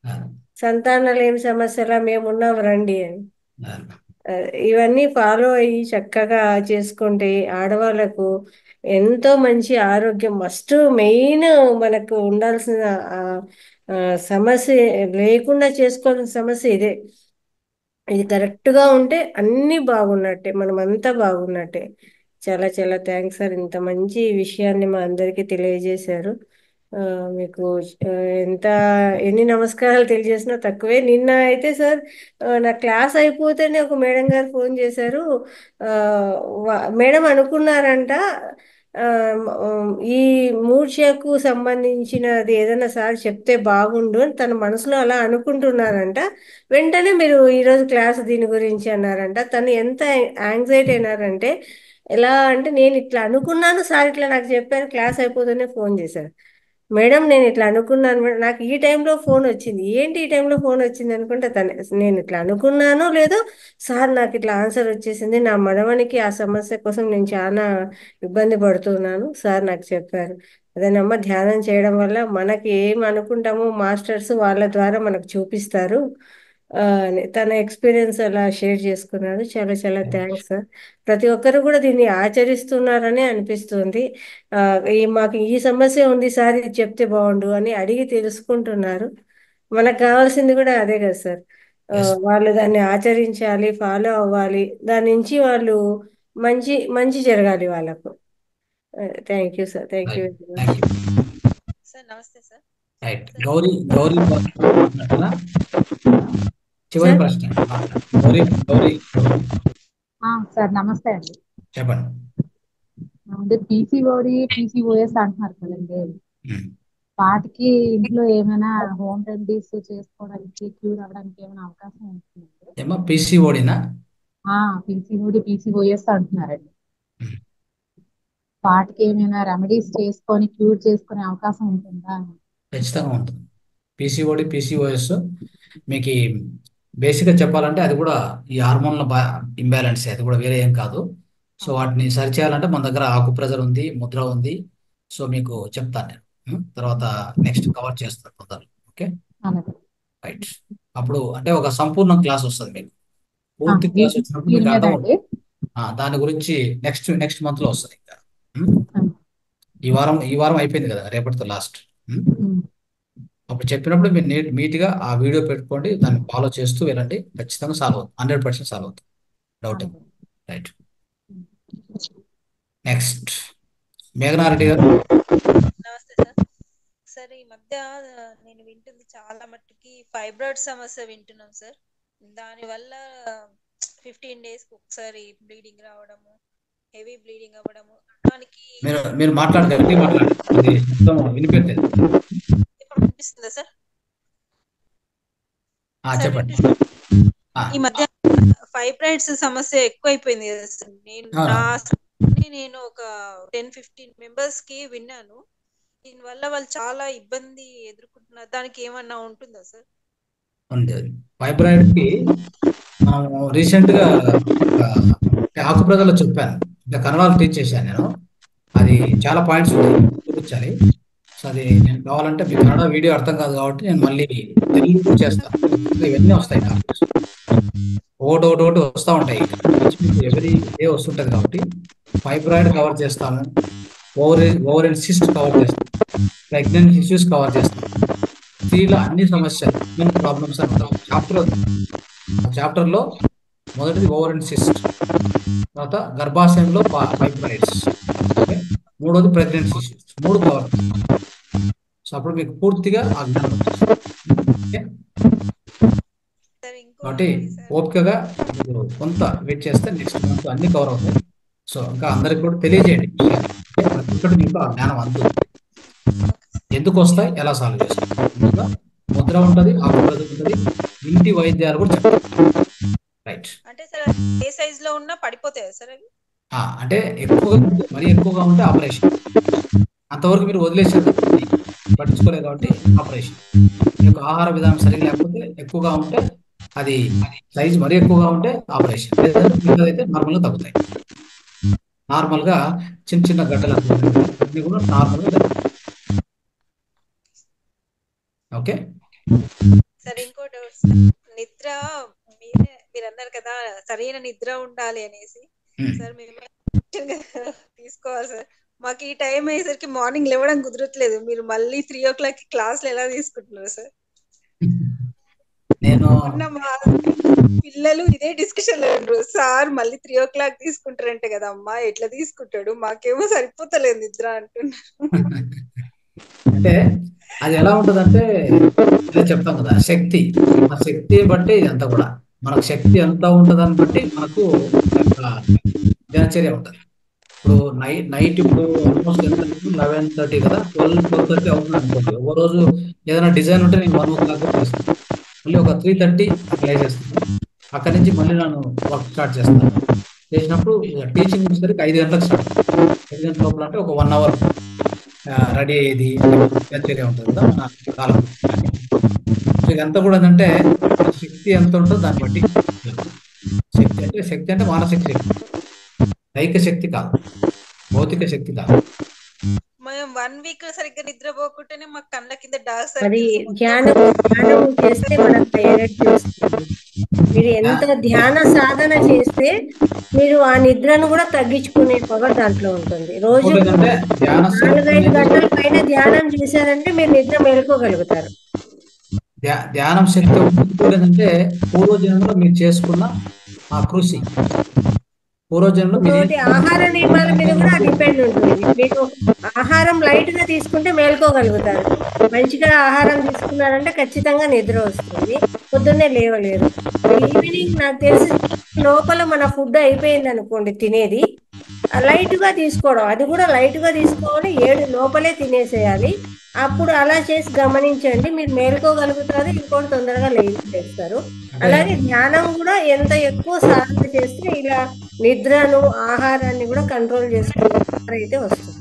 సంతానలేమి సమస్యలా మేమున్నాం రండి అని. ఆ, ఇవన్నీ ఫాలో అయ్యి చక్కగా చేసుకుంటే ఆడవాళ్ళకు ఎంతో మంచి ఆరోగ్యం మస్ట్ మెయిన్ మనకు ఉండాల్సిన ఆ, ఆ, సమస్య లేకుండా చేసుకోవాల్సిన సమస్య ఇదే. ఇది కరెక్ట్గా ఉంటే అన్నీ బాగున్నట్టే, మనం అంతా బాగున్నట్టే. చాలా చాలా థ్యాంక్స్ సార్. ఇంత మంచి విషయాన్ని మా అందరికీ తెలియజేశారు. ఆ, మీకు ఆ, ఎంత ఎన్ని నమస్కారాలు తెలియజేసినా తక్కువే. నిన్న అయితే సార్ ఆ, నా క్లాస్ అయిపోతేనే ఒక మేడం గారు ఫోన్ చేశారు. ఆ, వా- మేడం అనుకున్నారంట ఆ, మ్, ఈ మూర్ఛకు సంబంధించినది ఏదైనా సార్ చెప్తే బాగుండు అని తన మనసులో అలా అనుకుంటున్నారంట. వెంటనే మీరు ఈరోజు క్లాస్ దీని గురించి అన్నారంట. తను ఎంత యాంగ్జైటీ అయినారంటే ఎలా అంటే నేను ఇట్లా అనుకున్నాను సార్ ఇట్లా నాకు చెప్పారు క్లాస్ అయిపోతూనే ఫోన్ చేశారు. మేడం నేను ఇట్లా అనుకున్నాను మేడం నాకు ఈ టైంలో ఫోన్ వచ్చింది. ఏంటి ఈ టైంలో ఫోన్ వచ్చింది అనుకుంటే తను నేను ఇట్లా అనుకున్నానో లేదో సార్ నాకు ఇట్లా ఆన్సర్ వచ్చేసింది. నా మనవనికి ఆ సమస్య కోసం నేను చాలా ఇబ్బంది పడుతున్నాను సార్ నాకు చెప్పారు. అదేనమ్మా ధ్యానం చేయడం వల్ల మనకి ఏం అనుకుంటామో మాస్టర్స్ వాళ్ళ ద్వారా మనకు చూపిస్తారు. ఆ, అని తన ఎక్స్పీరియన్స్ అలా షేర్ చేసుకున్నాడు. చాలా చాలా థ్యాంక్స్ సార్. ప్రతి ఒక్కరు కూడా దీన్ని ఆచరిస్తున్నారని అనిపిస్తుంది. ఆ, ఈ మాకు ఈ సమస్య ఉంది సార్ ఇది చెప్తే బాగుండు అని అడిగి తెలుసుకుంటున్నారు. మనకు కావాల్సింది కూడా అదే కదా సార్. ఆ, ఎస్ వాళ్ళు దాన్ని ఆచరించాలి, ఫాలో అవ్వాలి. దాని నుంచి వాళ్ళు మంచి మంచి జరగాలి వాళ్ళకు. Thank you sir. Thank you right very much. Thank you sir నమస్తే sir. Right sir Gauri Gauri మాట్లాడతారా చివరి సార్ ప్రశ్న మాట్లాడు గౌరీ గౌరీ గౌరీ ఆ, సార్ నమస్తే అండి. చెప్పండి అంటే పీసీఓడి పీసీఓఎస్ అంటున్నారు కదండి. ఉమ్. వాటికి ఇంట్లో ఏమైనా హోమ్ రెమెడీస్ చేసుకోవడానికి క్యూర్ అవ్వడానికి ఏమైనా అవకాశం ఉంటుందండి? ఏమో పీసీఓడినా ఆ పీసీఓడి పీసీఓఎస్ అంటున్నారండి. వాటికి ఏమైనా రెమెడీస్ చేసుకొని క్యూర్ చేసుకునే అవకాశం ఉంటుందా? ఖచ్చితంగా ఉంటుంది. పీసీఓడి పీసీఓఎస్ మీకు బేసిక్గా చెప్పాలంటే అది కూడా ఈ హార్మోన్ల బా ఇంబ్యాలెన్స్ అది కూడా వేరే ఏం కాదు. సో వాటిని సరి చేయాలంటే మన దగ్గర ఆకుప్రెజర్ ఉంది, ముద్ర ఉంది. సో మీకు చెప్తాను నేను ఉం? తర్వాత నెక్స్ట్ కవర్ చేస్తాను తొందరలో. ఓకే అలాగే. రైట్. అప్పుడు అంటే ఒక సంపూర్ణ క్లాస్ వస్తుంది మీకు. ఆ, పూర్తి క్లాస్ దీ- వచ్చినప్పుడు దీని మీకు మీద అర్థం అండి. అవుతుంది. ఆ, దాని గురించి నెక్స్ట్ నెక్స్ట్ మంత్ లో వస్తుంది ఇంకా ఉం? ఆ, ఈ వారం ఈ వారం అయిపోయింది కదా రేపటితో లాస్ట్. ఉమ్, అప్పుడు చెప్పినప్పుడు మీరు నీట్ నీట్గా ఆ వీడియో పెట్టుకోండి, దాన్ని ఫాలో చేస్తూ వెళ్ళండి. ఖచ్చితంగా సాల్వ్ అవుతుంది, హండ్రెడ్ పర్సెంట్ సాల్వ్ అవుతుంది. డౌట్ అలాగే. రైట్. ఉమ్. నెక్స్ట్ మేఘనారెడ్డి గారు. నమస్తే సార్. సార్ ఈ మధ్య ఆ, నేను వింటుంది చాలా మట్టుకి ఫైబ్రాయిడ్ సమస్య వింటున్నాం సార్. దానివల్ల ఫిఫ్టీన్ డేస్ కి ఒకసారి బ్లీడింగ్ రావడము, హెవీ బ్లీడింగ్ అవ్వడము. దానికి మీరు మీరు మాట్లాడదు గట్టి మాట్లాడండి, అది శబ్దం వినిపించలేదు. ఇప్పుడు వినిపిస్తుందా సార్? ఆ, సార్ చెప్పండి. వినిపిస్తుందా? ఆ, ఈ మధ్య ఫైబ్రాయిడ్స్ సమస్య ఎక్కువైపోయింది కదా సార్. నేను అవును. నా సర్కిల్‌లోనే నేను ఒక టెన్ ఫిఫ్టీన్ మెంబర్స్ కి విన్నాను. దీనివల్ల వాళ్ళు చాలా ఇబ్బంది ఎదుర్కొంటున్నారు. దానికి ఏమన్నా ఉంటుందా సార్? ఉండేది. ఫైబ్రాయిడ్ కి మనం రీసెంట్ గా ఆకుప్రదలో చెప్పాను, ఇంకా కన్నడలో టీచ్ చేశాను నేను. అది చాలా పాయింట్స్ ఉంటాయి చూపించాలి. సో అది నేను కావాలంటే మీకు కన్నడ వీడియో అర్థం కాదు కాబట్టి నేను మళ్ళీ తెలుగు కూడా చేస్తాను. ఇవన్నీ వస్తాయి టాపిక్స్, ఒకటి ఒకటి ఒకటి వస్తూ ఉంటాయి. ఎవరీ డే వస్తుంటది కాబట్టి ఫైబ్రాయిడ్ కవర్ చేస్తాము, ఓవరి ఓవరెన్ సిస్ట్ కవర్ చేస్తాం, ప్రెగ్నెన్సీ ఇష్యూస్ కవర్ చేస్తాం, స్త్రీల అన్ని సమస్యలు మెన్ ప్రాబ్లమ్స్ అని ఉంటాం చాప్టర్. ఆ చాప్టర్ లో మొదటిది ఓవరెన్ సిస్ట్, తర్వాత గర్భాశయంలో ఫైబ్రాయిడ్స్, ఓకే, మూడోది ప్రెగ్నెన్సీ ఇష్యూస్, మూడు కవర్. సో అప్పుడు మీకు పూర్తిగా ఆ జ్ఞానం వచ్చేస్తుంది. ఓకే, కాబట్టి ఓపికగా మీరు కొంత వెయిట్ చేస్తే నెక్స్ట్ మంత్ అన్ని కవర్ అవుతాయి. సో ఇంకా అందరికి కూడా తెలియజేయండి విషయాలు. ప్రతి ఒక్కటి మీకు ఆ జ్ఞానం అందు ఎందుకు వస్తాయి, ఎలా సాల్వ్ చేస్తాం. ముద్ర ఉంటుంది, ఆకుప్రద ఉంటుంది, ఇంటి వైద్యాలు కూడా చెప్తారు. రైట్. అంటే సార్ ఏ సైజ్ లో ఉన్నా పడిపోతాయి సార్ అవి? అంటే ఎక్కువగా మరీ ఎక్కువగా ఉంటే ఆపరేషన్, అంతవరకు మీరు వదిలేసారు పట్టించుకోలేదు కాబట్టి ఆపరేషన్. మీకు ఆహార విధానం సరిగ్గా లేకపోతే ఎక్కువగా ఉంటే అది సైజ్ మరీ ఎక్కువగా ఉంటే ఆపరేషన్, లేదంటే మిగతాదైతే నార్మల్గా తగ్గుతాయి. నార్మల్గా చిన్న చిన్న గడ్డలు అన్ని కూడా నార్మల్గా తగ్గుతాయి. ఓకే సార్ ఇంకోటి నిద్ర, మీరే మీరు అన్నారు కదా సరైన నిద్ర ఉండాలి అనేసి. సార్ మేము తీసుకోవాలి సార్, మాకు ఈ టైం అయ్యేసరికి మార్నింగ్ లేవడం కుదరట్లేదు. మీరు మళ్ళీ త్రీ ఓ క్లాక్ క్లాసులు ఎలా తీసుకుంటున్నారు సార్? నేను మా పిల్లలు ఇదే డిస్కషన్ లో ఉన్నారు, సార్ మళ్ళీ త్రీ ఓ క్లాక్ తీసుకుంటారంటే కదా అమ్మా, ఎట్లా తీసుకుంటాడు, మాకేమో సరిపోతలేదు నిద్ర అంటున్నారు. అంటే అది ఎలా ఉంటదంటే ఇలా చెప్తాం కదా, శక్తి, ఆ శక్తి బట్టి ఇదంతా కూడా మనకు శక్తి ఎంత ఉంటుందని బట్టి మనకు దినచర్య ఉంటుంది. ఇప్పుడు నైట్ నైట్ ఇప్పుడు ఆల్మోస్ట్ ఎంత లెవెన్ థర్టీ కదా, ట్వెల్వ్ ట్వెల్వ్ థర్టీ అవుతుంది అనుకోండి. ఒక రోజు ఏదైనా డిజైన్ ఉంటే నేను వన్ ఓ క్లాక్ చేస్తాను, మళ్ళీ ఒక త్రీ థర్టీ అట్లా చేస్తాను. అక్కడి నుంచి మళ్ళీ నేను వర్క్ స్టార్ట్ చేస్తాను. చేసినప్పుడు టీచింగ్ వచ్చేసరికి ఐదు గంటలకు స్టార్ట్, ఐదు గంటల లోపల అంటే ఒక వన్ అవర్ రెడీ అయ్యేది దినచర్య ఉంటుంది కదా మన కాలం. సో ఇదంతా కూడా ఏంటంటే శక్తి ఎంత ఉంటుందో దాన్ని బట్టి. శక్తి అంటే శక్తి అంటే మానసిక శక్తి, దైహిక శక్తి కాదు, భౌతిక శక్తి కాదు. మేము వన్ వీక్ సరిగ్గా నిద్రపోకుంటేనే మాకు కళ్ళ కింద డార్క్ మరి సర్కిల్స్. ధ్యానం ధ్యానం చేస్తే మనకు ఎనర్జీ వస్తుంది. మీరు ఎంత ధ్యాన సాధన చేస్తే మీరు ఆ నిద్రను కూడా తగ్గించుకునే పవర్ దాంట్లో ఉంటుంది. రోజు నాలుగైదు గంటల పైన ధ్యానం చేశారంటే మీరు నిద్ర మేలుకోగలుగుతారు. ధ్యానం శక్తి ఏంటంటే పూర్వజన్మలో మీరు చేసుకున్న ఆ కృషి, పూర్వజన్మలో ఇంకోటి ఆహార నియమాల మీద కూడా డిపెండ్ ఉంటుంది. మీరు ఆహారం లైట్ గా తీసుకుంటే మేల్కోగలుగుతారు. మంచిగా ఆహారం తీసుకున్నారంటే ఖచ్చితంగా నిద్ర వస్తుంది, పొద్దున్నే లేవలేరు. ఈవినింగ్ నాకు తెలిసి లోపల మన ఫుడ్ అయిపోయింది అనుకోండి తినేది, లైట్ గా తీసుకోవడం, అది కూడా లైట్ గా తీసుకోవాలి, ఏడు లోపలే తినేసేయాలి. అప్పుడు అలా చేసి గమనించండి, మీరు మేల్కోగలుగుతారు, ఇంకోటి తొందరగా లేస్తారు. అలాగే ధ్యానం కూడా ఎంత ఎక్కువ సాధన చేస్తే ఇలా నిద్రను ఆహారాన్ని కూడా కంట్రోల్ చేసుకునే వస్తుంది.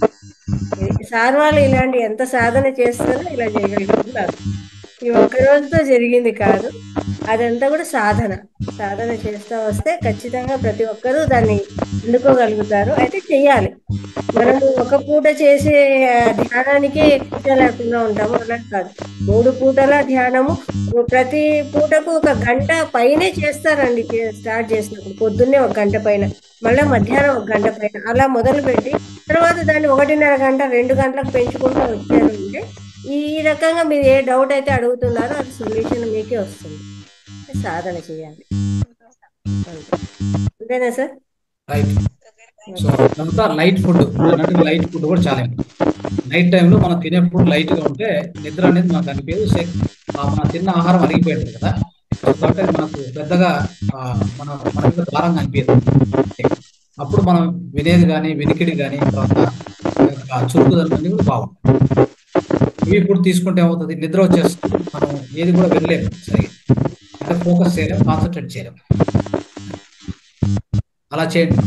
సార్ వాళ్ళు ఇలాంటి ఎంత సాధన చేస్తారో ఇలా చేయగలుగుతున్నారు. ఈ ఒక్క రోజుతో జరిగింది కాదు, అదంతా కూడా సాధన సాధన చేస్తూ వస్తే ఖచ్చితంగా ప్రతి ఒక్కరూ దాన్ని అందుకోగలుగుతారు. అయితే చెయ్యాలి, మనము ఒక పూట చేసే ధ్యానానికే ఎక్కువ లేకుండా ఉంటాము, అలా కాదు. మూడు పూటల ధ్యానము ప్రతి పూటకు ఒక గంట పైనే చేస్తారండి. స్టార్ట్ చేసినప్పుడు పొద్దున్నే ఒక గంట పైన, మళ్ళీ మధ్యాహ్నం ఒక గంట పైన, అలా మొదలుపెట్టి తర్వాత దాన్ని ఒకటిన్నర గంట రెండు గంటలకు పెంచుకుంటూ వచ్చారు అంటే ఈ రకంగా మీరు ఏ డౌట్ అయితే అడుగుతున్నారో అది సొల్యూషన్ మీకే వస్తుంది. సాధన చేయాలి, అంతేనా సార్? రైట్. సో తర్వాత లైట్ ఫుడ్, లైట్ ఫుడ్ కూడా చాలా ఇంపార్టెంట్. నైట్ టైంలో మనం తినే ఫుడ్ లైట్ గా ఉంటే నిద్ర అనేది మనకు అనిపించదు, మనం తిన్న ఆహారం అరిగిపోయింది కదా, కాబట్టి మనకు పెద్దగా మన మన మీద భారంగా అనిపించదు. అప్పుడు మనం వినేది కానీ వినికిడి కానీ తర్వాత చురుకుదనం అన్ని కూడా బాగుంటుంది. ఇవి ఫుడ్ తీసుకుంటే ఏమవుతుంది, నిద్ర వచ్చేస్తుంది, మనం ఏది కూడా వినలేము సరిగా, అంటే ఫోకస్ చేయలేము, కాన్సన్ట్రేట్ చేయలేము. అలా చేయండి.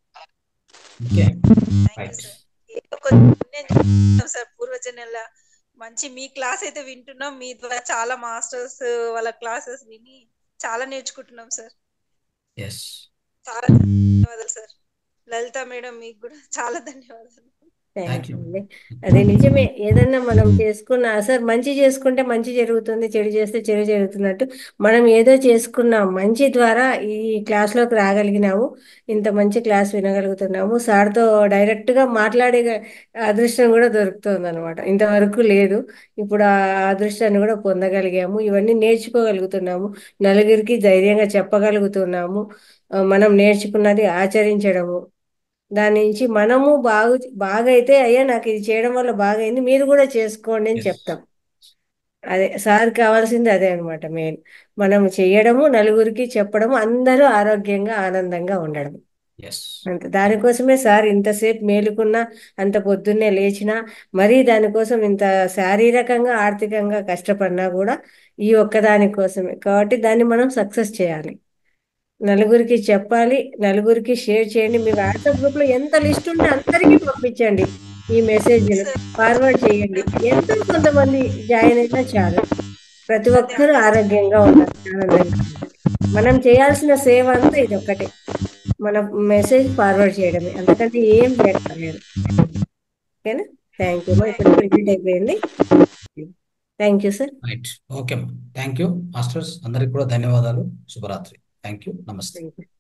Okay right. సార్ పూర్వజన్మల మంచి మీ క్లాస్ అయితే వింటున్నాం. మీ ద్వారా చాలా మాస్టర్స్ వాళ్ళ క్లాసెస్ విని చాలా నేర్చుకుంటున్నాం సార్. ఎస్ చాలా ధన్యవాదాలు సార్. లలిత మేడం మీకు కూడా చాలా ధన్యవాదాలు. థ్యాంక్ థ్యాంక్స్ యూ అండి. అది నిజమే. ఏదన్నా మనం చేసుకున్న సార్ మంచి చేసుకుంటే మంచి జరుగుతుంది, చెడు చేస్తే చెడు జరుగుతున్నట్టు మనం ఏదో చేసుకున్నాం మంచి ద్వారా ఈ క్లాస్లోకి రాగలిగినాము, ఇంత మంచి క్లాస్ వినగలుగుతున్నాము, సార్తో డైరెక్ట్గా మాట్లాడే అదృష్టం కూడా దొరుకుతుంది అనమాట. ఇంతవరకు లేదు, ఇప్పుడు ఆ అదృష్టాన్ని కూడా పొందగలిగాము, ఇవన్నీ నేర్చుకోగలుగుతున్నాము, నలుగురికి ధైర్యంగా చెప్పగలుగుతున్నాము, ఆ, మనం నేర్చుకున్నది ఆచరించడము, దాని నుంచి మనము బాగు బాగా అయితే అయ్యా నాకు ఇది చేయడం వల్ల బాగైంది మీరు కూడా చేసుకోండి అని ఎస్ చెప్తాం. అదే సార్ కావాల్సింది అదే అనమాట మెయిన్. మనం చేయడము, నలుగురికి చెప్పడము, అందరూ ఆరోగ్యంగా ఆనందంగా ఉండడం. ఎస్ అంతే, దానికోసమే సార్ ఇంతసేపు మేలుకున్నా, అంత పొద్దున్నే లేచినా, మరీ దానికోసం ఇంత శారీరకంగా ఆర్థికంగా కష్టపడినా కూడా ఈ ఒక్కదాని కోసమే. కాబట్టి దాన్ని మనం సక్సెస్ చేయాలి, నలుగురికి చెప్పాలి, నలుగురికి షేర్ చేయండి. మీ వాట్సాప్ గ్రూప్లో ఎంత లిస్ట్ ఉంటే అందరికీ పంపించండి ఈ మెసేజ్ను, ఫార్వర్డ్ చేయండి. ఎంతో కొంతమంది జాయిన్ అయినా చాలు, ప్రతి ఒక్కరూ ఆరోగ్యంగా ఉండాలి, ఆనందంగా ఉండాలి. మనం చేయాల్సిన సేవ అంతా ఇది ఒక్కటే, మన మెసేజ్ ఫార్వర్డ్ చేయడమే, అంతకంటే ఏం చేయక్కర్లేదు. ఓకేనా? Thank you. ఇప్పుడు కంప్లీట్ అయిపోయింది. Thank you sir. Right okay thank you masters, అందరికి కూడా ధన్యవాదాలు. శుభరాత్రి. Thank you. నమస్తే. Thank you.